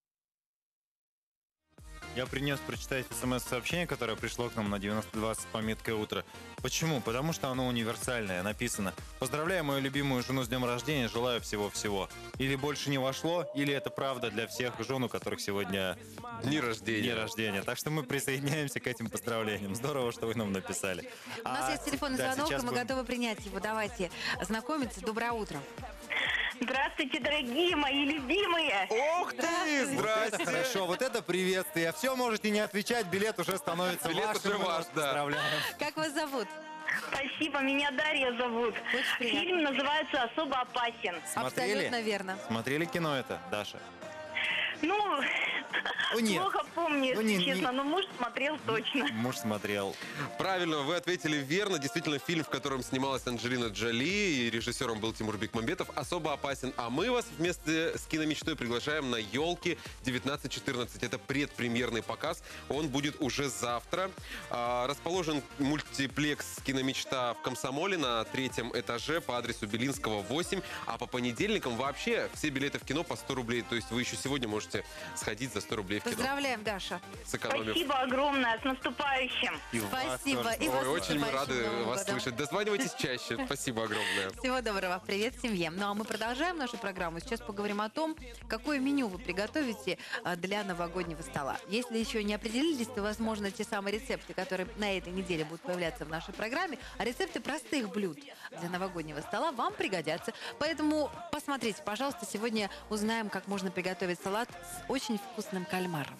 Я принес прочитать смс-сообщение, которое пришло к нам на девяносто двадцать с пометкой «Утро». Почему? Потому что оно универсальное. Написано: «Поздравляю мою любимую жену с днем рождения, желаю всего-всего». Или больше не вошло, или это правда для всех жен, у которых сегодня дни рождения. Дни рождения. Так что мы присоединяемся к этим поздравлениям. Здорово, что вы нам написали. У нас а, есть телефонный да, звонок, и мы будем... готовы принять его. Давайте знакомиться. Доброе утро. Здравствуйте, дорогие мои любимые! Ох ты! Здрасте! Вот хорошо, вот это приветствие. Все, можете не отвечать, билет уже становится билет вашим. Уже ваш, да. Поздравляем. Как вас зовут? Спасибо, меня Дарья зовут. Фильм называется «Особо опасен». Смотрели? Абсолютно верно. Смотрели кино это, Даша? Ну, ну нет. плохо помню, если ну, не, честно, не... но муж смотрел точно. Муж смотрел. Правильно, вы ответили верно. Действительно, фильм, в котором снималась Анджелина Джоли, и режиссером был Тимур Бекмамбетов, особо опасен. А мы вас вместе с киномечтой приглашаем на «Елки» девятнадцать четырнадцать. Это предпремьерный показ. Он будет уже завтра. А, расположен мультиплекс «Киномечта» в Комсомоле на третьем этаже по адресу Белинского, восемь. А по понедельникам вообще все билеты в кино по сто рублей. То есть вы еще сегодня можете сходить за сто рублей в кино. Поздравляем, Даша. Сэкономив. Спасибо огромное, с наступающим. И Спасибо. Вас И вас Ой, очень мы рады Новым вас годом. слышать. Дозванивайтесь чаще. Спасибо огромное. Всего доброго. Привет семье. Ну а мы продолжаем нашу программу. Сейчас поговорим о том, какое меню вы приготовите а, для новогоднего стола. Если еще не определились, то, возможно, те самые рецепты, которые на этой неделе будут появляться в нашей программе, а рецепты простых блюд для новогоднего стола вам пригодятся. Поэтому посмотрите, пожалуйста, сегодня узнаем, как можно приготовить салат с очень вкусным кальмаром.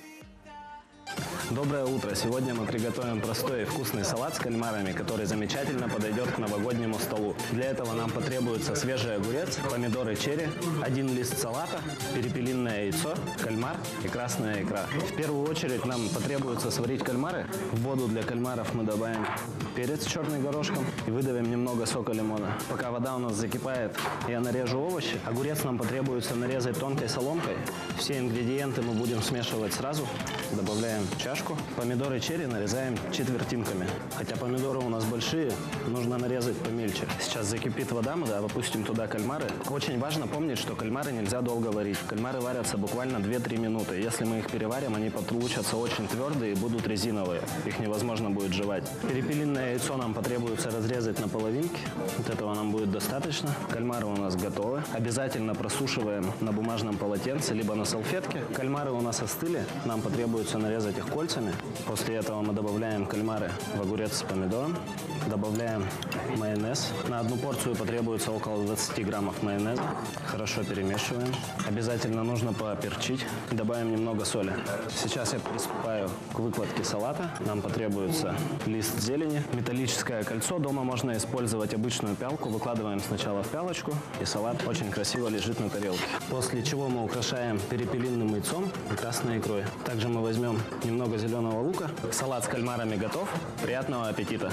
Доброе утро! Сегодня мы приготовим простой и вкусный салат с кальмарами, который замечательно подойдет к новогоднему столу. Для этого нам потребуется свежий огурец, помидоры черри, один лист салата, перепелиное яйцо, кальмар и красная икра. В первую очередь нам потребуется сварить кальмары. В воду для кальмаров мы добавим перец черный горошком и выдавим немного сока лимона. Пока вода у нас закипает, я нарежу овощи. Огурец нам потребуется нарезать тонкой соломкой. Все ингредиенты мы будем смешивать сразу. Добавляем чашку. Помидоры черри нарезаем четвертинками. Хотя помидоры у нас большие, нужно нарезать помельче. Сейчас закипит вода, мы да, опустим туда кальмары. Очень важно помнить, что кальмары нельзя долго варить. Кальмары варятся буквально две-три минуты. Если мы их переварим, они получатся очень твердые и будут резиновые. Их невозможно будет жевать. Перепелиное яйцо нам потребуется разрезать на половинки. Вот этого нам будет достаточно. Кальмары у нас готовы. Обязательно просушиваем на бумажном полотенце, либо на салфетке. Кальмары у нас остыли. Нам потребуется нарезать их кольцами. После этого мы добавляем кальмары в огурец с помидором. Добавляем майонез. На одну порцию потребуется около двадцати граммов майонеза. Хорошо перемешиваем. Обязательно нужно поперчить. Добавим немного соли. Сейчас я приступаю к выкладке салата. Нам потребуется лист зелени, металлическое кольцо. Дома можно использовать обычную пялку. Выкладываем сначала в пялочку, и салат очень красиво лежит на тарелке. После чего мы украшаем перепелиным яйцом и красной икрой. Также мы возьмем немного зеленого лука. Салат с кальмарами готов. Приятного аппетита!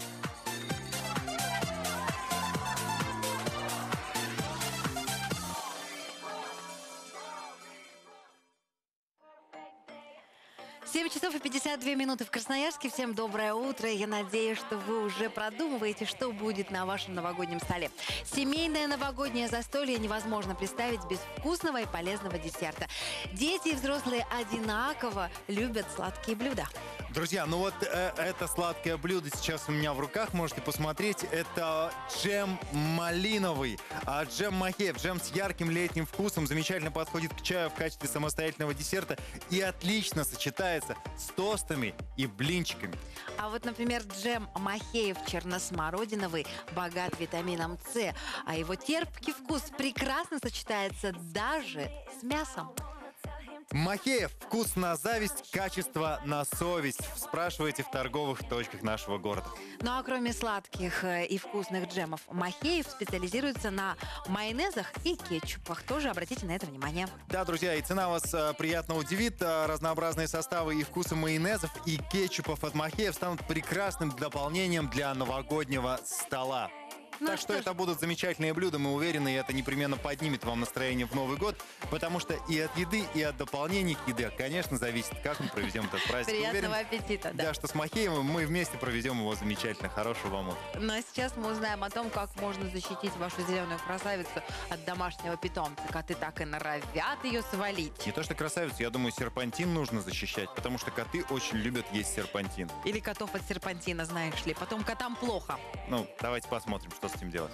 семь часов и пятьдесят две минуты в Красноярске. Всем доброе утро. Я надеюсь, что вы уже продумываете, что будет на вашем новогоднем столе. Семейное новогоднее застолье невозможно представить без вкусного и полезного десерта. Дети и взрослые одинаково любят сладкие блюда. Друзья, ну вот э, это сладкое блюдо сейчас у меня в руках, можете посмотреть. Это джем малиновый, а джем махеев. Джем с ярким летним вкусом, замечательно подходит к чаю в качестве самостоятельного десерта и отлично сочетается с тостами и блинчиками. А вот, например, джем махеев черносмородиновый богат витамином С, а его терпкий вкус прекрасно сочетается даже с мясом. Махеев. Вкус на зависть, качество на совесть. Спрашивайте в торговых точках нашего города. Ну а кроме сладких э, и вкусных джемов, Махеев специализируется на майонезах и кетчупах. Тоже обратите на это внимание. Да, друзья, и цена вас а, приятно удивит. А, разнообразные составы и вкусы майонезов и кетчупов от Махеев станут прекрасным дополнением для новогоднего стола. Ну, так что, что это будут замечательные блюда, мы уверены, и это непременно поднимет вам настроение в Новый год, потому что и от еды, и от дополнений к еде, конечно, зависит, как мы проведем этот праздник. Приятного Уверен, аппетита, да. Да, что с Махеевым мы вместе проведем его замечательно. Хорошего вам утра. Ну а сейчас мы узнаем о том, как можно защитить вашу зеленую красавицу от домашнего питомца. Коты так и норовят ее свалить. Не то что красавицу, я думаю, серпантин нужно защищать, потому что коты очень любят есть серпантин. Или котов от серпантина, знаешь ли. Потом котам плохо. Ну, давайте посмотрим, что с этим делать.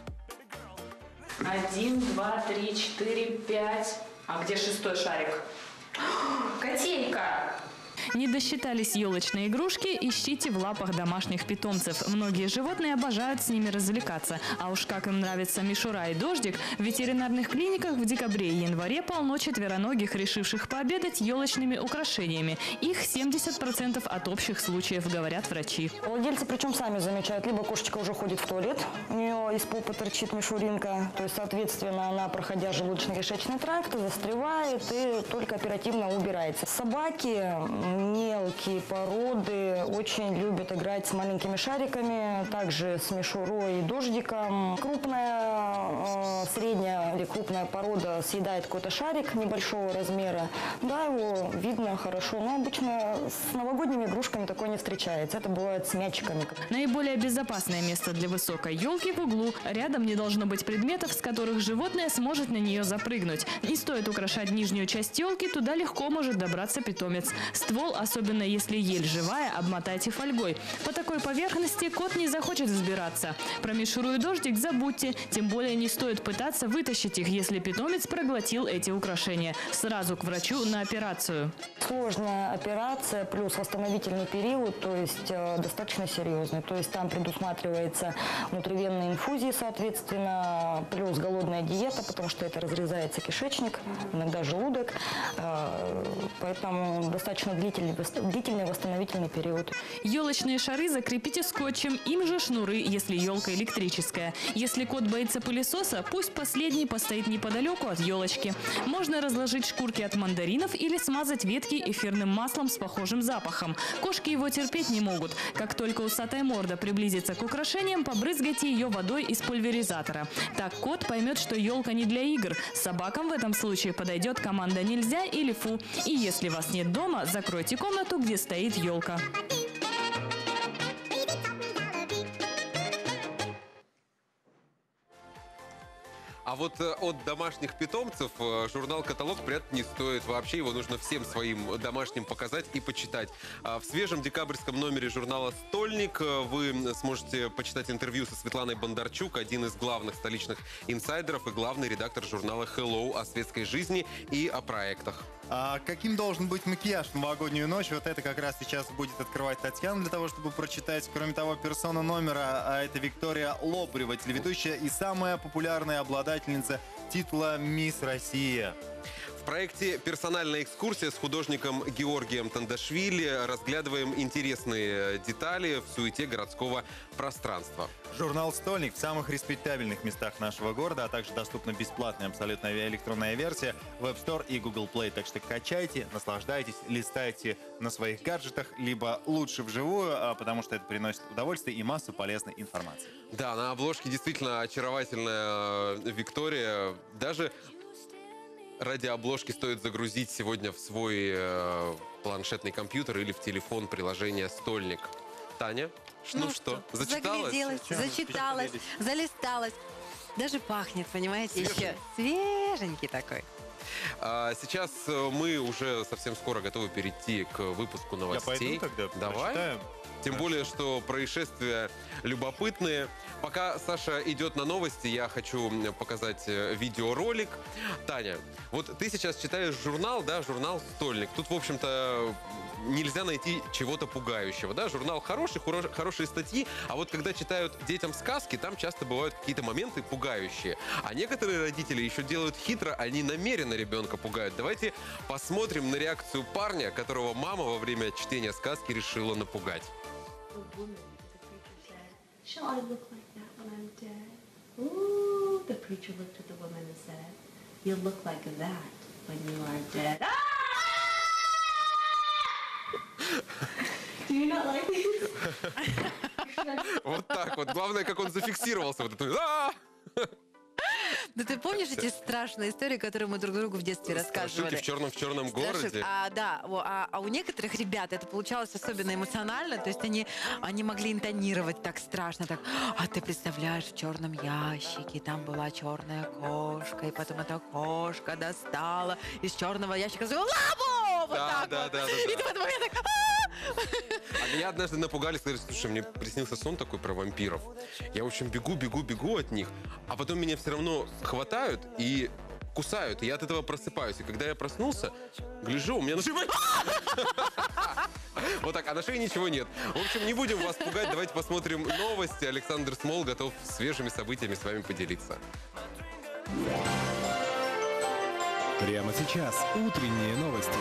Один, два, три, четыре, пять. А где шестой шарик? Котейка! Не досчитались елочные игрушки, ищите в лапах домашних питомцев. Многие животные обожают с ними развлекаться. А уж как им нравится мишура и дождик, в ветеринарных клиниках в декабре и январе полно четвероногих, решивших пообедать елочными украшениями. Их семьдесят процентов от общих случаев, говорят врачи. Владельцы причем сами замечают, либо кошечка уже ходит в туалет, у нее из попы торчит мишуринка, то есть, соответственно, она, проходя желудочно-кишечный тракт, застревает и только оперативно убирается. Собаки, мелкие породы, очень любят играть с маленькими шариками, также с мишурой и дождиком. Крупная, э, средняя или крупная порода съедает какой-то шарик небольшого размера, да, его видно хорошо, но обычно с новогодними игрушками такое не встречается. Это бывает с мячиками. Наиболее безопасное место для высокой елки в углу. Рядом не должно быть предметов, с которых животное сможет на нее запрыгнуть. Не стоит украшать нижнюю часть елки, туда легко может добраться питомец. Ствол, особенно если ель живая, обмотайте фольгой. По такой поверхности кот не захочет взбираться. Про мишуру и дождик забудьте, тем более не стоит пытаться вытащить их, если питомец проглотил эти украшения. Сразу к врачу на операцию. Сложная операция плюс восстановительный период, то есть э, достаточно серьезный. То есть там предусматривается внутривенные инфузии, соответственно, плюс голодная диета, потому что это разрезается кишечник, иногда желудок. Э, поэтому достаточно длительный, длительный восстановительный период. Елочные шары закрепите скотчем, им же шнуры, если елка электрическая. Если кот боится пылесоса, пусть последний постоит неподалеку от елочки. Можно разложить шкурки от мандаринов или смазать ветки эфирным маслом с похожим запахом. Кошки его терпеть не могут. Как только усатая морда приблизится к украшениям, побрызгайте ее водой из пульверизатора. Так кот поймет, что елка не для игр. Собакам в этом случае подойдет команда «нельзя» или «фу». И если вас нет дома, закройте комнату, где стоит елка. А вот э, от домашних питомцев э, журнал «Каталог» прятать не стоит. Вообще его нужно всем своим домашним показать и почитать. А в свежем декабрьском номере журнала «Стольник» э, вы сможете почитать интервью со Светланой Бондарчук, один из главных столичных инсайдеров и главный редактор журнала «Hello», о светской жизни и о проектах. А каким должен быть макияж в новогоднюю ночь? Вот это как раз сейчас будет открывать Татьяна для того, чтобы прочитать. Кроме того, персона номера, а это Виктория Лобрева, телеведущая и самая популярная обладательница титула «Мисс Россия». В проекте «Персональная экскурсия» с художником Георгием Тандашвили разглядываем интересные детали в суете городского пространства. Журнал «Стольник» в самых респектабельных местах нашего города, а также доступна бесплатная абсолютно электронная версия в App Store и Google Play. Так что качайте, наслаждайтесь, листайте на своих гаджетах, либо лучше вживую, потому что это приносит удовольствие и массу полезной информации. Да, на обложке действительно очаровательная Виктория. Даже ради обложки стоит загрузить сегодня в свой э, планшетный компьютер или в телефон приложение «Стольник». Таня, ну, ну что, зачиталась? Загляделась, зачиталась, залисталась. Даже пахнет, понимаете, еще свеженький такой. А сейчас мы уже совсем скоро готовы перейти к выпуску новостей. Я пойду тогда, Давай. прочитаю. Тем более, что происшествия любопытные. Пока Саша идет на новости, я хочу показать видеоролик. Таня, вот ты сейчас читаешь журнал, да, журнал «Стольник». Тут, в общем-то, нельзя найти чего-то пугающего, да? Журнал хороший, хуро- хорошие статьи, а вот когда читают детям сказки, там часто бывают какие-то моменты пугающие. А некоторые родители еще делают хитро, они намеренно ребенка пугают. Давайте посмотрим на реакцию парня, которого мама во время чтения сказки решила напугать. Do you not like these? Вот так вот. Главное, как он зафиксировался. Вот это. Да ты помнишь эти страшные истории, которые мы друг другу в детстве рассказывали? Страшилки в черном в черном городе. А, да, а, а у некоторых ребят это получалось особенно эмоционально, то есть они, они могли интонировать так страшно, так, а ты представляешь, в черном ящике там была черная кошка, и потом эта кошка достала из черного ящика свою лапу! Вот Да, так да, вот. да, да, И да. ты в этот момент так, А меня однажды напугали, сказали, слушай, мне приснился сон такой про вампиров. Я, в общем, бегу, бегу, бегу от них, а потом меня все равно хватают и кусают, и я от этого просыпаюсь. И когда я проснулся, гляжу, у меня на шее... Вот так, а на шее ничего нет. В общем, не будем вас пугать, давайте посмотрим новости. Александр Смол готов свежими событиями с вами поделиться. Прямо сейчас утренние новости.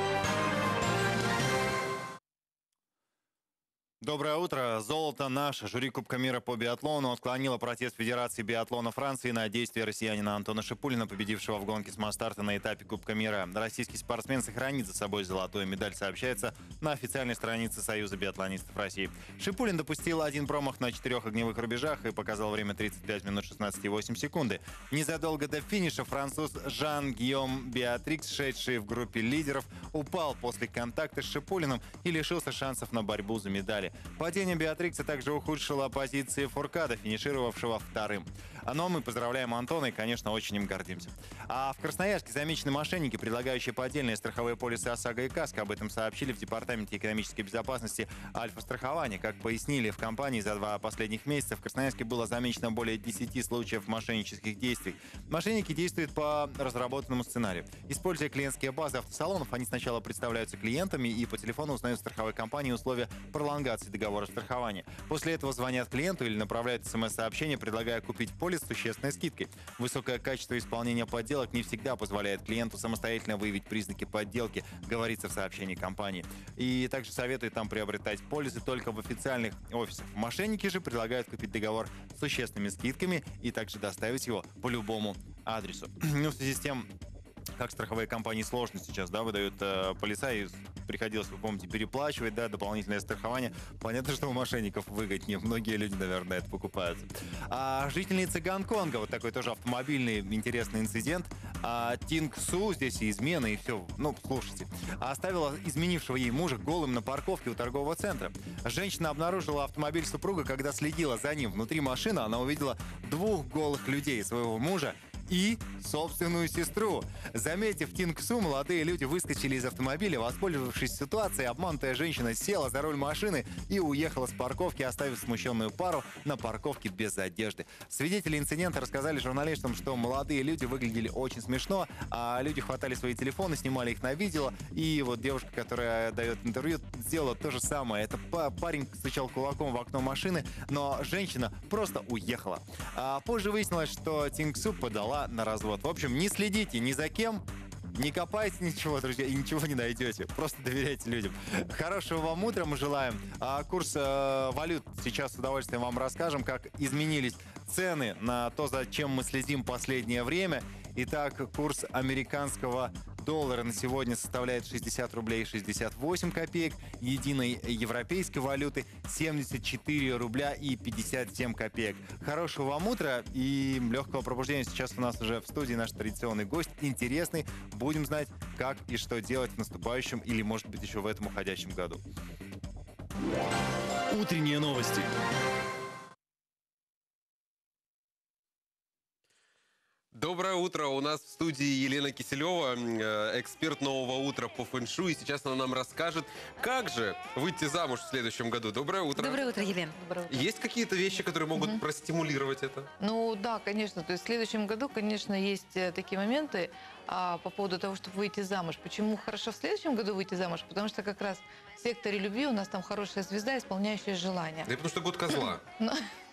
Доброе утро. Золото наше. Жюри Кубка мира по биатлону отклонило протест Федерации биатлона Франции на действия россиянина Антона Шипулина, победившего в гонке с масс-старта на этапе Кубка мира. Российский спортсмен сохранит за собой золотую медаль, сообщается на официальной странице Союза биатлонистов России. Шипулин допустил один промах на четырех огневых рубежах и показал время тридцать пять минут шестнадцать и восемь секунды. Незадолго до финиша француз Жан-Гийом Беатрикс, шедший в группе лидеров, упал после контакта с Шипулиным и лишился шансов на борьбу за медали. Падение Беатрикса также ухудшило позиции Фуркада, финишировавшего вторым. Но мы поздравляем Антона и, конечно, очень им гордимся. А в Красноярске замечены мошенники, предлагающие поддельные страховые полисы ОСАГО и КАСКО. Об этом сообщили в Департаменте экономической безопасности Альфа-страхования. Как пояснили в компании, за два последних месяца в Красноярске было замечено более десяти случаев мошеннических действий. Мошенники действуют по разработанному сценарию. Используя клиентские базы автосалонов, они сначала представляются клиентами и по телефону узнают страховой компании условия пролонгации договора страхования. После этого звонят клиенту или направляют смс-сообщение, предлагая купить полис с существенной скидкой. Высокое качество исполнения подделок не всегда позволяет клиенту самостоятельно выявить признаки подделки, говорится в сообщении компании. И также советуют там приобретать полисы только в официальных офисах. Мошенники же предлагают купить договор с существенными скидками и также доставить его по любому адресу. Ну, в связи с тем, как страховые компании сложно сейчас, да, выдают э, полиса, и приходилось, вы помните, переплачивать, да, дополнительное страхование. Понятно, что у мошенников выгоднее. Многие люди, наверное, это покупают. А жительница Гонконга, вот такой тоже автомобильный интересный инцидент. А, Тинг Су, здесь и измена, и все. Ну, слушайте. Оставила изменившего ей мужа голым на парковке у торгового центра. Женщина обнаружила автомобиль супруга, когда следила за ним. Внутри машины она увидела двух голых людей, своего мужа и собственную сестру. Заметив Тинг Су, молодые люди выскочили из автомобиля. Воспользовавшись ситуацией, обманутая женщина села за руль машины и уехала с парковки, оставив смущенную пару на парковке без одежды. Свидетели инцидента рассказали журналистам, что молодые люди выглядели очень смешно, а люди хватали свои телефоны, снимали их на видео. И вот девушка, которая дает интервью, сделала то же самое. Это парень стучал кулаком в окно машины, но женщина просто уехала. А позже выяснилось, что Тинг Су подала на развод. В общем, не следите ни за кем, не копайте ничего, друзья, и ничего не найдете. Просто доверяйте людям. Хорошего вам утра мы желаем. А курс э, валют сейчас с удовольствием вам расскажем, как изменились цены на то, за чем мы следим последнее время. Итак, курс американского доллара на сегодня составляет шестьдесят рублей шестьдесят восемь копеек. Единой европейской валюты семьдесят четыре рубля и пятьдесят семь копеек. Хорошего вам утра и легкого пробуждения. Сейчас у нас уже в студии наш традиционный гость, интересный. Будем знать, как и что делать в наступающем или, может быть, еще в этом уходящем году. Утренние новости. Доброе утро. У нас в студии Елена Киселева, э, эксперт нового утра по фэн-шуй. И сейчас она нам расскажет, как же выйти замуж в следующем году. Доброе утро. Доброе утро, Елена. Есть какие-то вещи, которые могут Мгм. простимулировать это? Ну да, конечно. То есть в следующем году, конечно, есть э, такие моменты а, по поводу того, чтобы выйти замуж. Почему хорошо в следующем году выйти замуж? Потому что как раз в секторе любви у нас там хорошая звезда, исполняющая желания. Да и потому что год козла. Ну,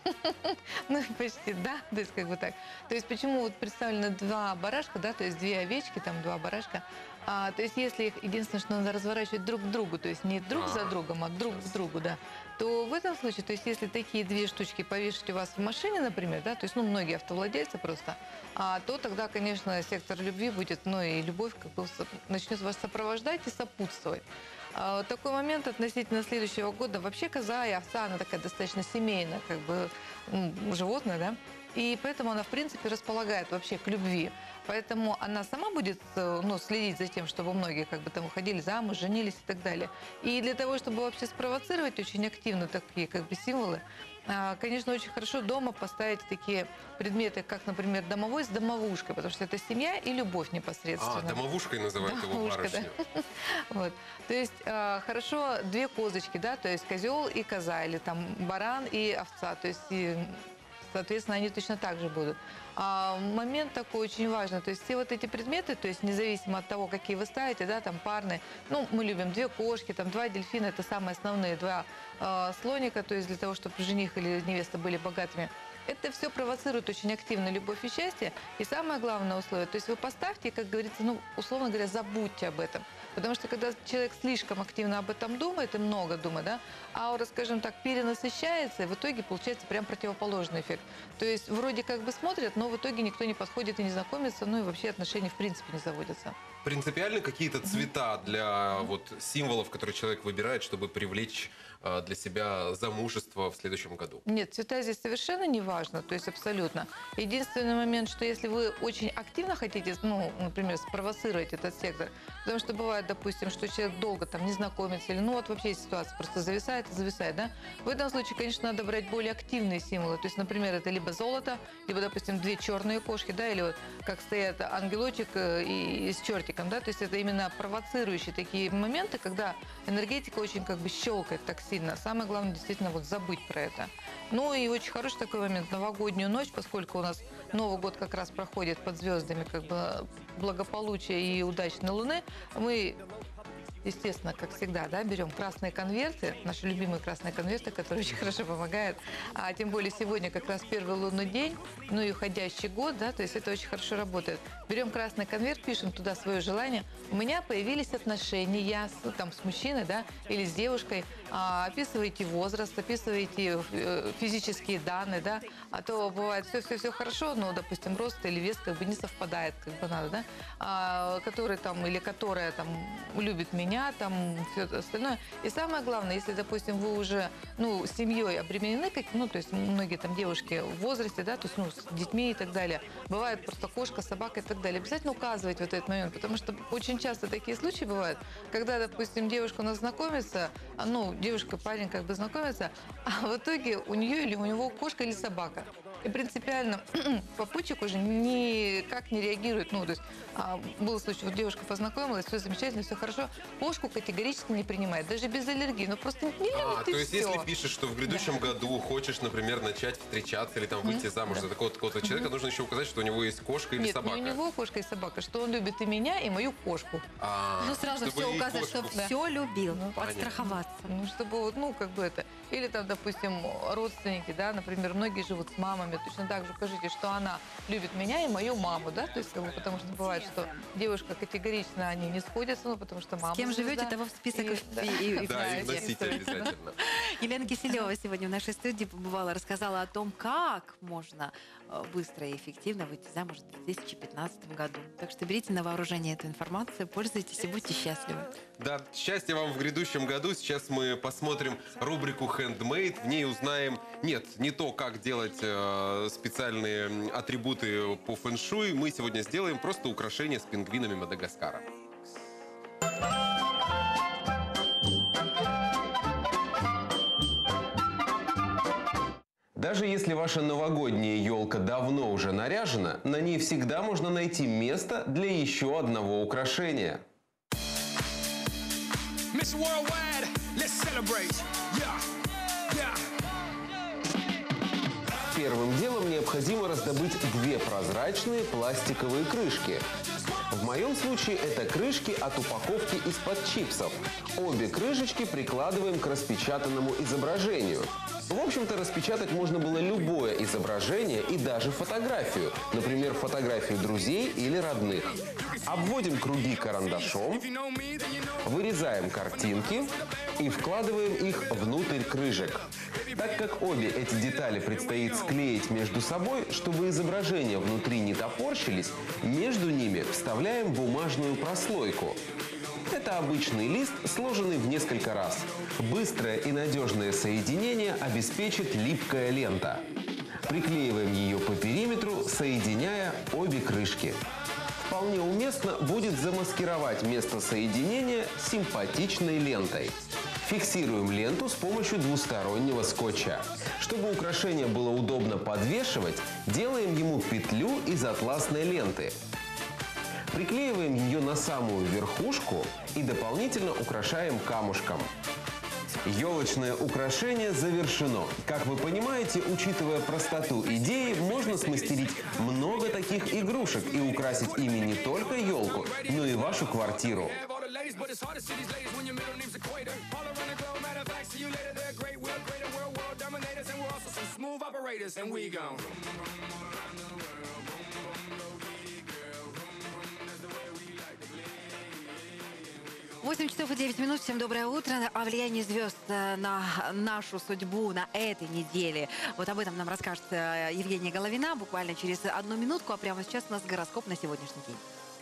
ну, почти, да, то есть как бы так. То есть почему вот представлены два барашка, да, то есть две овечки, там два барашка. А, то есть если их, единственное, что надо разворачивать друг к другу, то есть не друг за другом, а друг к другу, да, то в этом случае, то есть если такие две штучки повешать у вас в машине, например, да, то есть, ну, многие автовладельцы просто, а, то тогда, конечно, сектор любви будет, ну, и любовь как бы со- начнет вас сопровождать и сопутствовать. А, вот такой момент относительно следующего года. Вообще коза и овца, она такая достаточно семейная, как бы, м, животное, да, и поэтому она, в принципе, располагает вообще к любви. Поэтому она сама будет, э, ну, следить за тем, чтобы многие как бы там уходили замуж, женились и так далее. И для того, чтобы вообще спровоцировать очень активно такие как бы символы, а, конечно, очень хорошо дома поставить такие предметы, как, например, домовой с домовушкой, потому что это семья и любовь непосредственно. А, домовушкой называют его Домовушка, барышня. да. Вот. То есть э, хорошо две козочки, да, то есть козел и коза, или там баран и овца, то есть и, соответственно, они точно так же будут. А момент такой очень важный, то есть все вот эти предметы, то есть независимо от того, какие вы ставите, да, там парные, ну, мы любим две кошки, там два дельфина, это самые основные, два э, слоника, то есть для того, чтобы жених или невеста были богатыми. Это все провоцирует очень активно любовь и счастье. И самое главное условие, то есть вы поставьте, как говорится, ну, условно говоря, забудьте об этом. Потому что когда человек слишком активно об этом думает и много думает, да, аура, скажем так, перенасыщается, и в итоге получается прям противоположный эффект. То есть вроде как бы смотрят, но в итоге никто не подходит и не знакомится, ну и вообще отношения в принципе не заводятся. Принципиально какие-то цвета для вот символов, которые человек выбирает, чтобы привлечь э, для себя замужество в следующем году? Нет, цвета здесь совершенно не важно, то есть абсолютно. Единственный момент, что если вы очень активно хотите, ну, например, спровоцировать этот сектор, потому что бывает, допустим, что человек долго там не знакомится, или ну вот вообще ситуация просто зависает и зависает, да, в этом случае, конечно, надо брать более активные символы, то есть, например, это либо золото, либо, допустим, две черные кошки, да, или вот как стоят ангелочек э, и, и с чертиком, да, то есть это именно провоцирующие такие моменты, когда энергетика очень как бы щелкает так сильно. Самое главное действительно вот забыть про это. Ну и очень хороший такой момент, новогоднюю ночь, поскольку у нас Новый год как раз проходит под звездами как бы благополучия и удачной луны, мы, естественно, как всегда, да, берем красные конверты, наши любимые красные конверты, которые очень хорошо помогают. А тем более сегодня как раз первый лунный день, ну и уходящий год, да, то есть это очень хорошо работает. Берем красный конверт, пишем туда свое желание. У меня появились отношения с, там, с мужчиной, да, или с девушкой. А, описываете возраст, описываете э, физические данные, да, а то бывает все-все-все хорошо, но, допустим, рост или вес как бы не совпадает, как бы надо, да, а, который там или которая там любит меня, там все остальное. И самое главное, если, допустим, вы уже, ну, семьей обременены, как, ну, то есть многие там девушки в возрасте, да, то есть, ну, с детьми и так далее, бывает просто кошка, собака и так далее, обязательно указывать вот этот момент, потому что очень часто такие случаи бывают, когда, допустим, девушка у нас знакомится, ну, девушка, парень как бы знакомится, а в итоге у нее или у него кошка или собака. И принципиально попутчик уже никак не реагирует. Ну, то есть а, был случай, вот девушка познакомилась, все замечательно, все хорошо. Кошку категорически не принимает, даже без аллергии. Ну, просто не А, любит то и есть, все. если пишешь, что в грядущем году хочешь, например, начать встречаться или там выйти замуж за такого-то такого-то человека, нужно еще указать, что у него есть кошка или Нет, собака. не у него кошка и собака, что он любит и меня, и мою кошку. А, Ну, сразу чтобы все и указать, кошку. что все любил, понятно. подстраховаться. Ну, чтобы вот, ну, как бы это. Или там, допустим, родственники, да, например, многие живут с мамами, точно так же укажите, что она любит меня и мою маму, да, то есть, как бы, потому что бывает, что девушка категорично, они не сходятся, ну, потому что мама... С кем живете, звезда. того в список И- да. и, и Да, и входите. вносите обязательно. Елена Киселева сегодня в нашей студии побывала, рассказала о том, как можно э, быстро и эффективно выйти замуж в две тысячи пятнадцатом году. Так что берите на вооружение эту информацию, пользуйтесь и будьте счастливы. Да, счастья вам в грядущем году. Сейчас мы посмотрим рубрику «Handmade». В ней узнаем, нет, не то, как делать э, специальные атрибуты по фэн-шуй. Мы сегодня сделаем просто украшения с пингвинами Мадагаскара. Даже если ваша новогодняя елка давно уже наряжена, на ней всегда можно найти место для еще одного украшения. Первым делом необходимо раздобыть две прозрачные пластиковые крышки. В моем случае это крышки от упаковки из-под чипсов. Обе крышечки прикладываем к распечатанному изображению. В общем-то, распечатать можно было любое изображение и даже фотографию. Например, фотографию друзей или родных. Обводим круги карандашом, вырезаем картинки и вкладываем их внутрь крышек. Так как обе эти детали предстоит склеить между собой, чтобы изображения внутри не топорщились, между ними вставляем бумажную прослойку. Это обычный лист, сложенный в несколько раз. Быстрое и надежное соединение обеспечит липкая лента. Приклеиваем ее по периметру, соединяя обе крышки. Вполне уместно будет замаскировать место соединения симпатичной лентой. Фиксируем ленту с помощью двустороннего скотча. Чтобы украшение было удобно подвешивать, делаем ему петлю из атласной ленты. Приклеиваем ее на самую верхушку и дополнительно украшаем камушком. Елочное украшение завершено. Как вы понимаете, учитывая простоту идеи, можно смастерить много таких игрушек и украсить ими не только елку, но и вашу квартиру. восемь часов и девять минут. Всем доброе утро. О влиянии звезд на нашу судьбу на этой неделе. Вот об этом нам расскажет Евгения Головина буквально через одну минутку. А прямо сейчас у нас гороскоп на сегодняшний день.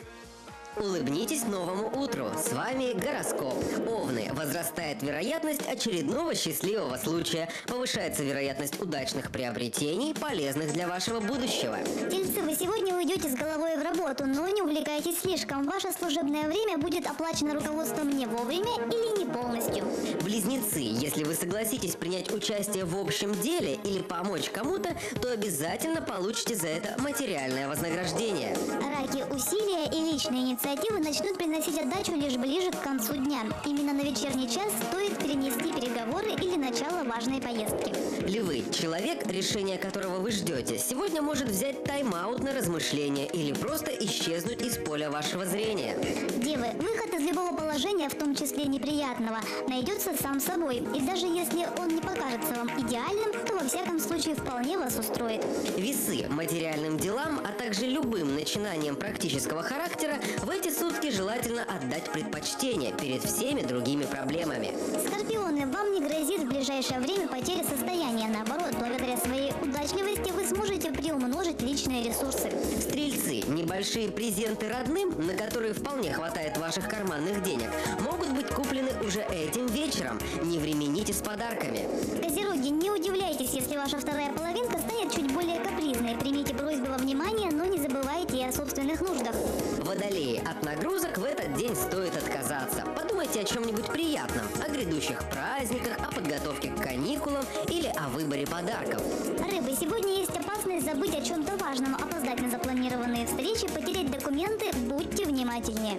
Улыбнитесь новому утру. С вами гороскоп. Овны. Возрастает вероятность очередного счастливого случая. Повышается вероятность удачных приобретений, полезных для вашего будущего. Тельцы, вы сегодня уйдете с головой в работу, но не увлекайтесь слишком. Ваше служебное время будет оплачено руководством не вовремя или не полностью. Близнецы. Если вы согласитесь принять участие в общем деле или помочь кому-то, то обязательно получите за это материальное вознаграждение. Раки. Усилия и личные инициативы начнут приносить отдачу лишь ближе к концу дня. Именно на вечерний час стоит перенести переговоры или начало важной поездки. Львы. Человек, решение которого вы ждете, сегодня может взять тайм-аут на размышления или просто исчезнуть из поля вашего зрения. Девы. Выход из любого положения, в том числе неприятного, найдется сам собой. И даже если он не покажется вам идеальным, то во всяком случае вполне вас устроит. Весы. Материальным делам, а также любым начинаниям практического характера в эти сутки желательно отдать предпочтение перед всеми другими проблемами. Скорпионы. Вам не грозит в ближайшее время потеря состояния. Наоборот, благодаря своей удачливости вы сможете приумножить личные ресурсы. Стрельцы. Небольшие презенты родным, на которые вполне хватает ваших карманных денег, могут быть куплены уже этим вечером. Не времените с подарками. Козероги. Не удивляйтесь, если ваша вторая половинка станет чуть более капризной. Примите просьбы во внимание, но не забывайте и о собственных нуждах. Водолеи. От нагрузок в этот день стоит отказаться. Подумайте о чем-нибудь приятном, о грядущих праздниках, о подготовке к каникулам или о выборе подарков. Рыбы. Сегодня есть опасность забыть о чем-то важном, опоздать на запланированные встречи, потерять документы. Будьте внимательнее.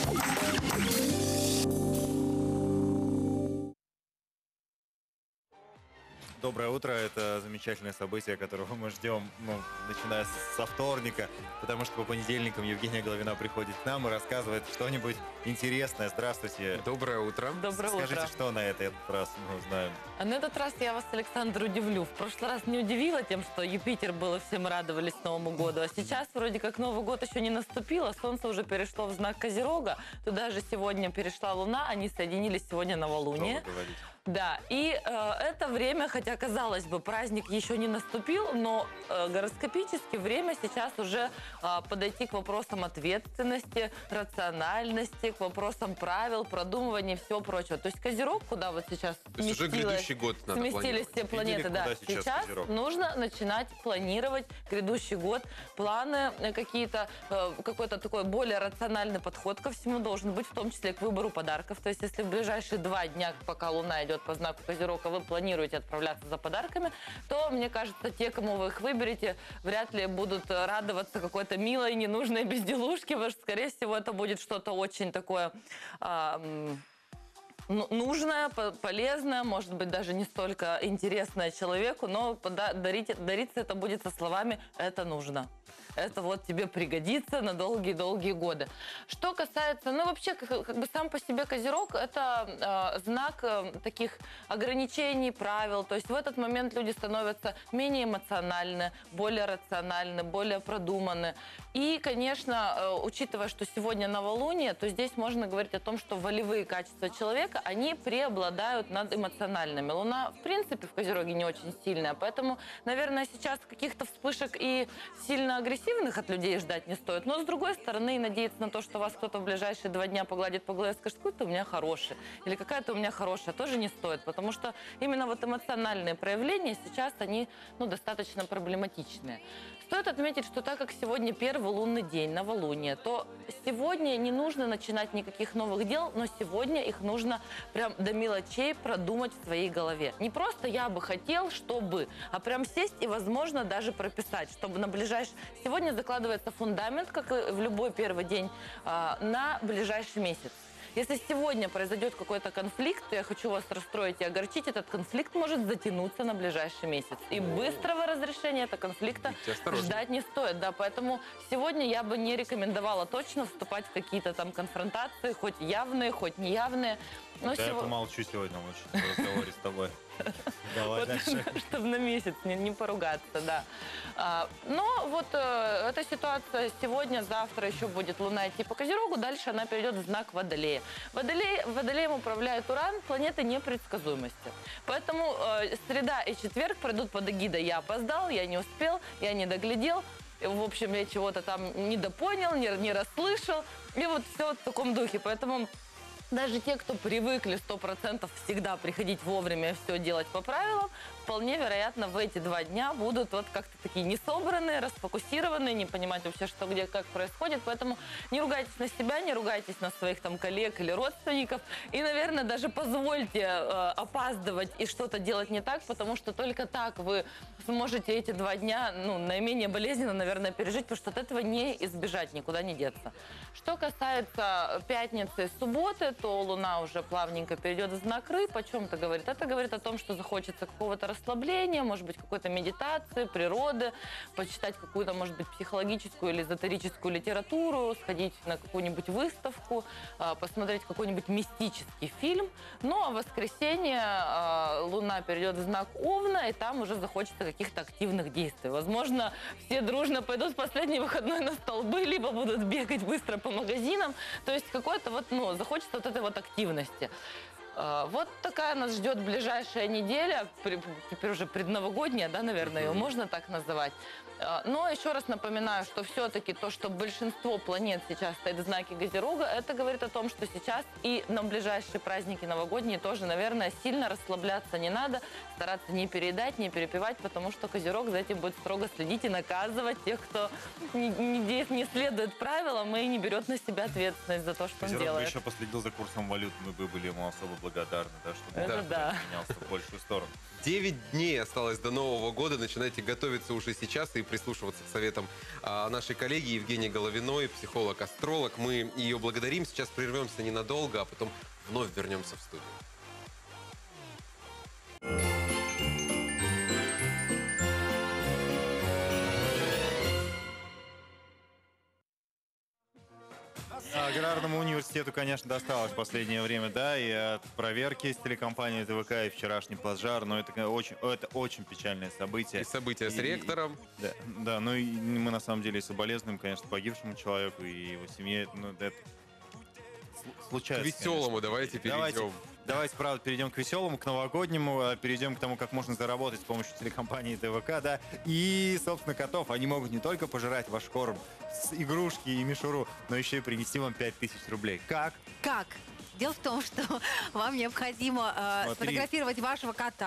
Доброе утро. Это замечательное событие, которого мы ждем, ну, начиная со вторника, потому что по понедельникам Евгения Головина приходит к нам и рассказывает что-нибудь интересное. Здравствуйте. Доброе утро. Доброе Скажите, утро. что на этот раз мы узнаем? А на этот раз я вас, Александр, удивлю. В прошлый раз не удивила тем, что Юпитер был, и все мы радовались Новому году. А сейчас вроде как Новый год еще не наступил, а Солнце уже перешло в знак Козерога. Туда же сегодня перешла Луна, они соединились сегодня новолуние. Что вы говорите? Да, и э, это время, хотя, казалось бы, праздник еще не наступил, но э, гороскопически время сейчас уже э, подойти к вопросам ответственности, рациональности, к вопросам правил, продумывания и всего прочего. То есть Козерог, куда вот сейчас То есть уже грядущий год надо сместились все планеты, да. Куда сейчас Сейчас Козерог? нужно начинать планировать грядущий год, планы э, какие-то, э, какой-то такой более рациональный подход ко всему должен быть, в том числе к выбору подарков. То есть если в ближайшие два дня, пока Луна идет идет по знаку Козерог, а вы планируете отправляться за подарками, то, мне кажется, те, кому вы их выберете, вряд ли будут радоваться какой-то милой, ненужной безделушке, потому что, скорее всего, это будет что-то очень такое... А, нужное, полезное, может быть, даже не столько интересное человеку, но дарить, дариться это будет со словами «это нужно». Это вот тебе пригодится на долгие-долгие годы. Что касается, ну вообще, как, как бы сам по себе Козерог, это э, знак э, таких ограничений, правил. То есть в этот момент люди становятся менее эмоциональны, более рациональны, более продуманы. И, конечно, э, учитывая, что сегодня новолуние, то здесь можно говорить о том, что волевые качества человека, они преобладают над эмоциональными. Луна, в принципе, в Козероге не очень сильная, поэтому, наверное, сейчас каких-то вспышек и сильно агрессивных от людей ждать не стоит. Но, с другой стороны, надеяться на то, что вас кто-то в ближайшие два дня погладит по голове и скажет, какой ты у меня хороший, или какая-то у меня хорошая, тоже не стоит. Потому что именно вот эмоциональные проявления сейчас, они, ну, достаточно проблематичные. Стоит отметить, что так как сегодня первый лунный день, новолуние, то сегодня не нужно начинать никаких новых дел, но сегодня их нужно прям до мелочей продумать в своей голове. Не просто «я бы хотел, чтобы», а прям сесть и, возможно, даже прописать, чтобы на ближайший... Сегодня закладывается фундамент, как и в любой первый день, на ближайший месяц. Если сегодня произойдет какой-то конфликт, то я хочу вас расстроить и огорчить, этот конфликт может затянуться на ближайший месяц. И быстрого разрешения этого конфликта ждать не стоит. Да, поэтому сегодня я бы не рекомендовала точно вступать в какие-то там конфронтации, хоть явные, хоть неявные. Но Я сего... помолчу сегодня лучше в разговоре с тобой. Давай вот, дальше. Чтобы на месяц не, не поругаться, да. А, но вот э, эта ситуация сегодня, завтра еще будет Луна идти по Козерогу, дальше она перейдет в знак Водолея. Водолей, Водолеем управляет Уран, планета непредсказуемости. Поэтому э, среда и четверг пройдут под эгидой «я опоздал», «я не успел», «я не доглядел». В общем, я чего-то там недопонял, не, не расслышал. И вот все в таком духе. Поэтому... Даже те, кто привыкли сто процентов всегда приходить вовремя и все делать по правилам, вполне вероятно, в эти два дня будут вот как-то такие несобранные, расфокусированные, не понимать вообще, что где, как происходит. Поэтому не ругайтесь на себя, не ругайтесь на своих там коллег или родственников. И, наверное, даже позвольте э, опаздывать и что-то делать не так, потому что только так вы сможете эти два дня, ну, наименее болезненно, наверное, пережить, потому что от этого не избежать, никуда не деться. Что касается пятницы и субботы, то Луна уже плавненько перейдет в знак Рыб. О чем-то говорит? Это говорит о том, что захочется какого-то расслабления, может быть, какой-то медитации, природы, почитать какую-то, может быть, психологическую или эзотерическую литературу, сходить на какую-нибудь выставку, посмотреть какой-нибудь мистический фильм. Ну, а в воскресенье Луна перейдет в знак Овна, и там уже захочется каких-то активных действий. Возможно, все дружно пойдут в последний выходной на столбы, либо будут бегать быстро по магазинам. То есть какой-то вот, ну, захочется вот этой вот активности. Вот такая нас ждет ближайшая неделя, теперь уже предновогодняя, да, наверное, ее можно так называть. Но еще раз напоминаю, что все-таки то, что большинство планет сейчас стоит в знаке Козерога, это говорит о том, что сейчас и на ближайшие праздники новогодние тоже, наверное, сильно расслабляться не надо, стараться не переедать, не перепивать, потому что Козерог за этим будет строго следить и наказывать тех, кто не, не, не следует правилам и не берет на себя ответственность за то, что Козерог он делает. бы еще последил за курсом валют, мы бы были ему особо благодарны, да, чтобы это он да. менялся в большую сторону. Девять дней осталось до Нового года. Начинайте готовиться уже сейчас и прислушиваться к советам а, нашей коллеги Евгении Головиной, психолог-астролог. Мы ее благодарим. Сейчас прервемся ненадолго, а потом вновь вернемся в студию. Аграрному университету, конечно, досталось в последнее время, да, и от проверки с телекомпанией ТВК, и вчерашний пожар, но это очень, это очень печальное событие. И событие с и, ректором. Да, да, ну и мы на самом деле соболезнуем, конечно, погибшему человеку и его семье, ну это случается. К веселому конечно. Давайте перейдем. Давайте. Давайте, правда, перейдем к веселому, к новогоднему, перейдем к тому, как можно заработать с помощью телекомпании ТВК, да. И, собственно, котов, они могут не только пожирать ваш корм с игрушки и мишуру, но еще и принести вам пять тысяч рублей. Как? Как? Дело в том, что вам необходимо э, сфотографировать вашего кота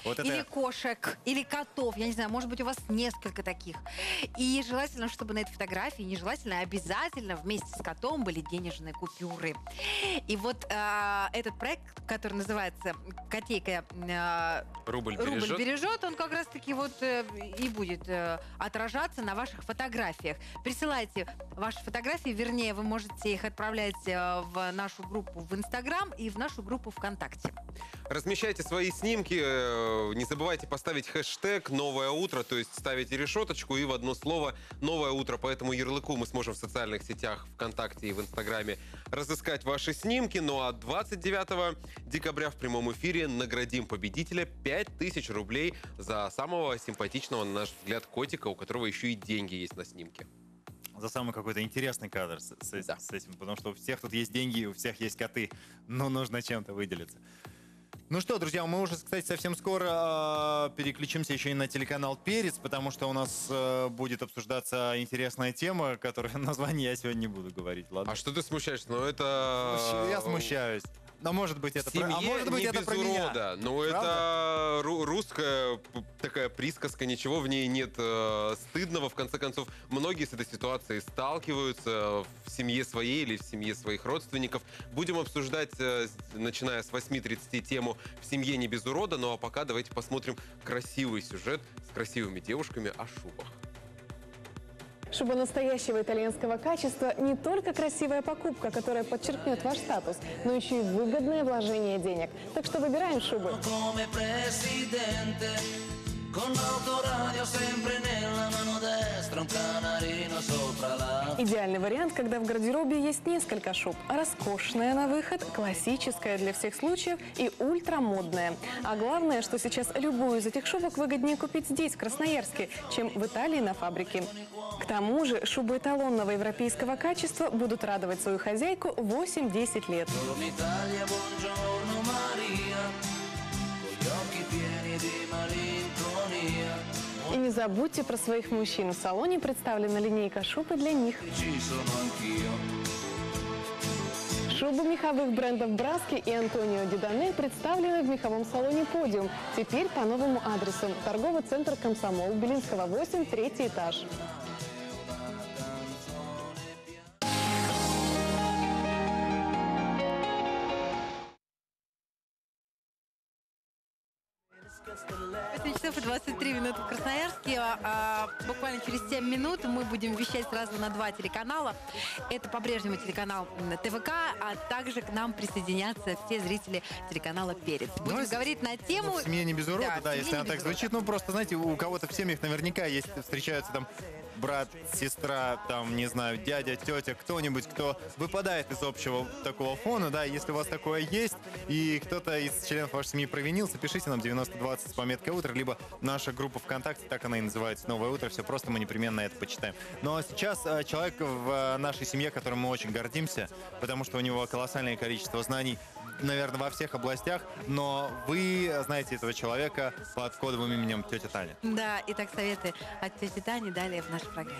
Вот или это... кошек, или котов. Я не знаю, может быть, у вас несколько таких. И желательно, чтобы на этой фотографии, нежелательно, а обязательно вместе с котом были денежные купюры. И вот э, этот проект, который называется «Котейка э, Рубль Рубль бережет. бережет», он как раз-таки вот э, и будет э, отражаться на ваших фотографиях. Присылайте ваши фотографии, вернее, вы можете их отправлять э, в нашу группу в Инстаграм и в нашу группу ВКонтакте. Размещайте свои снимки, э, не забывайте поставить хэштег «Новое утро», то есть ставите решеточку и в одно слово «Новое утро». По этому ярлыку мы сможем в социальных сетях ВКонтакте и в Инстаграме разыскать ваши снимки. Ну а двадцать девятого декабря в прямом эфире наградим победителя пять тысяч рублей за самого симпатичного, на наш взгляд, котика, у которого еще и деньги есть на снимке. За самый какой-то интересный кадр с, с, да. с этим, потому что у всех тут есть деньги, у всех есть коты, но нужно чем-то выделиться. Ну что, друзья, мы уже, кстати, совсем скоро э, переключимся еще и на телеканал «Перец», потому что у нас э, будет обсуждаться интересная тема, которую название я сегодня не буду говорить, ладно? А что ты смущаешься? Ну это... Я смущаюсь. Но может быть это, про... а может быть, не это без про меня. урода. Ну это ру- русская такая присказка, ничего в ней нет э, стыдного. В конце концов, многие с этой ситуацией сталкиваются в семье своей или в семье своих родственников. Будем обсуждать, э, начиная с восьми тридцати, тему «В семье не без урода». Ну а пока давайте посмотрим красивый сюжет с красивыми девушками о шубах. Шуба настоящего итальянского качества – не только красивая покупка, которая подчеркнет ваш статус, но еще и выгодное вложение денег. Так что выбираем шубы. Идеальный вариант, когда в гардеробе есть несколько шуб. Роскошная на выход, классическая для всех случаев и ультрамодная. А главное, что сейчас любую из этих шубок выгоднее купить здесь, в Красноярске, чем в Италии на фабрике. К тому же шубы эталонного европейского качества будут радовать свою хозяйку восемь-десять лет. И не забудьте про своих мужчин. В салоне представлена линейка шуб и для них. Шубы меховых брендов Браски и Антонио Ди Данель представлены в меховом салоне «Подиум». Теперь по новому адресу. Торговый центр «Комсомол», Белинского, восемь, третий этаж. восемь часов и двадцать три минуты в Красноярске. А, а, буквально через семь минут мы будем вещать сразу на два телеканала. Это по-прежнему телеканал ТВК, а также к нам присоединятся все зрители телеканала «Перец». Будем Ну, говорить на тему... В семье не без урода, Да, да, в семье если не она без так урода. звучит. Ну, просто, знаете, у кого-то в семьях наверняка есть, встречаются там брат, сестра, там, не знаю, дядя, тетя, кто-нибудь, кто выпадает из общего такого фона, да, если у вас такое есть, и кто-то из членов вашей семьи провинился, пишите нам девяносто двадцать с пометкой «Утро», либо наша группа ВКонтакте, так она и называется, «Новое утро», все просто, мы непременно это почитаем. Но сейчас э, человек в э, нашей семье, которым мы очень гордимся, потому что у него колоссальное количество знаний, наверное, во всех областях, но вы знаете этого человека под кодовым именем тетя Таня. Да, итак, советы от тети Тани далее в нашей программе.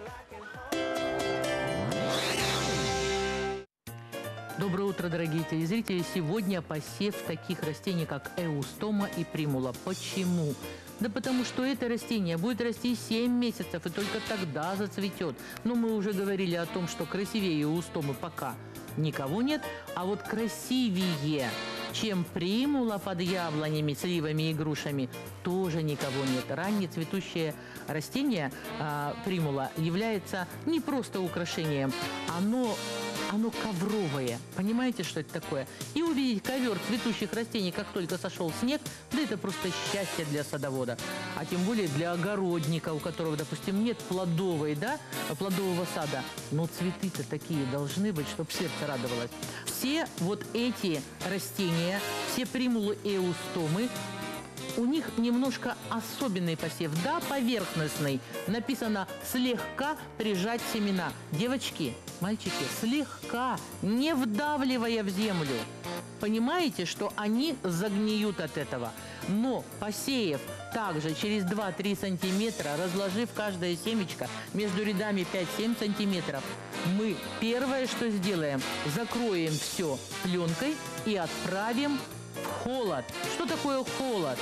Доброе утро, дорогие телезрители. Сегодня посев таких растений, как эустома и примула. Почему? Да потому что это растение будет расти семь месяцев и только тогда зацветет. Но мы уже говорили о том, что красивее эустомы пока никого нет, а вот красивее, чем примула под яблонями, сливами и грушами, тоже никого нет. Раннее цветущее растение а, примула является не просто украшением, оно... Оно ковровое. Понимаете, что это такое? И увидеть ковер цветущих растений, как только сошел снег, да это просто счастье для садовода. А тем более для огородника, у которого, допустим, нет плодовой, да, плодового сада. Но цветы-то такие должны быть, чтобы сердце радовалось. Все вот эти растения, все примулы эустомы, у них немножко особенный посев. Да, поверхностный. Написано «слегка прижать семена». Девочки, мальчики, слегка, не вдавливая в землю. Понимаете, что они загниют от этого. Но посеяв также через два-три сантиметра, разложив каждое семечко между рядами пять-семь сантиметров, мы первое, что сделаем, закроем все пленкой и отправим в холод. Что такое холод?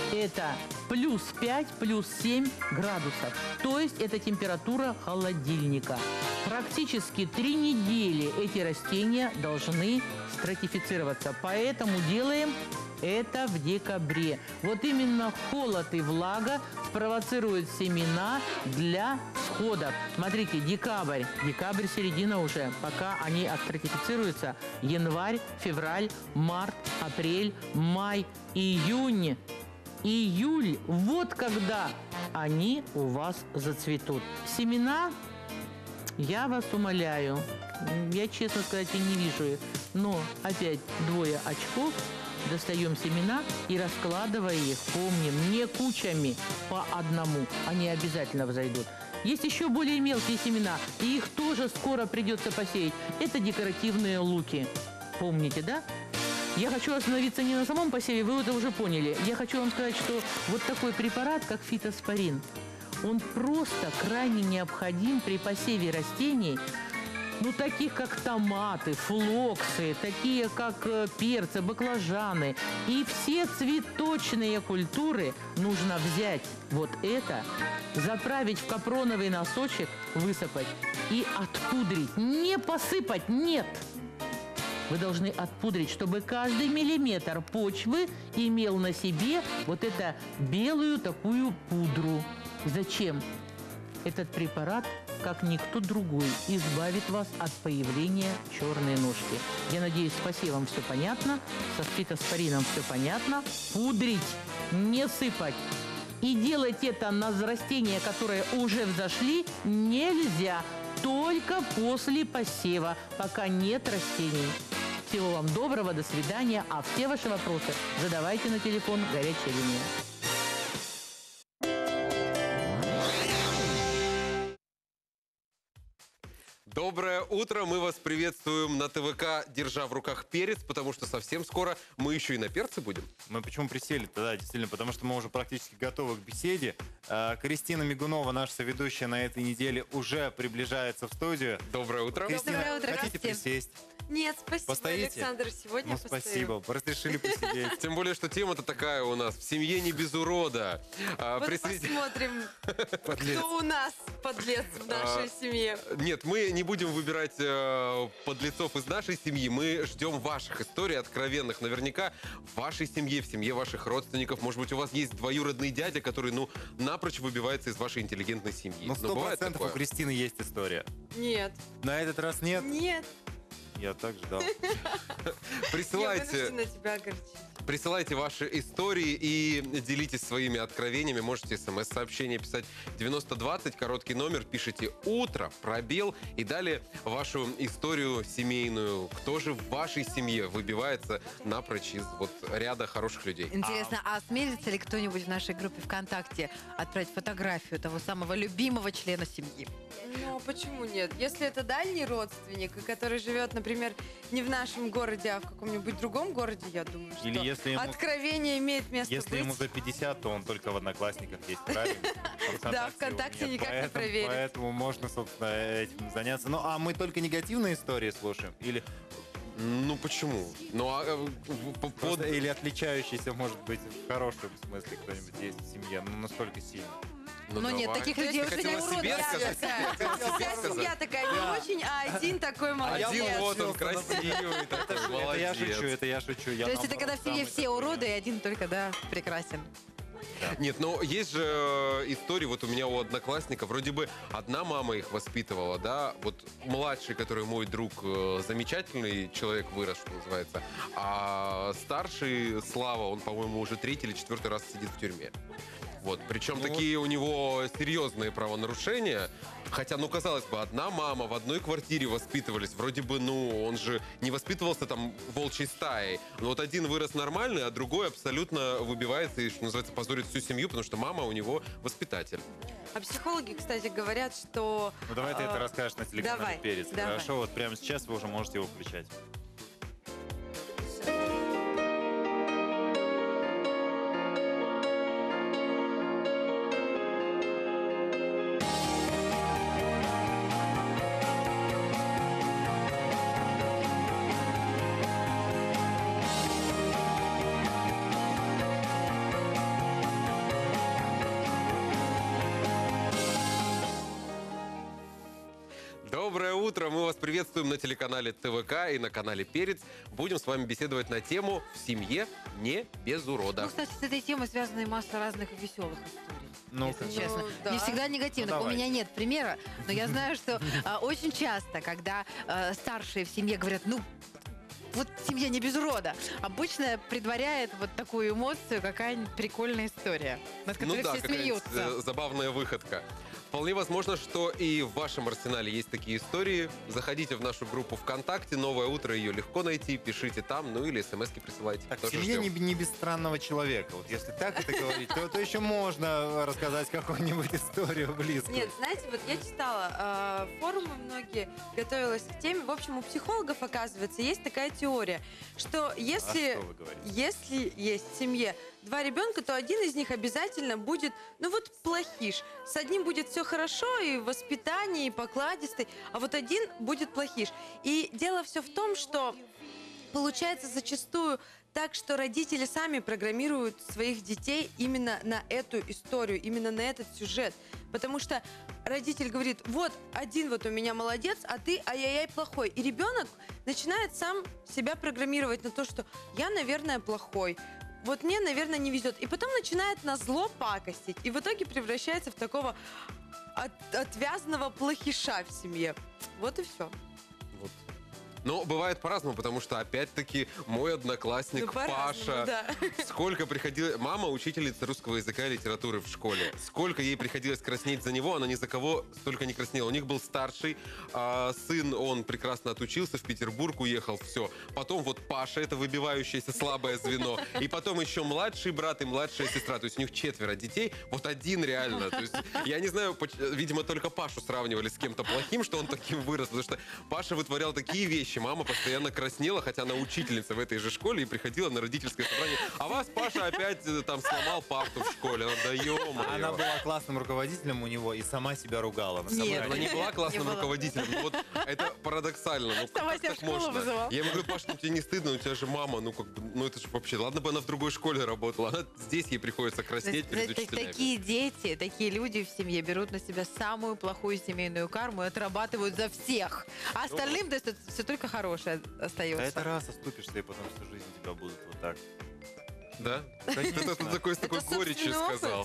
Это плюс пять, плюс семь градусов. То есть это температура холодильника. Практически три недели эти растения должны стратифицироваться. Поэтому делаем это в декабре. Вот именно холод и влага спровоцируют семена для всходов. Смотрите, декабрь, декабрь середина уже, пока они стратифицируются. Январь, февраль, март, апрель, май, июнь, июль. Вот когда они у вас зацветут. Семена, я вас умоляю, я, честно сказать, и не вижу их, но опять двое очков. Достаем семена и раскладывая их, помним, не кучами, по одному. Они обязательно взойдут. Есть еще более мелкие семена, и их тоже скоро придется посеять. Это декоративные луки. Помните, да? Я хочу остановиться не на самом посеве, вы это уже поняли. Я хочу вам сказать, что вот такой препарат, как фитоспорин, он просто крайне необходим при посеве растений, ну, таких как томаты, флоксы, такие как э, перцы, баклажаны. И все цветочные культуры нужно взять вот это, заправить в капроновый носочек, высыпать и отпудрить. Не посыпать, нет! Вы должны отпудрить, чтобы каждый миллиметр почвы имел на себе вот эту белую такую пудру. Зачем? Этот препарат, как никто другой, избавит вас от появления черной ножки. Я надеюсь, с посевом все понятно, со фитоспорином все понятно. Пудрить, не сыпать. И делать это на растения, которые уже взошли, нельзя. Только после посева, пока нет растений. Всего вам доброго, до свидания. А все ваши вопросы задавайте на телефон «Горячая линия». Доброе утро, мы вас приветствуем на ТВК, держа в руках перец, потому что совсем скоро мы еще и на перце будем. Мы почему присели-то, да, действительно, потому что мы уже практически готовы к беседе. Кристина Мигунова, наша соведущая на этой неделе, уже приближается в студию. Доброе утро. Кристина, Доброе утро, хотите присесть? Нет, спасибо, Постоите? Александр, сегодня Ну, постою. спасибо, разрешили посидеть. Тем более, что тема-то такая у нас, в семье не без урода. А, Вот присоедин- посмотрим, Подлец. кто у нас подлец в нашей А, семье. Нет, мы не будем выбирать э, подлецов из нашей семьи. Мы ждем ваших историй, откровенных. Наверняка в вашей семье, в семье ваших родственников. Может быть, у вас есть двоюродный дядя, который, ну, напрочь выбивается из вашей интеллигентной семьи. Ну, Но сто бывает процентов у такое. Кристины есть история. Нет. На этот раз нет? Нет. Я так ждал. Я Присылайте, вынуждена тебя огорчить. присылайте ваши истории и делитесь своими откровениями. Можете смс-сообщение писать девяносто двадцать, короткий номер, пишите «Утро», пробел и далее вашу историю семейную. Кто же в вашей семье выбивается напрочь из вот ряда хороших людей? Интересно, а осмелится ли кто-нибудь в нашей группе ВКонтакте отправить фотографию того самого любимого члена семьи? Ну, почему нет? Если это дальний родственник, и который живет, например, не в нашем городе, а в каком-нибудь другом городе, я думаю, что Или если ему- откровение имеет место Если быть. ему за пятьдесят, то он только в Одноклассниках есть, правильно? Да, ВКонтакте Нет, никак не поэтому- проверить. Поэтому можно, собственно, этим заняться. Ну, а мы только негативные истории слушаем? Или... Ну, почему? Ну, а э, по- Просто или отличающийся, может быть, в хорошем смысле кто-нибудь есть в семье, ну, настолько сильно. Ну, Но нет, давай. таких То есть людей ты уже хотела не урод. себе сказать? Вся Хотела себе вся сказать? семья такая не Да. очень, а один такой молодец. Один вот он, красивый такой, Это я молодец. шучу, это я шучу. Я То есть это когда в семье наоборот, все уроды, и один только, да, прекрасен. Нет, но есть же э, истории, вот у меня у одноклассника, вроде бы одна мама их воспитывала, да, вот младший, который мой друг, э, замечательный человек вырос, что называется, а старший, Слава, он, по-моему, уже третий или четвертый раз сидит в тюрьме. Вот, причем Ну, такие у него серьезные правонарушения. Хотя, ну, казалось бы, одна мама в одной квартире воспитывались. Вроде бы, ну, он же не воспитывался там волчьей стаей. Но вот один вырос нормальный, а другой абсолютно выбивается и, что называется, позорит всю семью, потому что мама у него воспитатель. А психологи, кстати, говорят, что... Ну, давай ты э, это расскажешь на телеканале давай, «Перец». давай. Хорошо, вот прямо сейчас вы уже можете его включать. утро. Мы вас приветствуем на телеканале ТВК и на канале Перец. Будем с вами беседовать на тему «В семье не без урода». Ну, кстати, с этой темой связана и масса разных веселых историй. Ну, если ну, честно. да. Не всегда негативных. Ну, У меня нет примера, но я знаю, что а, очень часто, когда а, старшие в семье говорят, ну, вот семья не без урода, обычно предваряет вот такую эмоцию какая-нибудь прикольная история, над которой Ну да, все какая-нибудь смеются. э, забавная выходка. Вполне возможно, что и в вашем арсенале есть такие истории. Заходите в нашу группу ВКонтакте, «Новое утро», ее легко найти, пишите там, ну или смс-ки присылайте. Так, в Тоже семье ждем. не, не без странного человека. Вот если так это говорить, то, то еще можно рассказать какую-нибудь историю близкую. Нет, знаете, вот я читала э, форумы многие, готовилась к теме. В общем, у психологов, оказывается, есть такая теория, что если, А что вы говорите? если есть в семье два ребенка, то один из них обязательно будет, ну вот, плохиш. С одним будет все хорошо, и в воспитании, и покладистый, а вот один будет плохиш. И дело все в том, что получается зачастую так, что родители сами программируют своих детей именно на эту историю, именно на этот сюжет. Потому что родитель говорит, вот один вот у меня молодец, а ты ай-яй-яй плохой. И ребенок начинает сам себя программировать на то, что я, наверное, плохой. Вот мне, наверное, не везет. И потом начинает на зло пакостить. И в итоге превращается в такого от, отвязного плохиша в семье. Вот и все. Вот. Но бывает по-разному, потому что, опять-таки, мой одноклассник Ну, по-разному, Паша, да. сколько приходилось... Мама учительница русского языка и литературы в школе. Сколько ей приходилось краснеть за него, она ни за кого столько не краснела. У них был старший а, сын, он прекрасно отучился, в Петербург уехал, все. Потом вот Паша, это выбивающееся слабое звено. И потом еще младший брат и младшая сестра. То есть у них четверо детей, вот один реально. То есть, я не знаю, поч- видимо, только Пашу сравнивали с кем-то плохим, что он таким вырос, потому что Паша вытворял такие вещи. Мама постоянно краснела, хотя она учительница в этой же школе и приходила на родительское собрание. А вас Паша опять э, там сломал парту в школе. Ну, да ё-моё. Она была классным руководителем у него и сама себя ругала. На Нет, собрании. она не была классным Не была. руководителем. Ну, вот это парадоксально. Ну, Сама как себя так в школу можно? вызывала. Я ему говорю, Паш, ну тебе не стыдно, у тебя же мама, ну как бы, ну это же вообще, ладно бы она в другой школе работала, она здесь ей приходится краснеть перед Знаете, учителями. такие дети, такие люди в семье берут на себя самую плохую семейную карму и отрабатывают за всех. А остальным да, все только хорошее Да остается. это раз оступишься, и потом всю жизнь тебя будут вот так. Да? Конечно. Это ты такой, с такой Это горечью собственный опыт. сказал.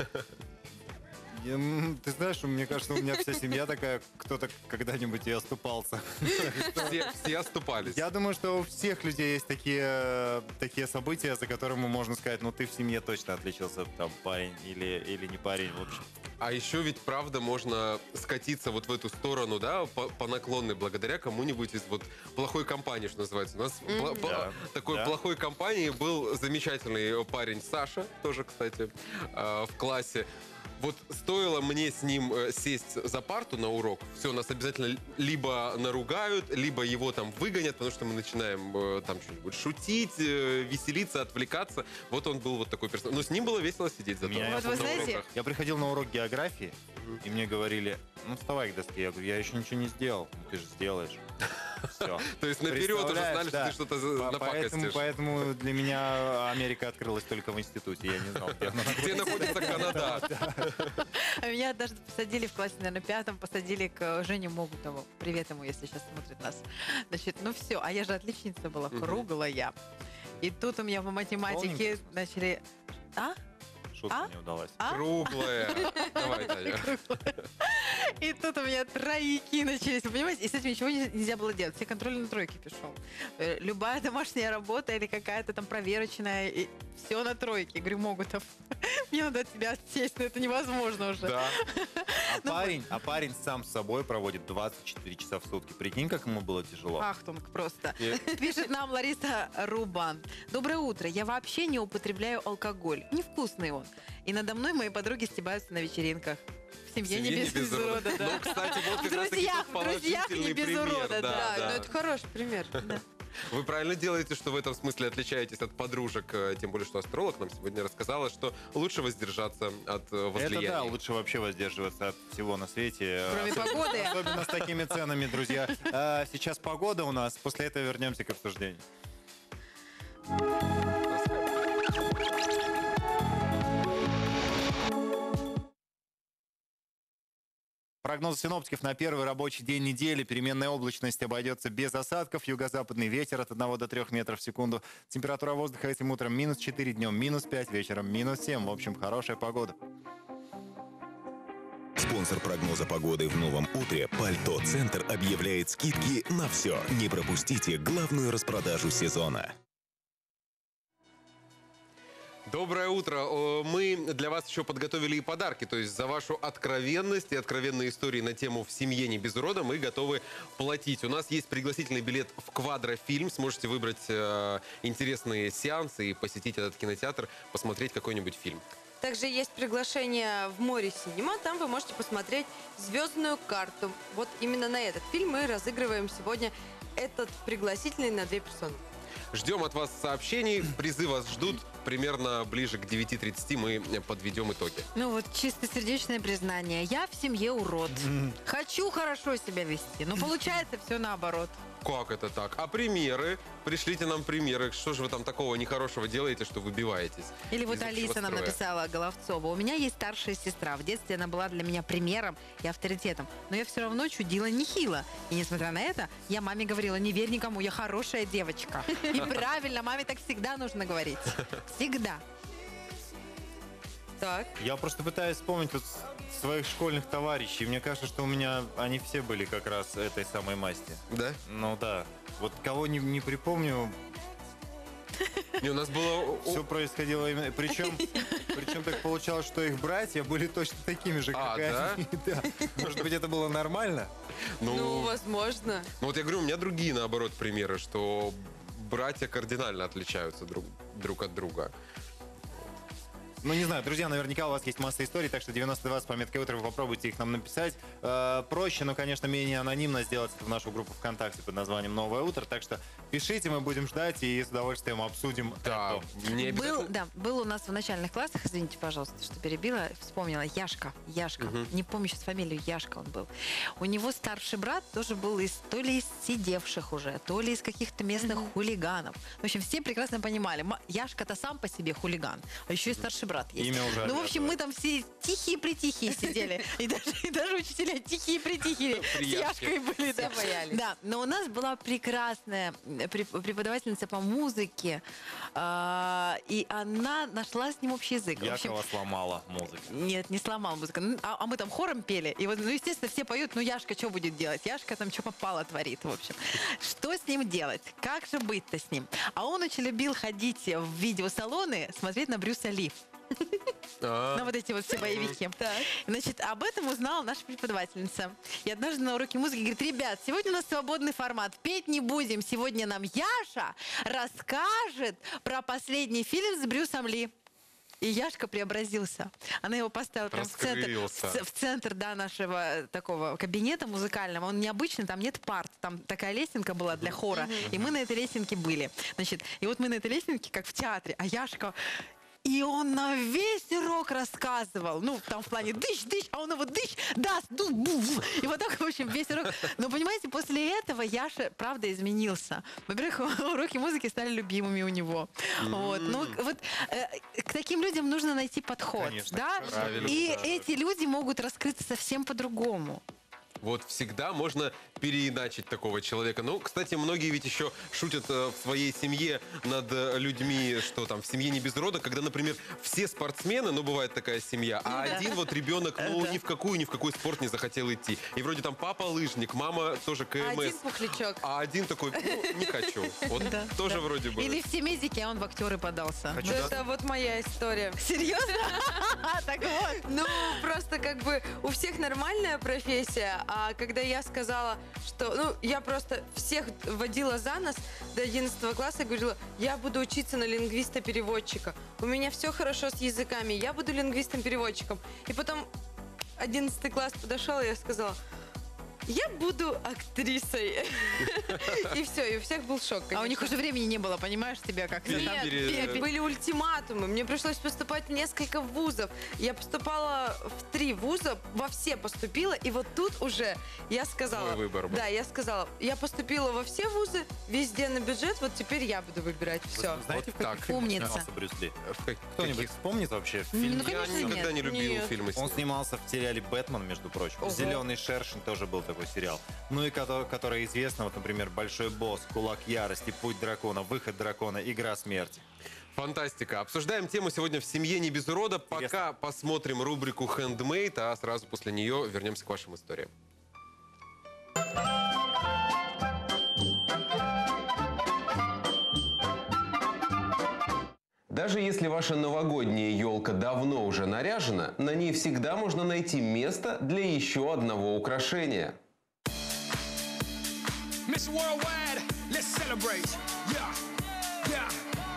Я, м, ты знаешь, мне кажется, у меня вся семья такая, кто-то когда-нибудь и оступался. Все, все оступались. Я думаю, что у всех людей есть такие, такие события, за которыми можно сказать, ну ты в семье точно отличился, там, парень или, или не парень, в общем. А еще ведь, правда, можно скатиться вот в эту сторону, да, по, по наклонной, благодаря кому-нибудь из вот плохой компании, что называется. У нас Мгм. пла- пла- Да, такой да. плохой компании был замечательный парень Саша, тоже, кстати, э, в классе. Вот стоило мне с ним э, сесть за парту на урок, все, нас обязательно либо наругают, либо его там выгонят, потому что мы начинаем э, там что-нибудь шутить, э, веселиться, отвлекаться. Вот он был вот такой персонаж. Но с ним было весело сидеть зато. Меня- Вот вы на знаете, уроках. Я приходил на урок географии, и мне говорили, ну вставай к доске. Я говорю, я еще ничего не сделал. Ну, ты же сделаешь. Все. То есть наперед уже знали, что ты что-то за- Поэтому, напакостишь. поэтому для меня Америка открылась только в институте. Я не знал, где она Где находится Канада? А меня однажды посадили в классе, наверное, пятом, посадили к Жене Могутову. Привет ему, если сейчас смотрит нас. Значит, ну все, а я же отличница была, Мгм. круглая. И тут у меня по математике Полненькая. начали... А? Шутка А? не удалась. А? Круглая. Давай, Таня. И тут у меня трояки начались, вы понимаете? И с этим ничего не- нельзя было делать. Все контрольные на тройке пошел. Э, Любая домашняя работа или какая-то там проверочная, и все на тройке. Я говорю, Могутов, мне надо от тебя отсесть, но это невозможно уже. Да. А парень, а парень сам с собой проводит двадцать четыре часа в сутки. Прикинь, как ему было тяжело. Ахтунг просто. Я- Пишет нам Лариса Рубан. Доброе утро. Я вообще не употребляю алкоголь. Невкусный он. И надо мной мои подруги стебаются на вечеринках. В семье, не без, без урода, да. Ну, кстати, вот В как раз таки друзьях, тот в друзьях не положительный без пример. урода, Да, Да, да. ну это хороший пример. Вы правильно делаете, что в этом смысле отличаетесь от подружек, э, тем более, что астролог нам сегодня рассказала, что лучше воздержаться от э, Это да, возлияний. лучше вообще воздерживаться от всего на свете. Кроме Особенно- погоды. Особенно с такими ценами, друзья. А, Сейчас погода у нас, после этого вернемся к обсуждению. прогноз синоптиков на первый рабочий день недели. Переменная облачность обойдется без осадков. Юго-западный ветер от одного до трёх метров в секунду. Температура воздуха этим утром минус четыре, днем минус пять, вечером минус семь. В общем, хорошая погода. Спонсор прогноза погоды в новом утре «Пальто Центр» объявляет скидки на все. Не пропустите главную распродажу сезона. Доброе утро. Мы для вас еще подготовили и подарки. То есть за вашу откровенность и откровенные истории на тему «В семье не без урода» мы готовы платить. У нас есть пригласительный билет в Квадрофильм. Сможете выбрать э, интересные сеансы и посетить этот кинотеатр, посмотреть какой-нибудь фильм. Также есть приглашение в Море Синема. Там вы можете посмотреть «Звездную карту». Вот именно на этот фильм мы разыгрываем сегодня этот пригласительный на две персоны. Ждем от вас сообщений. Призы вас ждут. Примерно ближе к девяти тридцати мы подведем итоги. Ну вот чистосердечное признание. Я в семье урод. Mm. Хочу хорошо себя вести, но получается все наоборот. Как это так? А примеры? Пришлите нам примеры. Что же вы там такого нехорошего делаете, что выбиваетесь? Или вот Алиса нам написала, Головцова. У меня есть старшая сестра. В детстве она была для меня примером и авторитетом. Но я все равно чудила нехило. И несмотря на это, я маме говорила, не верь никому, я хорошая девочка. И правильно, маме так всегда нужно говорить. Всегда. Так. Я просто пытаюсь вспомнить вот своих школьных товарищей. Мне кажется, что у меня они все были как раз этой самой масти. Да? Ну да. Вот кого не, не припомню. Не, у нас было... Все происходило именно... Причем, причем так получалось, что их братья были точно такими же, как а, и да? они. Да. Может быть, это было нормально? Ну, ну, возможно. Ну вот я говорю, у меня другие, наоборот, примеры, что братья кардинально отличаются друг, друг от друга. Ну, не знаю, друзья, наверняка у вас есть масса историй, так что девяносто два с пометкой «Утро» вы попробуйте их нам написать. Э, проще, но, конечно, менее анонимно сделать это в нашу группу ВКонтакте под названием «Новое утро». Так что пишите, мы будем ждать и с удовольствием обсудим. Да, не был, да, был у нас в начальных классах, извините, пожалуйста, что перебила, вспомнила, Яшка, Яшка, угу. Не помню сейчас фамилию, Яшка он был. У него старший брат тоже был из, то ли из сидевших уже, то ли из каких-то местных угу. хулиганов. В общем, все прекрасно понимали, Яшка-то сам по себе хулиган, а еще и старший брат есть. Имя уже ну, в общем, мы там все тихие-притихие сидели. И даже, и даже учителя тихие-притихие с Яшкой были. Все боялись. Да, но у нас была прекрасная преподавательница по музыке, и она нашла с ним общий язык. Якова сломала музыку. Нет, не сломала музыку. А мы там хором пели. И вот, ну, естественно, все поют, ну, Яшка что будет делать? Яшка там что попало творит, в общем. Что с ним делать? Как же быть-то с ним? А он очень любил ходить в видеосалоны, смотреть на Брюса Ли. На вот эти вот все боевики. Значит, об этом узнала наша преподавательница. И однажды на уроке музыки говорит, ребят, сегодня у нас свободный формат, петь не будем. Сегодня нам Яша расскажет про последний фильм с Брюсом Ли. И Яшка преобразился. Она его поставила прям в центр, в, в центр да, нашего такого кабинета музыкального. Он необычный, там нет парт. Там такая лесенка была для хора. И мы на этой лесенке были. Значит, и вот мы на этой лесенке, как в театре, а Яшка... И он на весь урок рассказывал. Ну, там в плане дыщ-дыщ, а он его дыщ, даст, ду, бу, бу. И вот так, в общем, весь урок. Но, понимаете, после этого Яша, правда, изменился. Во-первых, уроки музыки стали любимыми у него. Mm-hmm. Вот. Ну, вот э, к таким людям нужно найти подход. Конечно, да? И да. Эти люди могут раскрыться совсем по-другому. Вот всегда можно переиначить такого человека. Ну, кстати, многие ведь еще шутят э, в своей семье над э, людьми, что там в семье не без рода, когда, например, все спортсмены, ну, бывает такая семья, а да. один вот ребенок, ну, да. ни в какую, ни в какой спорт не захотел идти. И вроде там папа лыжник, мама тоже КМС. А один пухлячок. А один такой, ну, не хочу. Вот да, тоже да. вроде бы. Или все медики, а он в актеры подался. Хочу это да. вот моя история. Серьезно? Так вот. Ну, просто как бы у всех нормальная профессия, а когда я сказала, что... Ну, я просто всех водила за нос до одиннадцатого класса и говорила, я буду учиться на лингвиста-переводчика. У меня все хорошо с языками, я буду лингвистом-переводчиком. И потом одиннадцатый класс подошел, и я сказала, я буду актрисой. И все, и у всех был шок. А у них уже времени не было, понимаешь, тебя как-то там Нет, пере- были ультиматумы. Мне пришлось поступать в несколько вузов. Я поступала в три вуза, во все поступила. И вот тут уже я сказала... Твой выбор был. Да, я сказала, я поступила во все вузы, везде на бюджет, вот теперь я буду выбирать все. Знаете, в Вот каких так. фильмах Умница. снимался Брюс Ли? В как- Кто-нибудь каких? вспомнит вообще Ну, фильм? конечно, Я никогда нет. не любил Нет. фильмы с Он ним. снимался в сериале «Бэтмен», между прочим. Ого. «Зеленый шершень» тоже был такой сериал. Ну и который, который известно, вот, например, «Большой босс», «Кулак ярости», «Путь дракона», «Выход дракона», «Игра смерти». Фантастика. Обсуждаем тему сегодня в «Семье не без урода». Пока посмотрим рубрику «Handmade», а сразу после нее вернемся к вашим историям. Даже если ваша новогодняя елка давно уже наряжена, на ней всегда можно найти место для еще одного украшения. Miss Worldwide, let's celebrate. Yeah, yeah.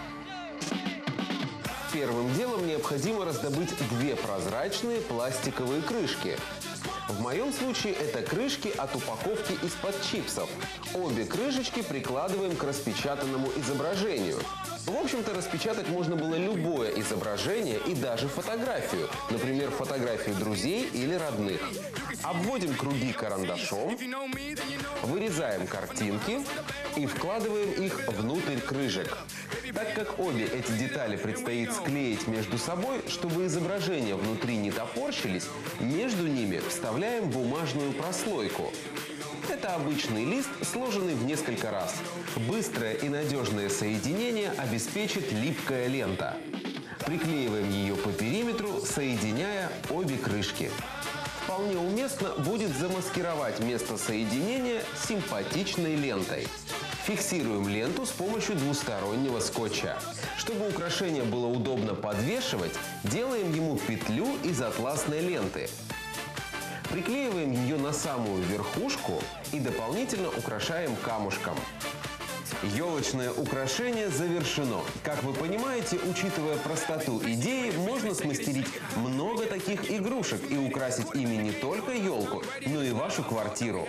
Первым делом необходимо раздобыть две прозрачные пластиковые крышки. В моем случае это крышки от упаковки из-под чипсов. Обе крышечки прикладываем к распечатанному изображению. В общем-то, распечатать можно было любое изображение и даже фотографию. Например, фотографию друзей или родных. Обводим круги карандашом, вырезаем картинки и вкладываем их внутрь крышек. Так как обе эти детали предстоит склеить между собой, чтобы изображения внутри не топорщились, между ними вставляем бумажную прослойку. Это обычный лист, сложенный в несколько раз. Быстрое и надежное соединение обеспечит липкая лента. Приклеиваем ее по периметру, соединяя обе крышки. Вполне уместно будет замаскировать место соединения симпатичной лентой. Фиксируем ленту с помощью двустороннего скотча. Чтобы украшение было удобно подвешивать, делаем ему петлю из атласной ленты. Приклеиваем ее на самую верхушку и дополнительно украшаем камушком. Елочное украшение завершено. Как вы понимаете, учитывая простоту идеи, можно смастерить много таких игрушек и украсить ими не только елку, но и вашу квартиру.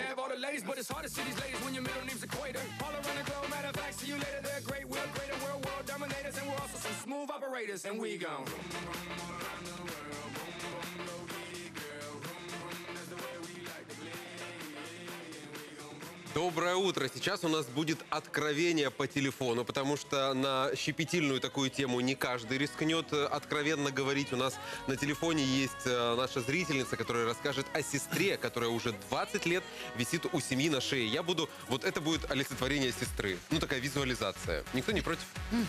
Доброе утро. Сейчас у нас будет откровение по телефону, потому что на щепетильную такую тему не каждый рискнет откровенно говорить. У нас на телефоне есть наша зрительница, которая расскажет о сестре, которая уже двадцать лет висит у семьи на шее. Я буду... Вот это будет олицетворение сестры. Ну, такая визуализация. Никто не против?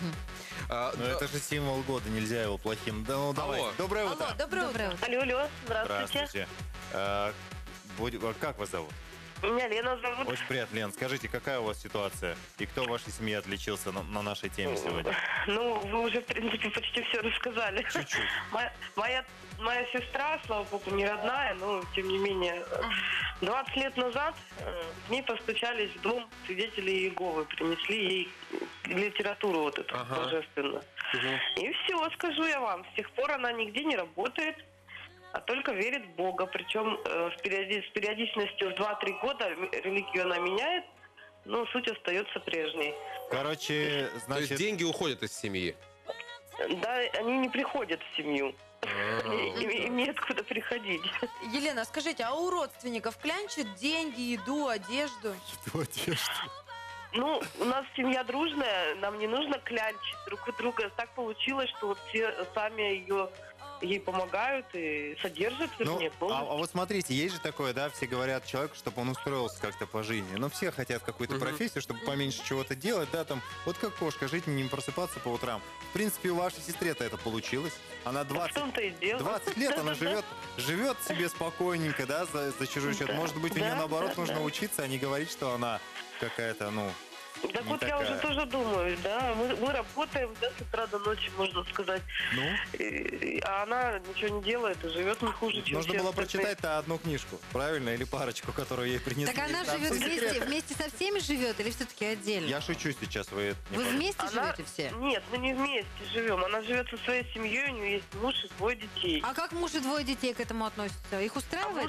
А, Но это же символ года, нельзя его плохим. Да, ну, давай. Доброе утро. Алло, доброе утро. Алло, алло, здравствуйте. Здравствуйте. А, будь- а как вас зовут? Меня Лена зовут. Очень приятно, Лен. Скажите, какая у вас ситуация? И кто в вашей семье отличился на, на нашей теме сегодня? Ну, вы уже, в принципе, почти все рассказали. Чуть-чуть. Моя, моя, моя сестра, слава богу, не родная, но, тем не менее, двадцать лет назад э, к ней постучались в дом свидетели Иеговы, принесли ей литературу вот эту Ага. божественную. И все, скажу я вам, с тех пор она нигде не работает, а только верит в Бога. Причем э, с, периоди- с периодичностью в два-три года религию она меняет, но суть остается прежней. Короче, значит... То есть деньги уходят из семьи? Да, они не приходят в семью. Им, им неоткуда приходить. Елена, скажите, а у родственников клянчат деньги, еду, одежду? Что одежду? Ну, у нас семья дружная, нам не нужно клянчить друг у друга. Так получилось, что вот все сами ее ей помогают и содержат, Ну, вернее, а, полностью. а вот смотрите, есть же такое, да, все говорят человеку, чтобы он устроился как-то по жизни. Но все хотят какую-то профессию, чтобы поменьше чего-то делать, да, там, вот как кошка, жить, не просыпаться по утрам. В принципе, у вашей сестры-то это получилось. Она двадцать, и дело. двадцать лет, она живет, живет себе спокойненько, да, за, за чужой счет. Да, Может быть, у да, нее, наоборот, да, нужно да. учиться, а не говорить, что она какая-то, ну, Так не вот такая. я уже тоже думаю, да, мы, мы работаем, да, с утра до ночи, можно сказать. Ну? И- а она ничего не делает и живет не хуже, чем Нужно все было остальные. прочитать-то одну книжку, правильно? Или парочку, которую ей принесли. Так она Там живет все вместе, секреты. вместе со всеми живет или все-таки отдельно? Я шучу сейчас, вы это не Вы подумайте. вместе Она- живете все? Нет, мы не вместе живем. Она живет со своей семьей, у нее есть муж и двое детей. А как муж и двое детей к этому относятся? Их устраивает? муж-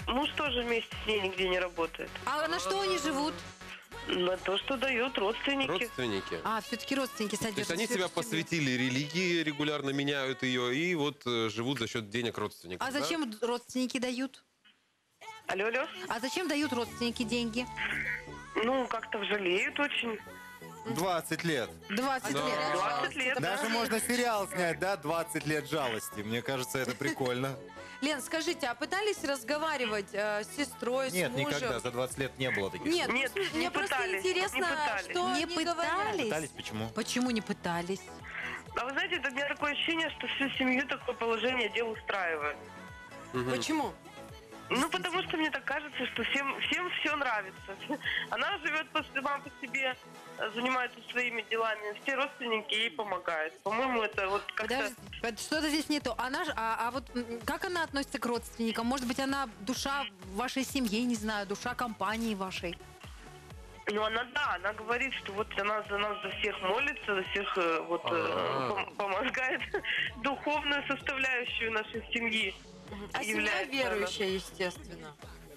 Муж тоже вместе с ней нигде не работает. А на что они живут? На то, что дают родственники. Родственники. А, все-таки родственники То содержат. есть они себя посвятили религии, регулярно меняют ее и вот э, живут за счет денег родственников. А да? зачем родственники дают? Алло, алло. А зачем дают родственники деньги? Ну, как-то жалеют очень. двадцать лет. двадцать Да. лет. двадцать лет. Даже можно сериал снять, да? двадцать лет жалости. Мне кажется, это прикольно. Лен, скажите, а пытались разговаривать э, с сестрой, Нет, с мужем? никогда. За двадцать лет не было таких. Нет, Нет, мне не просто пытались, интересно, не пытались. что Не они пытались? говорят. Пытались? Почему? Почему не пытались? А вы знаете, это у меня такое ощущение, что всю семью такое положение дел устраивает. Почему? Ну, потому что мне так кажется, что всем, всем все нравится. Она живет по, сама по себе, занимается своими делами, все родственники ей помогают. По-моему, это вот как-то... Подожди, под- что-то здесь не то. Она ж, а, а вот м, как она относится к родственникам? Может быть, она душа вашей семьи, не знаю, душа компании вашей? Ну, она, да, она говорит, что вот она за нас за всех молится, за всех э, вот э, пом- помогает духовную составляющую нашей семьи. А семья является верующая, естественно.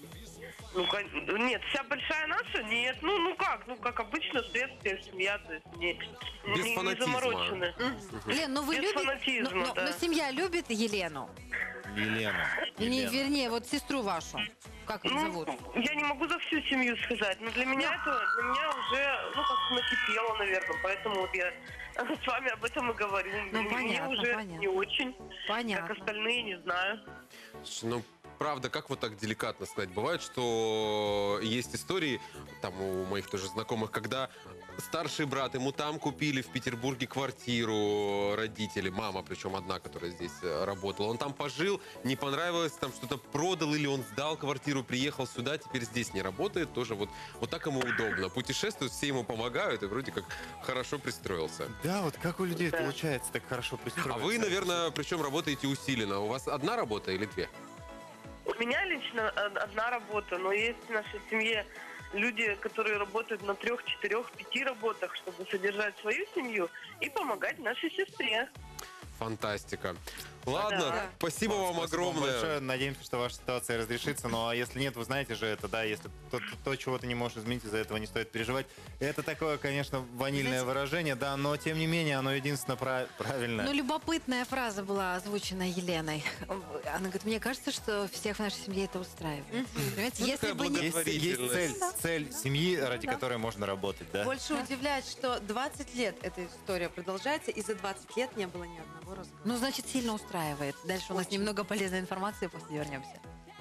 Ну, кон- нет, вся большая наша? Нет. Ну, ну как? Ну, как обычно, светская семья, то есть не, Без не, не фанатизма. заморочены. Лен, ну вы Без любите... фанатизма, ну, ну, да. но семья любит Елену? Елена. Не, Елена. вернее, вот сестру вашу. Как ее Ну, зовут? я не могу за всю семью сказать, но для меня это, для меня уже, ну, как накипело, наверное, поэтому вот я с вами об этом и говорю. Ну, Мне понятно, уже понятно. не очень, Понятно. как остальные, не знаю. Слушай, ну, правда, как вот так деликатно сказать? Бывает, что есть истории, там у моих тоже знакомых, когда старший брат, ему там купили в Петербурге квартиру родители, мама, причем одна, которая здесь э, работала. Он там пожил, не понравилось, там что-то продал или он сдал квартиру, приехал сюда, теперь здесь не работает. Тоже вот, вот так ему удобно. Путешествует, все ему помогают и вроде как хорошо пристроился. Да, вот как у людей получается так хорошо пристроиться. А вы, наверное, причем работаете усиленно. У вас одна работа или две? У меня лично од- одна работа, но есть в нашей семье люди, которые работают на трех, четырех, пяти работах, чтобы содержать свою семью и помогать нашей сестре. Фантастика. Ладно, Да. спасибо вам Спасибо огромное. большое. Надеемся, что ваша ситуация разрешится. Ну а если нет, вы знаете же это, да, если то, то, чего ты не можешь изменить, из-за этого не стоит переживать. Это такое, конечно, ванильное Знаете- выражение, да, но тем не менее оно единственно прав- правильное. Ну, любопытная фраза была озвучена Еленой. Она говорит, мне кажется, что всех в нашей семье это устраивает. Понимаете, Ну, если такая бы не... Есть, есть цель, цель семьи, ради Да. которой можно работать, да? Больше удивляет, что двадцать лет эта история продолжается, и за двадцать лет не было ни одного разговора. Ну, значит, сильно устраивает. Дальше у нас немного полезной информации, после вернемся.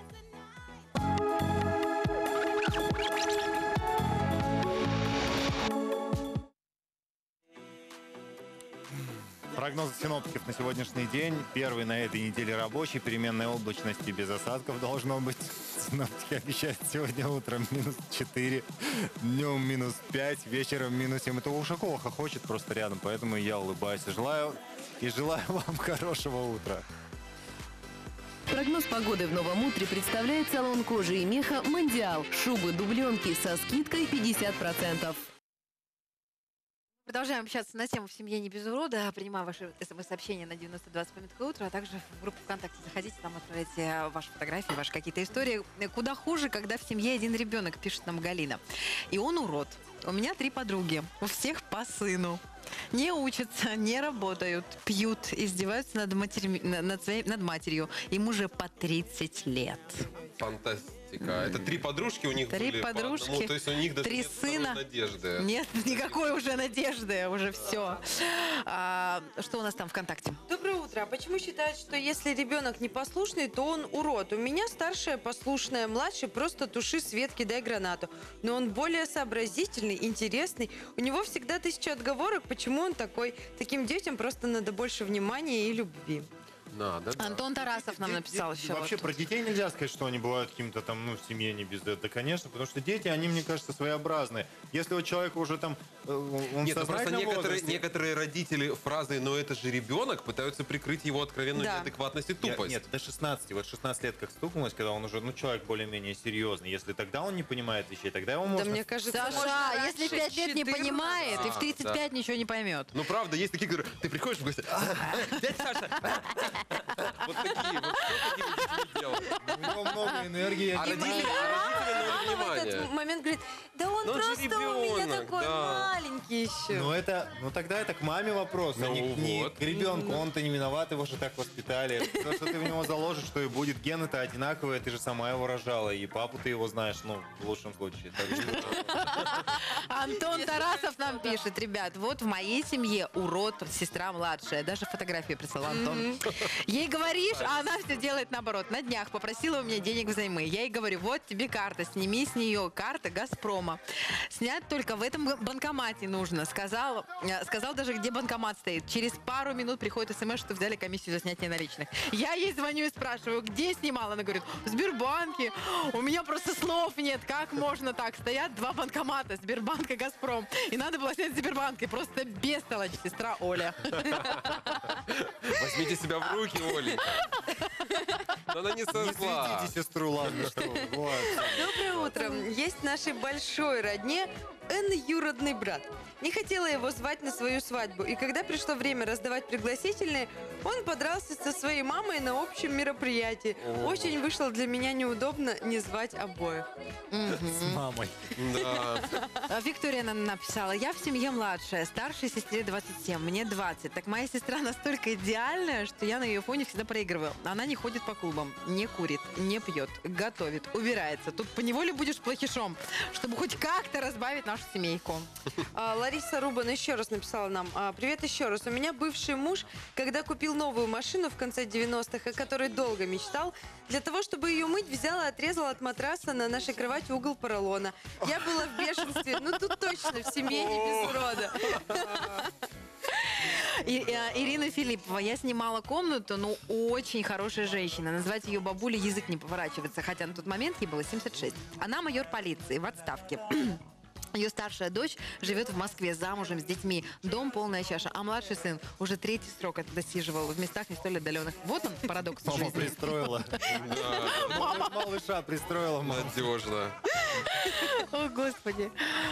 Прогнозы синоптиков на сегодняшний день. Первый на этой неделе рабочий. Переменная облачность и без осадков должно быть. Синоптики обещают сегодня утром минус четыре, днем минус пять, вечером минус семь. Это Ушакова хохочет просто рядом, поэтому я улыбаюсь. И желаю, и желаю вам хорошего утра. Прогноз погоды в новом утре представляет салон кожи и меха «Мондиал». Шубы, дубленки со скидкой пятьдесят процентов. Продолжаем общаться на тему «В семье не без урода». Принимаю ваши смс-сообщения на девяносто двадцать пометка утра, а также в группу ВКонтакте заходите, там отправляйте ваши фотографии, ваши какие-то истории. Куда хуже, когда в семье один ребенок, пишет нам Галина. И он урод. У меня три подруги, у всех по сыну. Не учатся, не работают, пьют, издеваются над, матерью, над, своей, над матерью. Им уже по тридцать лет. Фантастика. Это три подружки у них Три были по подружки, одному, то есть у них даже три нет второй сына. надежды. Нет никакой уже надежды, уже все. А, что у нас там ВКонтакте? Доброе утро. А почему считают, что если ребенок непослушный, то он урод? У меня старшая послушная, младший просто туши свет, кидай гранату. Но он более сообразительный, интересный. У него всегда тысяча отговорок, почему он такой. Таким детям просто надо больше внимания и любви. Надо, да. Антон Тарасов нам написал еще. Вообще вот. про детей нельзя сказать, что они бывают каким-то там, ну, в семье не без этого. Конечно, потому что дети, они, мне кажется, своеобразные. Если у человека уже там, э, он Нет, в ну просто сознательном некоторые, возрасте- некоторые родители фразой «но это же ребенок» пытаются прикрыть его откровенную Да. неадекватность и Я- тупость. Нет, до шестнадцати. Вот шестнадцать лет как стукнулось, когда он уже, ну, человек более-менее серьезный. Если тогда он не понимает вещей, тогда его можно... Да мне кажется, Саша, можно а если раньше, пять лет не четырнадцать. понимает, и в А, тридцать пять ничего не поймет. Ну, правда, есть такие, которые... Ты приходишь в гости... «А, Дядя Саша, Вот такие, вот что такими детьми делать? У него много энергии. А И родители, моя родители ноль мама в этот внимания. момент говорит, да он Ну, он же просто у меня ребенок, такой да. маленький еще. Ну это, ну тогда это к маме вопрос, а Ну не, не вот. к ребенку. Он-то не виноват, его же так воспитали. То, что ты в него заложишь, что и будет. Гены-то одинаковые, ты же сама его рожала, и папу ты его знаешь, ну, в лучшем случае. Так что- Антон Тарасов нам пишет, ребят, вот в моей семье урод, сестра младшая. Даже фотографию прислал Антон. Ей говоришь, а она все делает наоборот. На днях попросила у меня денег взаймы. Я ей говорю, вот тебе карта, сними с нее карта Газпрома. Снять только в этом банкомате нужно. Сказал, э, сказал даже, где банкомат стоит. Через пару минут приходит смс, что взяли комиссию за снятие наличных. Я ей звоню и спрашиваю, где снимала? Она говорит, в Сбербанке. У меня просто слов нет. Как можно так? Стоят два банкомата, Сбербанк и Газпром. И надо было снять в Сбербанке. Просто бестолочь, сестра Оля. Возьмите себя в руки, Оленька. Но она не со Не зла. светите сестру, ладно, что вы. Вот. Доброе утро. Есть в нашей большой родне двоюродный брат. Не хотела его звать на свою свадьбу. И когда пришло время раздавать пригласительные, он подрался со своей мамой на общем мероприятии. Очень вышло для меня неудобно не звать обоих. С мамой. Да. А Виктория нам написала, я в семье младшая, старшей сестре двадцать семь, мне двадцать. Так моя сестра настолько идеальная, что я на ее фоне всегда проигрываю. Она не ходит по клубам, не курит, не пьет, готовит, убирается. Тут поневоле будешь плохишом, чтобы хоть как-то разбавить нашу семейку. А, Лариса Рубан еще раз написала нам. А, Привет еще раз. У меня бывший муж, когда купил новую машину в конце девяностых, о которой долго мечтал, для того, чтобы ее мыть, взял и отрезал от матраса на нашей кровати угол поролона. Я была в бешенстве. Ну тут точно в семье не без урода. И, э, Ирина Филиппова. Я снимала комнату, ну, очень хорошая женщина. Назвать ее бабулей язык не поворачивается, хотя на тот момент ей было семьдесят шесть. Она майор полиции в отставке. Ее старшая дочь живет в Москве замужем с детьми. Дом полная чаша. А младший сын уже третий срок досиживал в местах не столь отдаленных. Вот он, парадокс Мама жизни. пристроила. Мама. Малыша пристроила. мама. Надежно. О, Господи.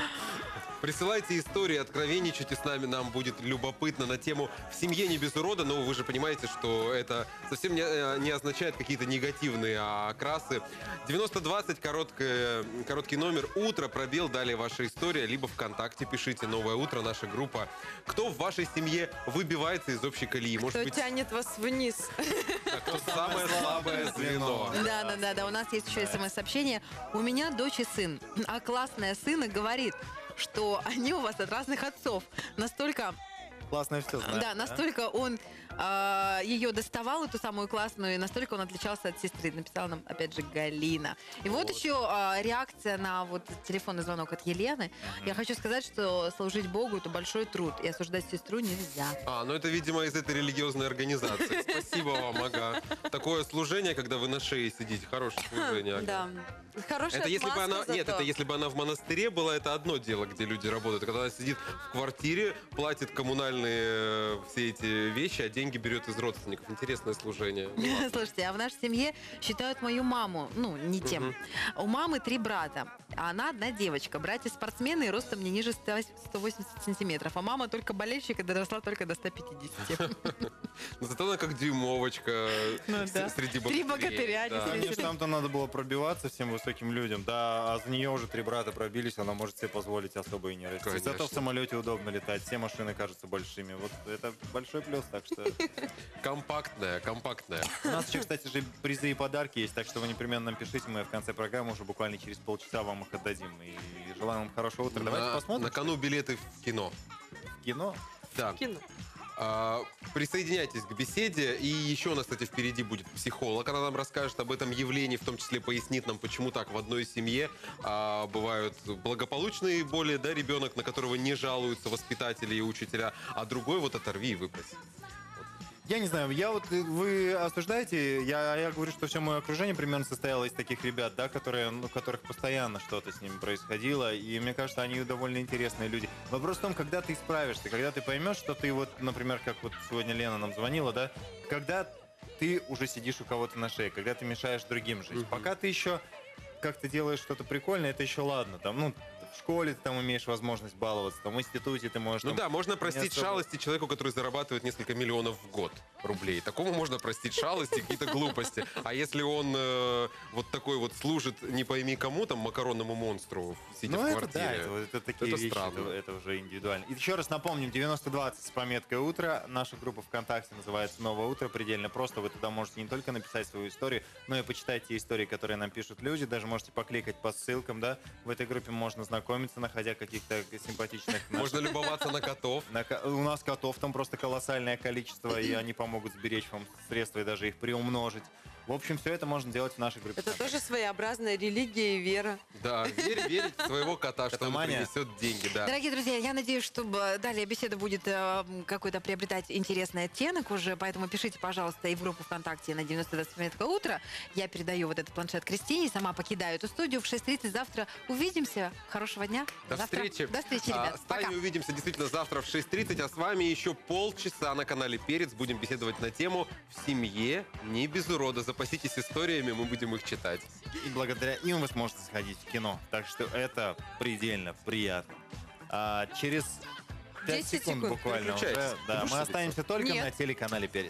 Присылайте истории, откровенничайте с нами, нам будет любопытно на тему «В семье не без урода», но вы же понимаете, что это совсем не, э, не означает какие-то негативные окрасы. девяносто двадцать, короткое, короткий номер, утро, пробел, далее ваша история, либо ВКонтакте пишите «Новое утро», наша группа. Кто в вашей семье выбивается из общей колеи? Может Кто быть, тянет вас вниз? кто самое слабое звено? Да, да, да, да. У нас есть еще смс-сообщение. У меня дочь и сын. А классная сына говорит, что они у вас от разных отцов. Настолько... Классное все знает. Да, настолько он э, ее доставал, эту самую классную, и настолько он отличался от сестры. Написала нам, опять же, Галина. И вот, вот еще э, реакция на вот телефонный звонок от Елены. Mm-hmm. Я хочу сказать, что служить Богу — это большой труд, и осуждать сестру нельзя. А, ну это, видимо, из этой религиозной организации. Спасибо вам, ага. Такое служение, когда вы на шее сидите, хорошее служение. Ага. Да. Хорошая это если бы она, зато. нет, это если бы она в монастыре была, это одно дело, где люди работают. Когда она сидит в квартире, платит коммунальные э, все эти вещи, а деньги берет из родственников. Интересное служение. Ну, слушайте, а в нашей семье считают мою маму, ну, не тем. Угу. У мамы три брата, а она одна девочка. Братья спортсмены и ростом не ниже сто восемьдесят сантиметров. А мама только болельщик и доросла только до ста пятидесяти. Но зато она как дюймовочка среди богатырей. Три богатыря. Конечно, там-то надо было пробиваться всем высоким людям, да, а за нее уже три брата пробились, она может себе позволить особо и не расти. Зато в самолете удобно летать, все машины кажутся большими. Вот это большой плюс, так что... Компактная, компактная. У нас еще, кстати, же призы и подарки есть, так что вы непременно нам пишите, мы в конце программы уже буквально через полчаса вам их отдадим. И желаем вам хорошего утра. Давайте на, посмотрим. На кону билеты в кино. В кино? Да. В кино. А, присоединяйтесь к беседе. И еще у нас, кстати, впереди будет психолог. Она нам расскажет об этом явлении, в том числе пояснит нам, почему так в одной семье а, бывают благополучные боли, да, ребенок, на которого не жалуются воспитатели и учителя, а другой вот оторви и выбрось. Я не знаю, я вот, вы осуждаете, я, я говорю, что все мое окружение примерно состояло из таких ребят, да, которые, ну, у которых постоянно что-то с ними происходило, и мне кажется, они довольно интересные люди. Вопрос в том, когда ты справишься, когда ты поймешь, что ты вот, например, как вот сегодня Лена нам звонила, да, когда ты уже сидишь у кого-то на шее, когда ты мешаешь другим жить. Mm-hmm. Пока ты еще как-то делаешь что-то прикольное, это еще ладно, там, ну, в школе ты там имеешь возможность баловаться, там, в институте ты можешь... Ну там, да, можно простить особо... шалости человеку, который зарабатывает несколько миллионов в год. рублей. Такому можно простить шалости, какие-то глупости. А если он э, вот такой вот служит, не пойми кому, там, макаронному монстру, сидя ну, в это, квартире, да, это, это такие это вещи, странно. это, это уже индивидуально. И еще раз напомним, девяносто двадцать с пометкой «Утро». Наша группа ВКонтакте называется «Новое утро». Предельно просто. Вы туда можете не только написать свою историю, но и почитать те истории, которые нам пишут люди. Даже можете покликать по ссылкам, да. В этой группе можно знакомиться, находя каких-то симпатичных... Можно любоваться на котов. На, у нас котов там просто колоссальное количество, и они помогут сберечь вам средства и даже их приумножить. В общем, все это можно делать в нашей группе. Это тоже своеобразная религия и вера. Да, верь, верить в своего кота, что он принесет деньги, да. Дорогие друзья, я надеюсь, что далее беседа будет э, какой-то приобретать интересный оттенок уже, поэтому пишите, пожалуйста, и в группу ВКонтакте на девяносто двадцать пометка «Утро». Я передаю вот этот планшет Кристине, сама покидаю эту студию. В шесть тридцать завтра увидимся. Хорошего дня. До завтра. встречи. До встречи, ребят. А, с вами увидимся действительно завтра в шесть тридцать, а с вами еще полчаса на канале Перец. Будем беседовать на тему «В семье не без урода». Запаситесь историями, мы будем их читать. И благодаря им вы сможете сходить в кино. Так что это предельно приятно. А, через пять секунд, секунд буквально уже, да, мы останемся только Нет. на телеканале Перец.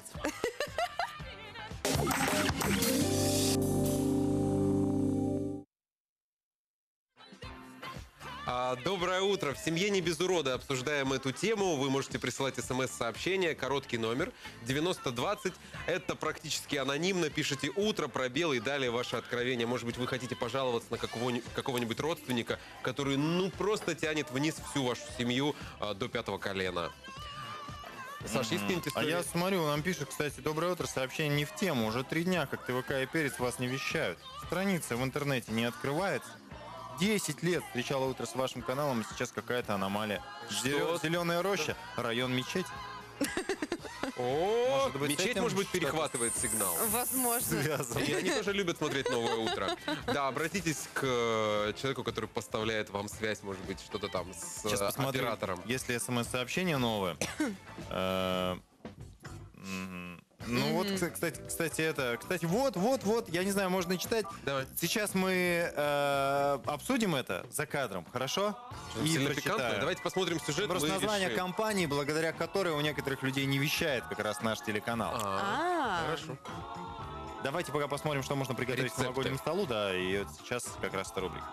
Доброе утро. В семье не без урода обсуждаем эту тему. Вы можете присылать смс-сообщение, короткий номер девяносто двадцать. Это практически анонимно. Пишите «Утро», пробел и далее ваше откровение. Может быть, вы хотите пожаловаться на какого-нибудь, какого-нибудь родственника, который ну просто тянет вниз всю вашу семью а, до пятого колена. Саш, есть какие-нибудь истории? А я смотрю, нам пишет, кстати, «Доброе утро», сообщение не в тему. Уже три дня, как ТВК и Перец вас не вещают. Страница в интернете не открывается. десять лет встречала «Утро» с вашим каналом, и сейчас какая-то аномалия. Что? Зеленая роща, район мечеть. О, мечеть, может быть, перехватывает сигнал. Возможно. И они тоже любят смотреть «Новое утро». Да, обратитесь к человеку, который поставляет вам связь, может быть, что-то там с оператором. Если смс-сообщение новое. Ну mm-hmm. вот, кстати, кстати, это, кстати, вот, вот, вот, я не знаю, можно читать. Давай. Сейчас мы э, обсудим это за кадром, хорошо? И прочитаю. Давайте посмотрим сюжет. Просто название решили. компании, благодаря которой у некоторых людей не вещает как раз наш телеканал. А-а-а. Хорошо. Давайте пока посмотрим, что можно приготовить Рецепты. к новогоднему столу, да, и вот сейчас как раз сто рублей.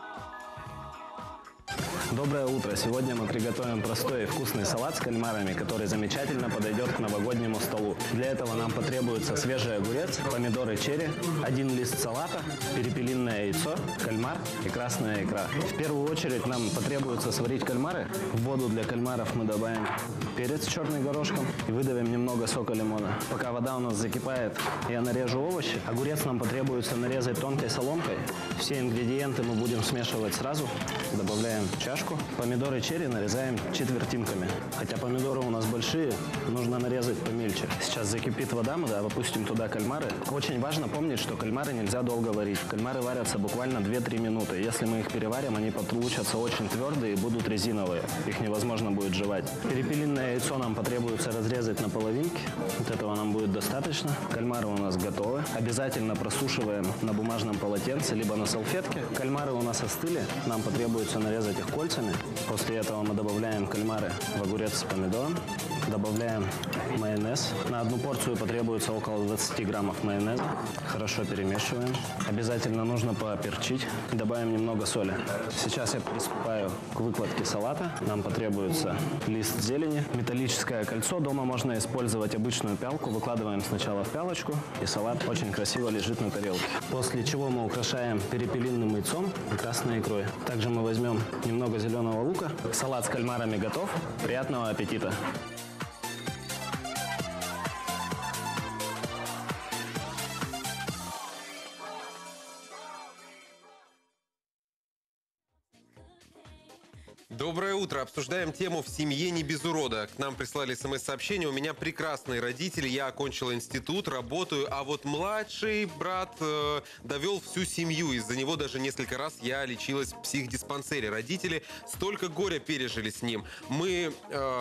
Доброе утро! Сегодня мы приготовим простой и вкусный салат с кальмарами, который замечательно подойдет к новогоднему столу. Для этого нам потребуется свежий огурец, помидоры черри, один лист салата, перепелиное яйцо, кальмар и красная икра. В первую очередь нам потребуется сварить кальмары. В воду для кальмаров мы добавим перец с черным горошком и выдавим немного сока лимона. Пока вода у нас закипает, я нарежу овощи. Огурец нам потребуется нарезать тонкой соломкой. Все ингредиенты мы будем смешивать сразу. Добавляем чашку. Помидоры черри нарезаем четвертинками. Хотя помидоры у нас большие, нужно нарезать помельче. Сейчас закипит вода, мы да, опустим туда кальмары. Очень важно помнить, что кальмары нельзя долго варить. Кальмары варятся буквально две-три минуты. Если мы их переварим, они получатся очень твердые и будут резиновые. Их невозможно будет жевать. Перепелиное яйцо нам потребуется разрезать на половинки. Вот этого нам будет достаточно. Кальмары у нас готовы. Обязательно просушиваем на бумажном полотенце, либо на салфетке. Кальмары у нас остыли. Нам потребуется нарезать их кольцами. После этого мы добавляем кальмары в огурец с помидором. Добавляем майонез. На одну порцию потребуется около двадцати граммов майонеза. Хорошо перемешиваем. Обязательно нужно поперчить. Добавим немного соли. Сейчас я приступаю к выкладке салата. Нам потребуется лист зелени, металлическое кольцо. Дома можно использовать обычную пялку. Выкладываем сначала в пялочку, и салат очень красиво лежит на тарелке. После чего мы украшаем перепелиным яйцом и красной икрой. Также мы возьмем немного зеленого лука. Салат с кальмарами готов. Приятного аппетита! Доброе утро. Обсуждаем тему «В семье не без урода». К нам прислали смс-сообщение. У меня прекрасные родители. Я окончил институт, работаю. А вот младший брат э, довел всю семью. Из-за него даже несколько раз я лечилась в психдиспансере. Родители столько горя пережили с ним. Мы... Э,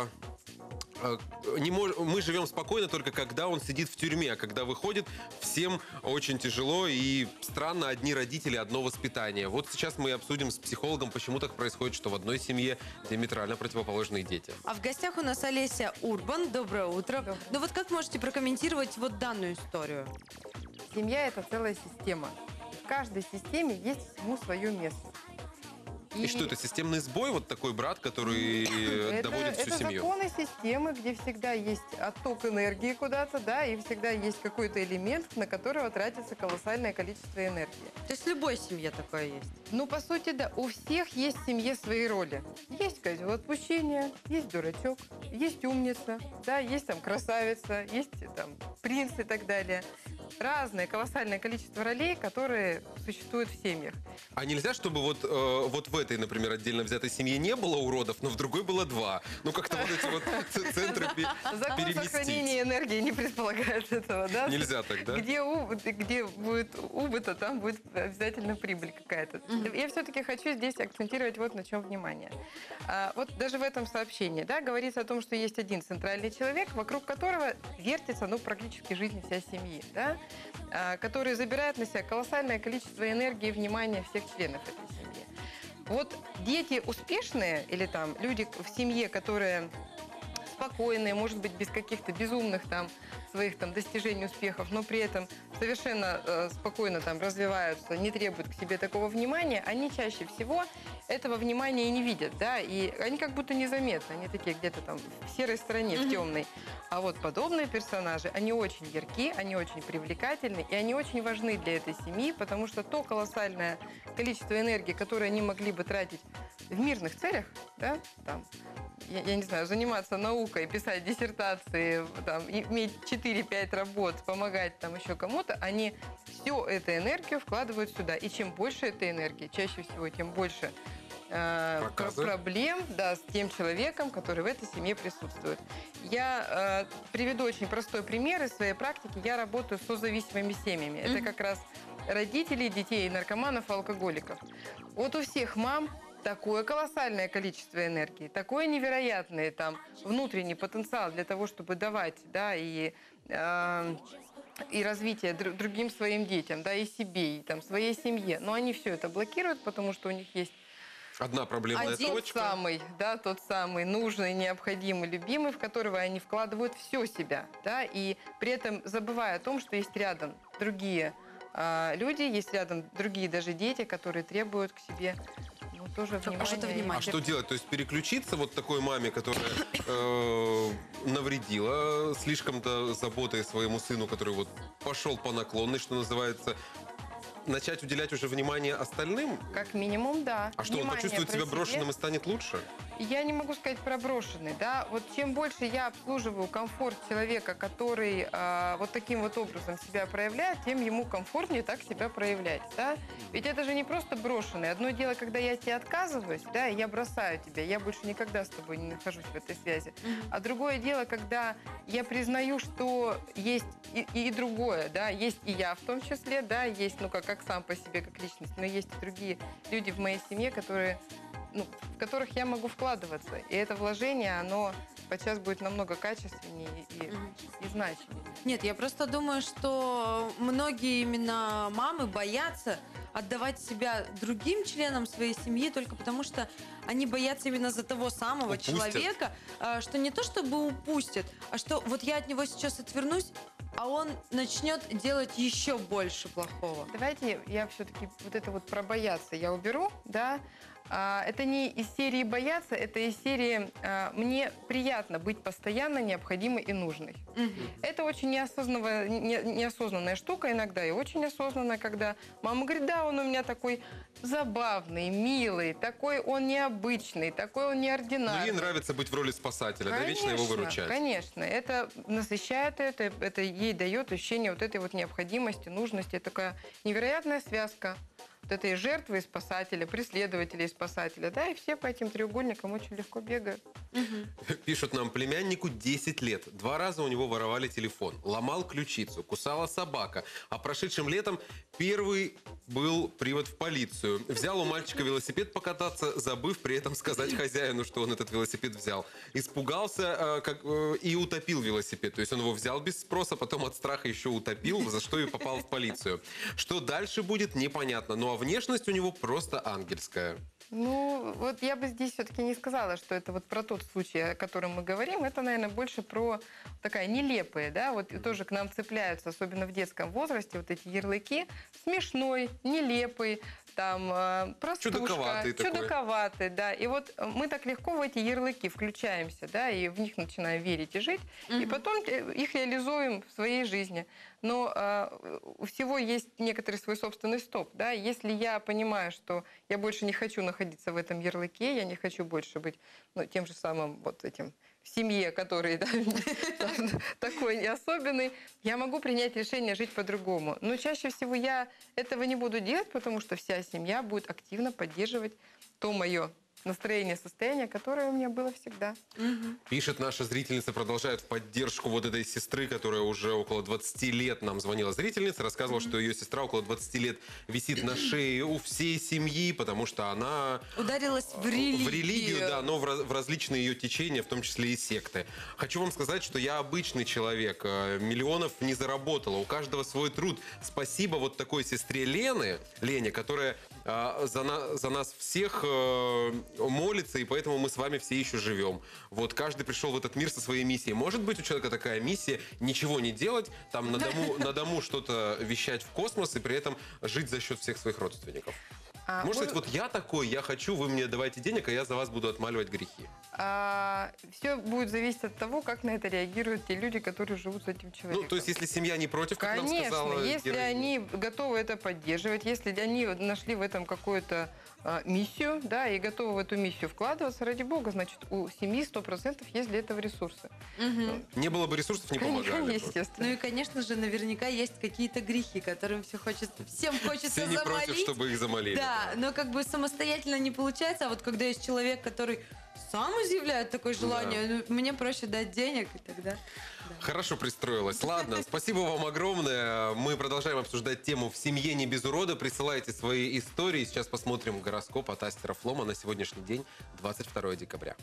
не мож... мы живем спокойно только когда он сидит в тюрьме, а когда выходит, всем очень тяжело и странно, одни родители, одно воспитание. Вот сейчас мы обсудим с психологом, почему так происходит, что в одной семье диаметрально противоположные дети. А в гостях у нас Олеся Урбан. Доброе утро. Доброе. Ну вот как можете прокомментировать вот данную историю? Семья – это целая система. В каждой системе есть всему свое место. И, и что это, системный сбой, вот такой брат, который это, доводит всю это семью? Это законы системы, где всегда есть отток энергии куда-то, да, и всегда есть какой-то элемент, на которого тратится колоссальное количество энергии. То есть в любой семье такое есть? Ну, по сути, да. У всех есть в семье свои роли. Есть козел отпущения, есть дурачок, есть умница, да, есть там красавица, есть там принц и так далее. Разное колоссальное количество ролей, которые существуют в семьях. А нельзя, чтобы вот, э, вот в этой, например, отдельно взятой семье не было уродов, но в другой было два? Ну, как-то вот эти вот центры Закон сохранения энергии не предполагает этого, да? Нельзя так, да? Где, убыт, где будет убыто, там будет обязательно прибыль какая-то. Mm-hmm. Я все-таки хочу здесь акцентировать вот на чем внимание. А, вот даже в этом сообщении, да, говорится о том, что есть один центральный человек, вокруг которого вертится, ну, практически жизнь вся семьи, да? Который забирает на себя колоссальное количество энергии и внимания всех членов этой семьи. Вот дети успешные или там люди в семье, которые спокойные, может быть, без каких-то безумных там своих там достижений, успехов, но при этом совершенно э, спокойно там развиваются, не требуют к себе такого внимания, они чаще всего этого внимания и не видят, да, и они как будто незаметны, они такие где-то там в серой стороне, в темной. А вот подобные персонажи, они очень ярки, они очень привлекательны, и они очень важны для этой семьи, потому что то колоссальное количество энергии, которое они могли бы тратить в мирных целях, да, там, я, я не знаю, заниматься наукой, писать диссертации, там, иметь четыре-пять работ, помогать там еще кому-то, они всю эту энергию вкладывают сюда. И чем больше этой энергии, чаще всего, тем больше э, проблем, да, с тем человеком, который в этой семье присутствует. Я э, приведу очень простой пример из своей практики. Я работаю с созависимыми семьями. Mm-hmm. Это как раз родители детей наркоманов и алкоголиков. Вот у всех мам такое колоссальное количество энергии, такой невероятный там внутренний потенциал для того, чтобы давать, да, и, э, и развитие др- другим своим детям, да, и себе, и там своей семье. Но они все это блокируют, потому что у них есть одна проблемная один точка. самый, да, тот самый нужный, необходимый, любимый, в которого они вкладывают все себя, да, и при этом забывая о том, что есть рядом другие э, люди, есть рядом другие даже дети, которые требуют к себе тоже внимание. А что делать? То есть переключиться вот такой маме, которая э, навредила слишком-то заботой своему сыну, который вот пошел по наклонной, что называется, начать уделять уже внимание остальным? Как минимум, да. А что, он почувствует себя брошенным и станет лучше? Я не могу сказать про брошенный, да. Вот чем больше я обслуживаю комфорт человека, который э, вот таким вот образом себя проявляет, тем ему комфортнее так себя проявлять, да. Ведь это же не просто брошенный. Одно дело, когда я тебе отказываюсь, да, и я бросаю тебя, я больше никогда с тобой не нахожусь в этой связи. Mm-hmm. А другое дело, когда я признаю, что есть и, и другое, да, есть и я в том числе, да, есть, ну, как, как сам по себе, как личность, но есть и другие люди в моей семье, которые, ну, в которых я могу вкладываться. И это вложение, оно подчас будет намного качественнее и, mm-hmm. и значимее. Нет, я просто думаю, что многие именно мамы боятся отдавать себя другим членам своей семьи только потому, что они боятся именно за того самого упустят. человека, что не то чтобы упустят, а что вот я от него сейчас отвернусь, а он начнет делать еще больше плохого. Давайте я все-таки вот это вот про бояться я уберу, да. Это не из серии бояться, это из серии мне приятно быть постоянно необходимой и нужной. Угу. Это очень неосознанная, не, неосознанная штука иногда, и очень осознанная, когда мама говорит, да, он у меня такой забавный, милый, такой он необычный, такой он неординарный. Но ей нравится быть в роли спасателя, конечно, да, вечно его выручать. Конечно, это насыщает это, это ей дает ощущение вот этой вот необходимости, нужности, это такая невероятная связка. вот этой жертвы и спасателя, преследователя и спасателя, да, и все по этим треугольникам очень легко бегают. Пишут нам: племяннику десять лет. Два раза у него воровали телефон. Ломал ключицу, кусала собака. А прошедшим летом первый был привод в полицию. Взял у мальчика велосипед покататься, забыв при этом сказать хозяину, что он этот велосипед взял. Испугался э, как, э, и утопил велосипед. То есть он его взял без спроса, потом от страха еще утопил, за что и попал в полицию. Что дальше будет, непонятно. Ну а внешность у него просто ангельская. Ну, вот я бы здесь все-таки не сказала, что это вот про тот случай, о котором мы говорим. Это, наверное, больше про такая нелепые, да, вот и тоже к нам цепляются, особенно в детском возрасте, вот эти ярлыки. Смешной, нелепый, там, э, простушка. Чудаковатый такой. Чудаковатый, да. И вот мы так легко в эти ярлыки включаемся, да, и в них начинаем верить и жить, и потом их реализуем в своей жизни. Но э, у всего есть некоторый свой собственный стоп, да. Если я понимаю, что я больше не хочу находиться в этом ярлыке, я не хочу больше быть, ну, тем же самым вот этим в семье, который, да, такой особенный, я могу принять решение жить по-другому. Но чаще всего я этого не буду делать, потому что вся семья будет активно поддерживать то мое настроение, состояние, которое у меня было всегда. Пишет наша зрительница, продолжает в поддержку вот этой сестры, которая уже около двадцати лет нам звонила. Зрительница рассказывала, mm-hmm. что ее сестра около двадцати лет висит на шее у всей семьи, потому что она ударилась в религию. В религию, да, но в, раз, в различные ее течения, в том числе и секты. Хочу вам сказать, что я обычный человек, миллионов не заработала, у каждого свой труд. Спасибо вот такой сестре Лены, Лене, которая э, за, на, за нас всех э, молится, и поэтому мы с вами все еще живем. Вот каждый пришел в этот мир со своей миссией. Может быть, у человека такая миссия ничего не делать, там на дому, на дому что-то вещать в космос и при этом жить за счет всех своих родственников. А, Может быть, вот я такой, я хочу, вы мне давайте денег, а я за вас буду отмаливать грехи. А, все будет зависеть от того, как на это реагируют те люди, которые живут с этим человеком. Ну, то есть, если семья не против, как Конечно, нам сказала если героиня. они готовы это поддерживать, если они нашли в этом какую-то а, миссию, да, и готовы в эту миссию вкладываться, ради бога, значит, у семьи сто процентов есть для этого ресурсы. Угу. Не было бы ресурсов, не помогали. Естественно. Ну и, конечно же, наверняка есть какие-то грехи, которым все хочется, всем хочется все не замолить. против, чтобы их замолили. Да, но как бы самостоятельно не получается, а вот когда есть человек, который сам изъявляет такое желание, да. ну, мне проще дать денег, и тогда... Да. Хорошо пристроилась. Ладно, спасибо вам огромное. Мы продолжаем обсуждать тему «В семье не без урода». Присылайте свои истории. Сейчас посмотрим гороскоп от Астера Флома на сегодняшний день, двадцать второе декабря.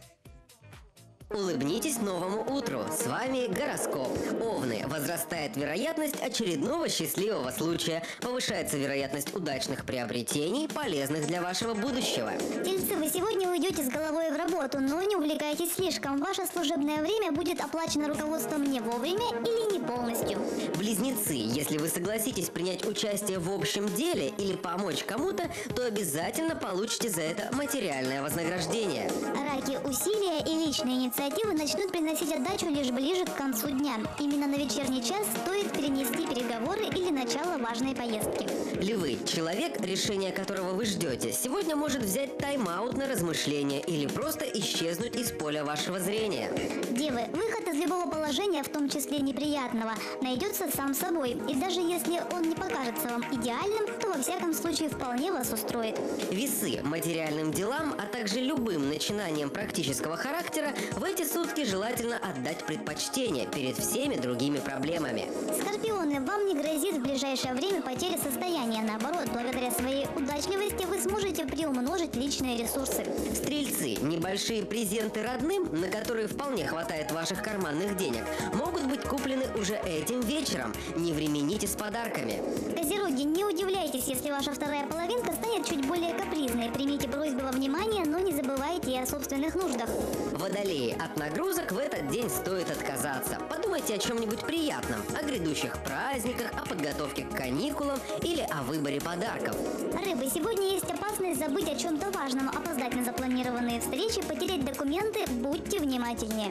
Улыбнитесь новому утру. С вами гороскоп. Овны. Возрастает вероятность очередного счастливого случая. Повышается вероятность удачных приобретений, полезных для вашего будущего. Тельцы, вы сегодня уйдете с головой в работу, но не увлекайтесь слишком. Ваше служебное время будет оплачено руководством не вовремя или не полностью. Близнецы. Если вы согласитесь принять участие в общем деле или помочь кому-то, то обязательно получите за это материальное вознаграждение. Раки. Усилия и личные инициативы Инициативы начнут приносить отдачу лишь ближе к концу дня. Именно на вечерний час стоит перенести переговоры или начало важной поездки. Львы. Человек, решение которого вы ждете, сегодня может взять тайм-аут на размышления или просто исчезнуть из поля вашего зрения. Девы. Выход из любого положения, в том числе неприятного, найдется сам собой. И даже если он не покажется вам идеальным, то во всяком случае вполне вас устроит. Весы. Материальным делам, а также любым начинаниям практического характера в эти сутки желательно отдать предпочтение перед всеми другими проблемами. Скорпионы, вам не грозит в ближайшее время потеря состояния. Наоборот, благодаря своей удачливости вы сможете приумножить личные ресурсы. Стрельцы, небольшие презенты родным, на которые вполне хватает ваших карманных денег, могут быть куплены уже этим вечером. Не времените с подарками. Козероги, не удивляйтесь, если ваша вторая половинка станет чуть более капризной. Примите просьбы во внимание, но не забывайте и о собственных нуждах. Водолеи, от нагрузок в этот день стоит отказаться. Подумайте о чем-нибудь приятном, о грядущих праздниках, о подготовке к каникулам или о выборе подарков. Рыбы, сегодня есть опасность забыть о чем-то важном, опоздать на запланированные встречи, потерять документы. Будьте внимательнее.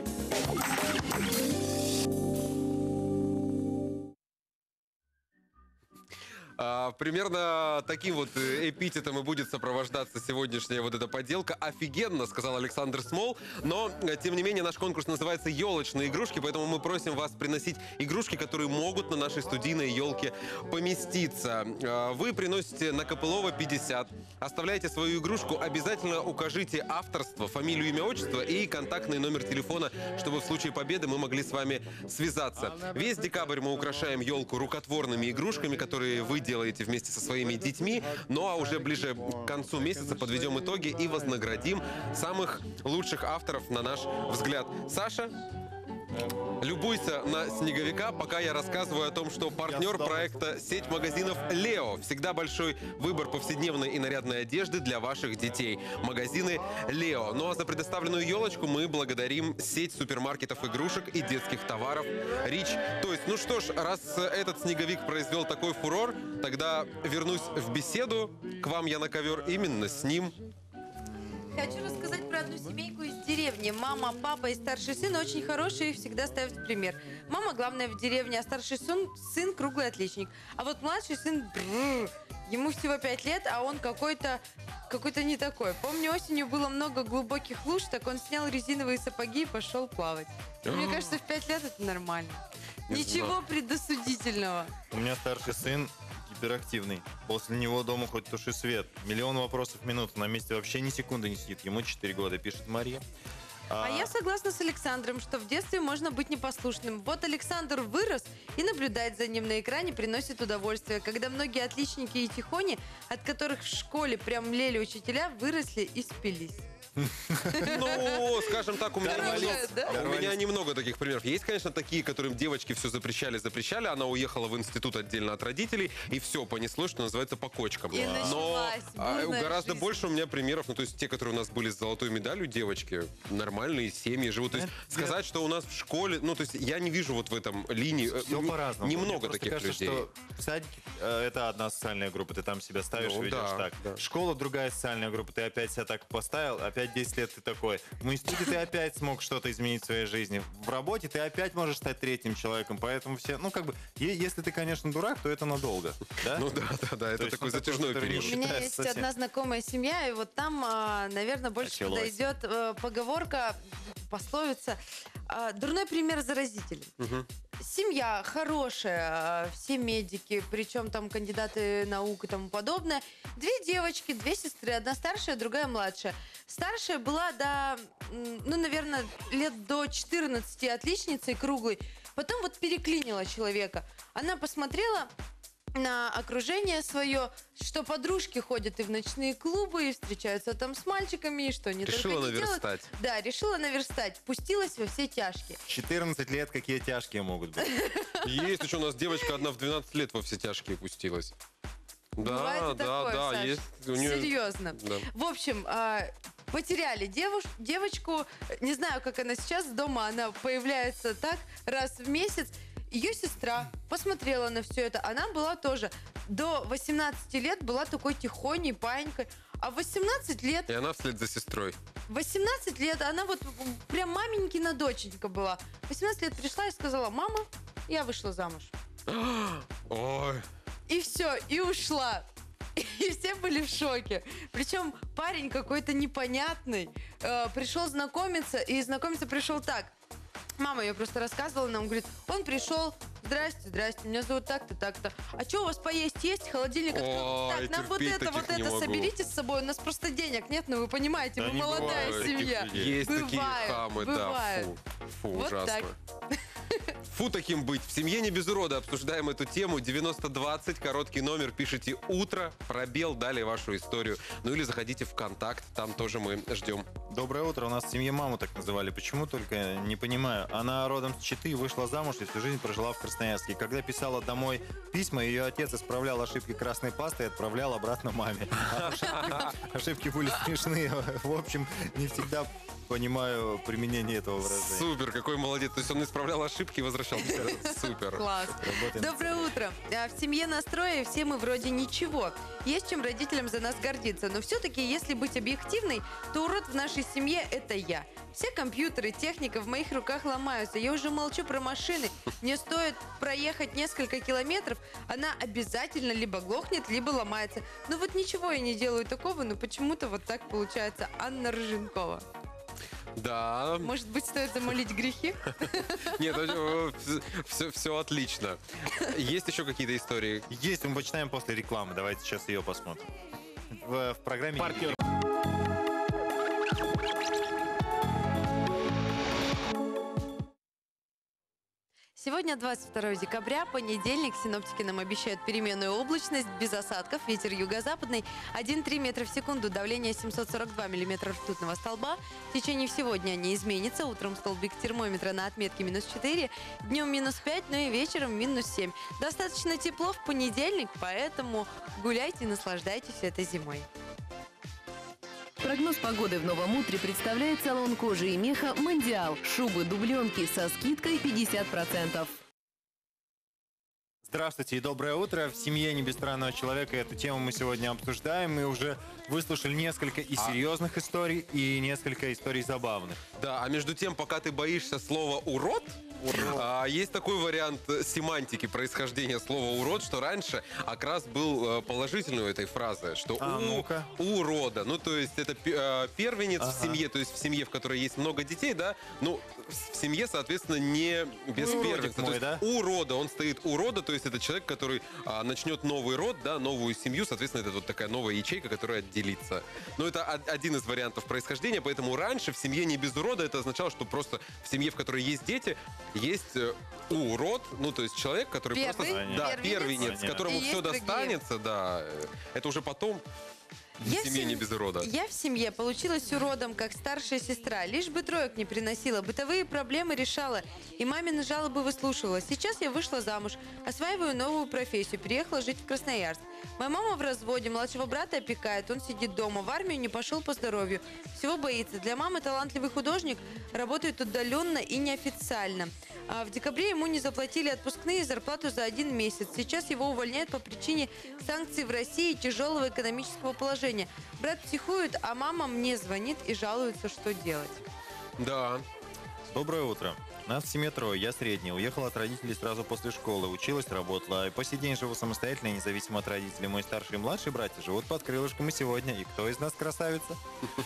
А, примерно таким вот эпитетом и будет сопровождаться сегодняшняя вот эта поделка. Офигенно, сказал Александр Смол. Но, тем не менее, наш конкурс называется «Елочные игрушки», поэтому мы просим вас приносить игрушки, которые могут на нашей студийной елке поместиться. Вы приносите на Копылова пятьдесят, оставляете свою игрушку, обязательно укажите авторство, фамилию, имя, отчество и контактный номер телефона, чтобы в случае победы мы могли с вами связаться. Весь декабрь мы украшаем елку рукотворными игрушками, которые вы делаете вместе со своими детьми. Ну а уже ближе к концу месяца подведем итоги и вознаградим самых лучших авторов, на наш взгляд. Саша, любуйся на снеговика, пока я рассказываю о том, что партнер проекта — сеть магазинов «Лео». Всегда большой выбор повседневной и нарядной одежды для ваших детей. Магазины «Лео». Ну а за предоставленную елочку мы благодарим сеть супермаркетов игрушек и детских товаров «Рич». То есть, ну что ж, раз этот снеговик произвел такой фурор, тогда вернусь в беседу. К вам я на ковер именно с ним. Хочу рассказать про одну семейку из деревни. Мама, папа и старший сын очень хорошие и всегда ставят в пример. Мама главная в деревне, а старший сын, сын круглый отличник. А вот младший сын, бррр, ему всего пять лет, а он какой-то какой-то не такой. Помню, осенью было много глубоких луж, так он снял резиновые сапоги и пошел плавать. Мне кажется, в пять лет это нормально. Ничего предосудительного. У меня старший сын гиперактивный. После него дома хоть туши свет. Миллион вопросов в минуту. На месте вообще ни секунды не сидит. Ему четыре года, пишет Мария. А... а я согласна с Александром, что в детстве можно быть непослушным. Вот Александр вырос и наблюдать за ним на экране приносит удовольствие. Когда многие отличники и тихони, от которых в школе прям млели учителя, выросли и спились. Ну, скажем так, у меня, Короче, немного, да? у меня немного таких примеров. Есть, конечно, такие, которым девочки все запрещали, запрещали. Она уехала в институт отдельно от родителей, и все, понеслось, что называется, по кочкам. И Но а, гораздо жизнь. больше у меня примеров, ну, то есть те, которые у нас были с золотой медалью, девочки, нормальные семьи живут. То есть сказать, что у нас в школе, ну, то есть я не вижу вот в этом линии, все н- по-разному. немного Мне таких кажется, людей. что садик э, это одна социальная группа, ты там себя ставишь, Ну, ведешь да, так. да. Школа другая социальная группа, ты опять себя так поставил, опять десять лет ты такой. В институте ты опять смог что-то изменить в своей жизни. В работе ты опять можешь стать третьим человеком, поэтому все, ну, как бы, е- если ты, конечно, дурак, то это надолго, да? Ну да, да, да, это есть, такой ну, такой, затяжной который не период. У меня считается есть совсем. одна знакомая семья, и вот там, а, наверное, больше Началось. подойдет э, поговорка, пословица. а, Дурной пример заразителен. Мгм. Семья хорошая, а, все медики, причем там кандидаты наук и тому подобное. Две девочки, две сестры, одна старшая, другая младшая. Старшая была до, м, ну, наверное, лет до четырнадцати отличницей круглой. Потом вот переклинила человека. Она посмотрела на окружение свое, что подружки ходят и в ночные клубы, и встречаются там с мальчиками, и что не Решила только не делают. наверстать. Да, решила наверстать. Пустилась во все тяжкие. четырнадцать лет какие тяжкие могут быть. Есть еще у нас девочка одна в двенадцать лет во все тяжкие пустилась. Да, Бывает и да, такое, да, Саш. есть. У нее- Серьезно. Да. В общем, а, потеряли девуш- девочку. Не знаю, как она сейчас дома. Она появляется так раз в месяц. Ее сестра посмотрела на все это. Она была тоже до восемнадцати лет была такой тихоней, паинькой. А в восемнадцать лет, И она вслед за сестрой. восемнадцать лет, она вот прям маменькина доченька была. восемнадцать лет пришла и сказала: мама, я вышла замуж. Ой. И все, и ушла. И все были в шоке. Причем парень какой-то непонятный э, пришел знакомиться, и знакомиться пришел так. Мама ее просто рассказывала нам, говорит, он пришел, здрасте, здрасте, меня зовут так-то, так-то. А что у вас поесть есть? Холодильник открыл. Ой, Так, нам вот терпеть это, вот таких не это могу. соберите с собой, у нас просто денег нет, ну вы понимаете, Да мы не молодая бывает семья. таких людей. Есть такие Бывает, хамы, бывает. да, фу, фу, Вот ужасно. так. Фу таким быть. В «Семье не без урода» обсуждаем эту тему. девяносто двадцать, короткий номер, пишите «Утро», пробел, далее вашу историю. Ну или заходите в «Контакт», там тоже мы ждем. Доброе утро. У нас в семье маму так называли. Почему только, не понимаю. Она родом с Читы, вышла замуж и всю жизнь прожила в Красноярске. И когда писала домой письма, ее отец исправлял ошибки красной пасты и отправлял обратно маме. Ошибки были смешные. В общем, не всегда понимаю применение этого выражения. Супер, какой молодец. То есть он исправлял ошибки и возвращал Слышал? Супер. Класс. Доброе утро. А, В семье настроя все мы вроде ничего. Есть чем родителям за нас гордиться. Но все-таки, если быть объективной, то урод в нашей семье – это я. Все компьютеры, техника в моих руках ломаются. Я уже молчу про машины. Мне стоит проехать несколько километров, она обязательно либо глохнет, либо ломается. Но вот ничего я не делаю такого, но почему-то вот так получается. Анна Рыженкова. Да. Может быть, стоит замолить грехи? Нет, все, все отлично. Есть еще какие-то истории? Есть, мы почитаем после рекламы. Давайте сейчас ее посмотрим. В, в программе... Партнер. Сегодня двадцать второе декабря, понедельник. Синоптики нам обещают переменную облачность, без осадков, ветер юго-западный, один и три метра в секунду, давление семьсот сорок два миллиметра ртутного столба. В течение всего дня не изменится. Утром столбик термометра на отметке минус четыре, днем минус пять, ну и вечером минус семь. Достаточно тепло в понедельник, поэтому гуляйте и наслаждайтесь этой зимой. Прогноз погоды в новом утре представляет салон кожи и меха «Мондиал». Шубы, дубленки со скидкой пятьдесят процентов. Здравствуйте и доброе утро. В семье не без странного человека эту тему мы сегодня обсуждаем. Мы уже выслушали несколько и серьезных историй, и несколько историй забавных. Да, а между тем, пока ты боишься слова «урод», а, есть такой вариант семантики происхождения слова «урод», что раньше окрас был положительный у этой фразы, что а, у, ну-ка. у рода. Ну, то есть это э, первенец ага. в семье, то есть в семье, в которой есть много детей, да, ну, в семье, соответственно, не без ну, первенца. Мой, то есть да? у рода, он стоит у рода, то есть это человек, который а, начнет новый род, да, новую семью, соответственно, это вот такая новая ячейка, которая отделится. Но это один из вариантов происхождения, поэтому раньше в семье не без урода, это означало, что просто в семье, в которой есть дети, есть урод, ну, то есть человек, который Первый? просто... Да, Первенец? первенец, которому И все есть другие. достанется, да, это уже потом... В Я семье в не сем- без урода. Я в семье получилась уродом, как старшая сестра. Лишь бы троек не приносила, бытовые проблемы решала и мамины жалобы выслушивала. Сейчас я вышла замуж, осваиваю новую профессию, переехала жить в Красноярск. Моя мама в разводе, младшего брата опекает, он сидит дома, в армию не пошел по здоровью. Всего боится. Для мамы талантливый художник, работает удаленно и неофициально. А в декабре ему не заплатили отпускные и зарплату за один месяц. Сейчас его увольняют по причине санкций в России и тяжелого экономического положения. Брат психует, а мама мне звонит и жалуется, что делать. Да. Доброе утро. Нас в семье трое, я средний. Уехала от родителей сразу после школы. Училась, работала. И по сей день живу самостоятельно, независимо от родителей. Мой старший и младший братья живут под крылышком и сегодня. И кто из нас красавица?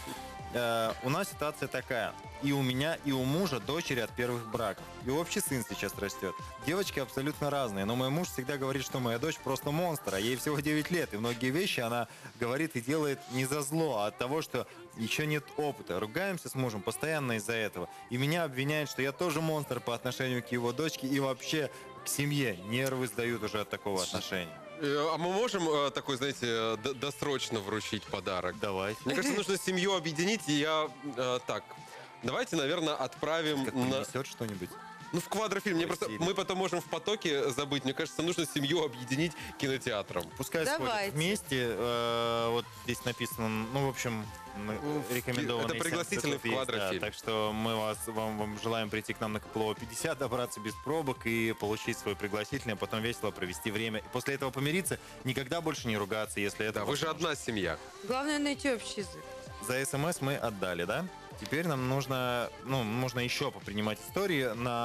Э, у нас ситуация такая. И у меня, и у мужа дочери от первых браков. И общий сын сейчас растет. Девочки абсолютно разные, но мой муж всегда говорит, что моя дочь просто монстр, а ей всего девять лет. И многие вещи она говорит и делает не за зло, а от того, что еще нет опыта. Ругаемся с мужем постоянно из-за этого. И меня обвиняют, что я тоже монстр по отношению к его дочке и вообще к семье. Нервы сдают уже от такого отношения. А мы можем э, такой, знаете, д- досрочно вручить подарок? Давайте. Мне кажется, нужно семью объединить, и я э, так. Давайте, наверное, отправим Как на... принесет что-нибудь? Ну, в квадрофильм. Мне просто... Мы потом можем в потоке забыть. Мне кажется, нужно семью объединить кинотеатром. Пускай сходят вместе. Э, вот здесь написано, ну, в общем, рекомендованный Это пригласительный в сеанс есть, квадрофильм. да. Так что мы вас, вам, вам желаем прийти к нам на Копылова пятьдесят, добраться без пробок и получить свой пригласительный, а потом весело провести время. И после этого помириться, никогда больше не ругаться, если это... Да, вы же одна семья. Главное найти общий язык. За СМС мы отдали, да? Теперь нам нужно, ну, нужно еще попринимать истории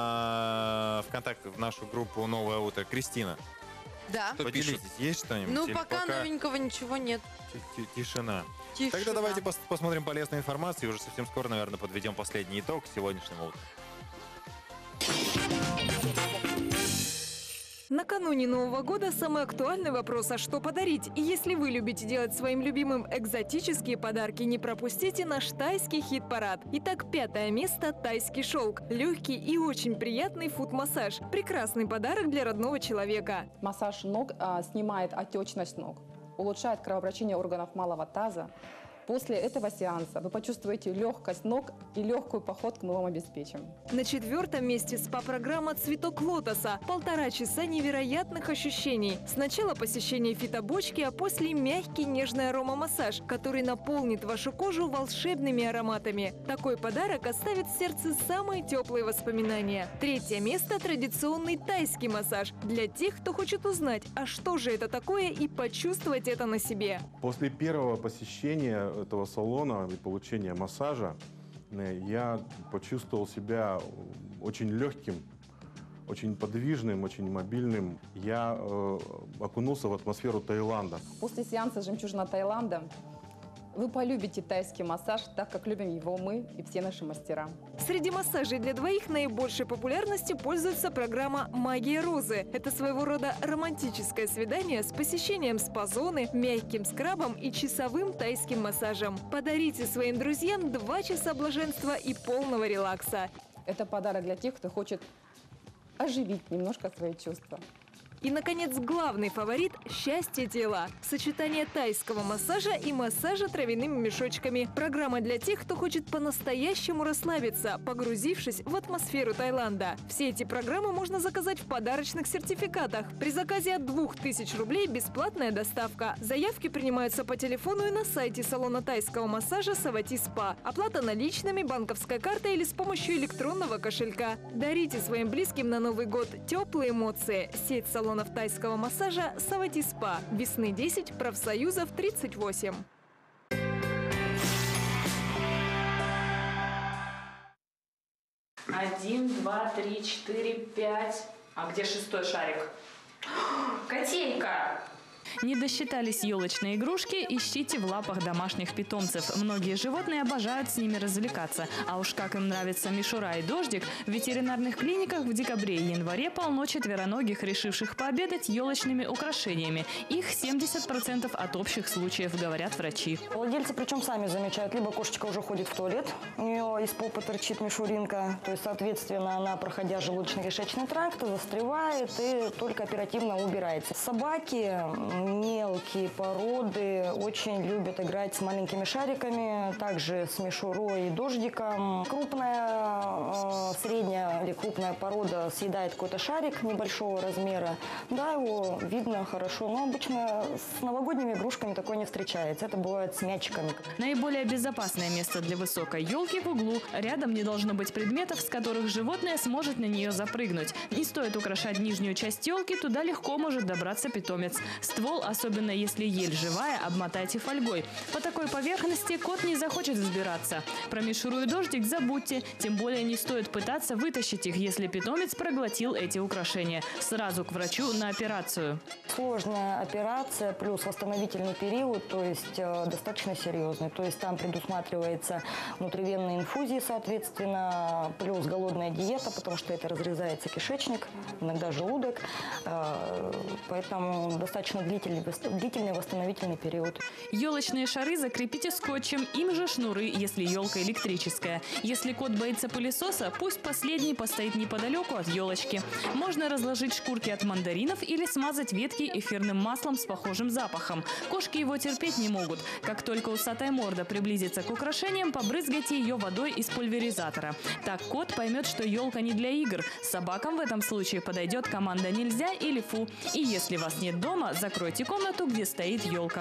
на ВКонтакте, в нашу группу «Новое утро». Кристина, Да. поделитесь, есть что-нибудь? Ну, Или пока, новенького ничего нет. ти- Тишина. Тишина. Тогда давайте пос- посмотрим полезную информацию и уже совсем скоро, наверное, подведем последний итог сегодняшнему утру. Накануне Нового года самый актуальный вопрос – а что подарить? И если вы любите делать своим любимым экзотические подарки, не пропустите наш тайский хит-парад. Итак, пятое место – тайский шелк. Легкий и очень приятный фут-массаж. Прекрасный подарок для родного человека. Массаж ног а, снимает отечность ног, улучшает кровообращение органов малого таза, После этого сеанса вы почувствуете легкость ног и легкую походку мы вам обеспечим. На четвертом месте спа-программа «Цветок лотоса». Полтора часа невероятных ощущений. Сначала посещение фитобочки, а после мягкий нежный аромамассаж, который наполнит вашу кожу волшебными ароматами. Такой подарок оставит в сердце самые теплые воспоминания. Третье место – традиционный тайский массаж. Для тех, кто хочет узнать, а что же это такое, и почувствовать это на себе. После первого посещения этого салона и получения массажа я почувствовал себя очень легким, очень подвижным, очень мобильным. Я э, окунулся в атмосферу Таиланда. После сеанса «Жемчужина Таиланда» вы полюбите тайский массаж, так как любим его мы и все наши мастера. Среди массажей для двоих наибольшей популярностью пользуется программа «Магия розы». Это своего рода романтическое свидание с посещением спа-зоны, мягким скрабом и часовым тайским массажем. Подарите своим друзьям два часа блаженства и полного релакса. Это подарок для тех, кто хочет оживить немножко свои чувства. И, наконец, главный фаворит – счастье тела. Сочетание тайского массажа и массажа травяными мешочками. Программа для тех, кто хочет по-настоящему расслабиться, погрузившись в атмосферу Таиланда. Все эти программы можно заказать в подарочных сертификатах. При заказе от двух тысяч рублей бесплатная доставка. Заявки принимаются по телефону и на сайте салона тайского массажа «Савати Спа». Оплата наличными, банковской картой или с помощью электронного кошелька. Дарите своим близким на Новый год теплые эмоции. Сеть салонов салонов тайского массажа «Савати Спа». Весны десять, профсоюзов тридцать восемь. Один, два, три, четыре, пять. А где шестой шарик? Котейка! Не досчитались елочные игрушки, ищите в лапах домашних питомцев. Многие животные обожают с ними развлекаться. А уж как им нравится мишура и дождик, в ветеринарных клиниках в декабре и январе полно четвероногих, решивших пообедать елочными украшениями. Их семьдесят процентов от общих случаев, говорят врачи. Владельцы причем сами замечают, либо кошечка уже ходит в туалет, у нее из попы торчит мишуринка, то есть, соответственно, она, проходя желудочно-кишечный тракт, застревает и только оперативно убирается. Собаки, мелкие породы очень любят играть с маленькими шариками, также с мишурой и дождиком. Крупная, э, средняя или крупная порода съедает какой-то шарик небольшого размера. Да, его видно хорошо, но обычно с новогодними игрушками такое не встречается. Это бывает с мячиками. Наиболее безопасное место для высокой елки в углу. Рядом не должно быть предметов, с которых животное сможет на нее запрыгнуть. Не стоит украшать нижнюю часть елки, туда легко может добраться питомец. Ствол, особенно если ель живая, обмотайте фольгой. По такой поверхности кот не захочет взбираться. Про мишуру и дождик забудьте. Тем более не стоит пытаться вытащить их, если питомец проглотил эти украшения. Сразу к врачу на операцию. Сложная операция плюс восстановительный период, то есть э, достаточно серьезный. То есть там предусматривается внутривенные инфузии, соответственно, плюс голодная диета, потому что это разрезается кишечник, иногда желудок. Э, поэтому достаточно длительный длительный восстановительный период. Елочные шары закрепите скотчем, им же шнуры, если елка электрическая. Если кот боится пылесоса, пусть последний постоит неподалеку от елочки. Можно разложить шкурки от мандаринов или смазать ветки эфирным маслом с похожим запахом. Кошки его терпеть не могут. Как только усатая морда приблизится к украшениям, побрызгайте ее водой из пульверизатора. Так кот поймет, что елка не для игр. Собакам в этом случае подойдет команда «нельзя» или «фу». И если вас нет дома, закройте комнату, где стоит елка.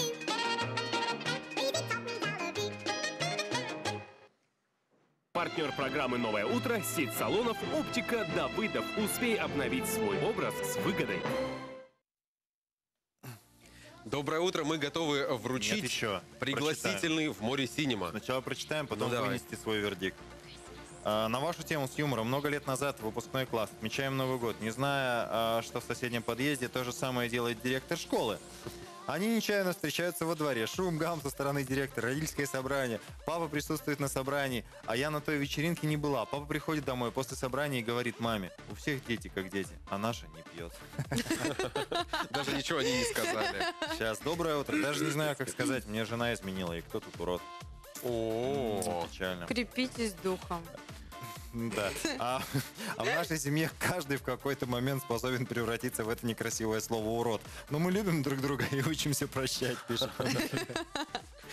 Партнер программы «Новое утро» – сеть салонов «Оптика Давыдов». Успей обновить свой образ с выгодой. Доброе утро, мы готовы вручить Нет, еще. пригласительный Прочитаем. в море синема. Сначала прочитаем, потом ну, вынести свой вердикт. А, на вашу тему с юмором. Много лет назад выпускной класс. Отмечаем Новый год. Не зная, а, что в соседнем подъезде то же самое делает директор школы. Они нечаянно встречаются во дворе. Шум, гам со стороны директора, родительское собрание. Папа присутствует на собрании, а я на той вечеринке не была. Папа приходит домой после собрания и говорит маме: у всех дети как дети, а наша не пьет. Даже ничего они не сказали. Сейчас, доброе утро. Даже не знаю, как сказать. Мне жена изменила, и кто тут урод? О, печально. Крепитесь духом. Да. А, а в нашей семье каждый в какой-то момент способен превратиться в это некрасивое слово «урод». Но мы любим друг друга и учимся прощать, пишет.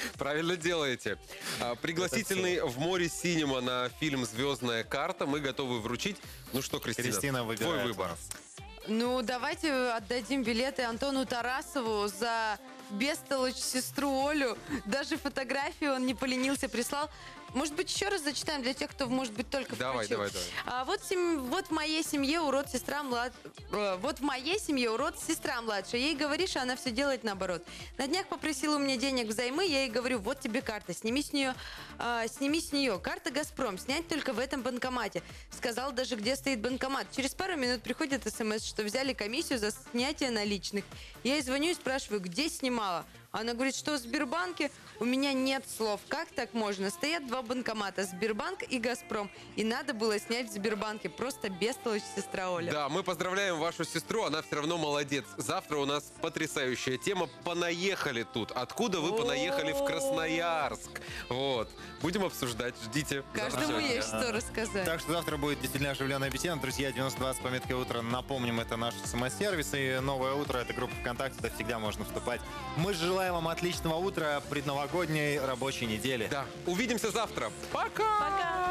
Правильно делаете. А, Пригласительный в море синема на фильм «Звездная карта» мы готовы вручить. Ну что, Кристина, Кристина твой выбирает выбор. вас. Ну, давайте отдадим билеты Антону Тарасову за бестолочь сестру Олю. Даже фотографию он не поленился, прислал. Может быть, еще раз зачитаем для тех, кто, может быть, только Давай, включил. давай, давай. А вот, сем- вот в моей семье урод сестра млад... э, Вот в моей семье урод сестра младшая. Ей говоришь, а она все делает наоборот. На днях попросила у меня денег взаймы, я ей говорю, вот тебе карта, сними с нее, а, сними с нее. Карта «Газпром», снять только в этом банкомате. Сказал даже, где стоит банкомат. Через пару минут приходит смс, что взяли комиссию за снятие наличных. Я ей звоню и спрашиваю, где снимала. Она говорит, что в Сбербанке у меня нет слов. Как так можно? Стоят два банкомата, Сбербанк и Газпром. И надо было снять в Сбербанке. Просто бестолочь, сестра Оля. Да, мы поздравляем вашу сестру, она все равно молодец. Завтра у нас потрясающая тема. Понаехали тут. Откуда вы понаехали в Красноярск? Вот. Будем обсуждать, ждите. Каждому Завтра. есть что рассказать. Так что завтра будет действительно оживленная беседа. Друзья, девяносто двадцать с пометкой «Утро». Напомним, это наш СМС-сервис. И «Новое утро» — это группа ВКонтакте, туда всегда можно вступать. Мы желаем вам отличного утра, предновогодней рабочей недели. Да. Увидимся завтра. Пока! Пока!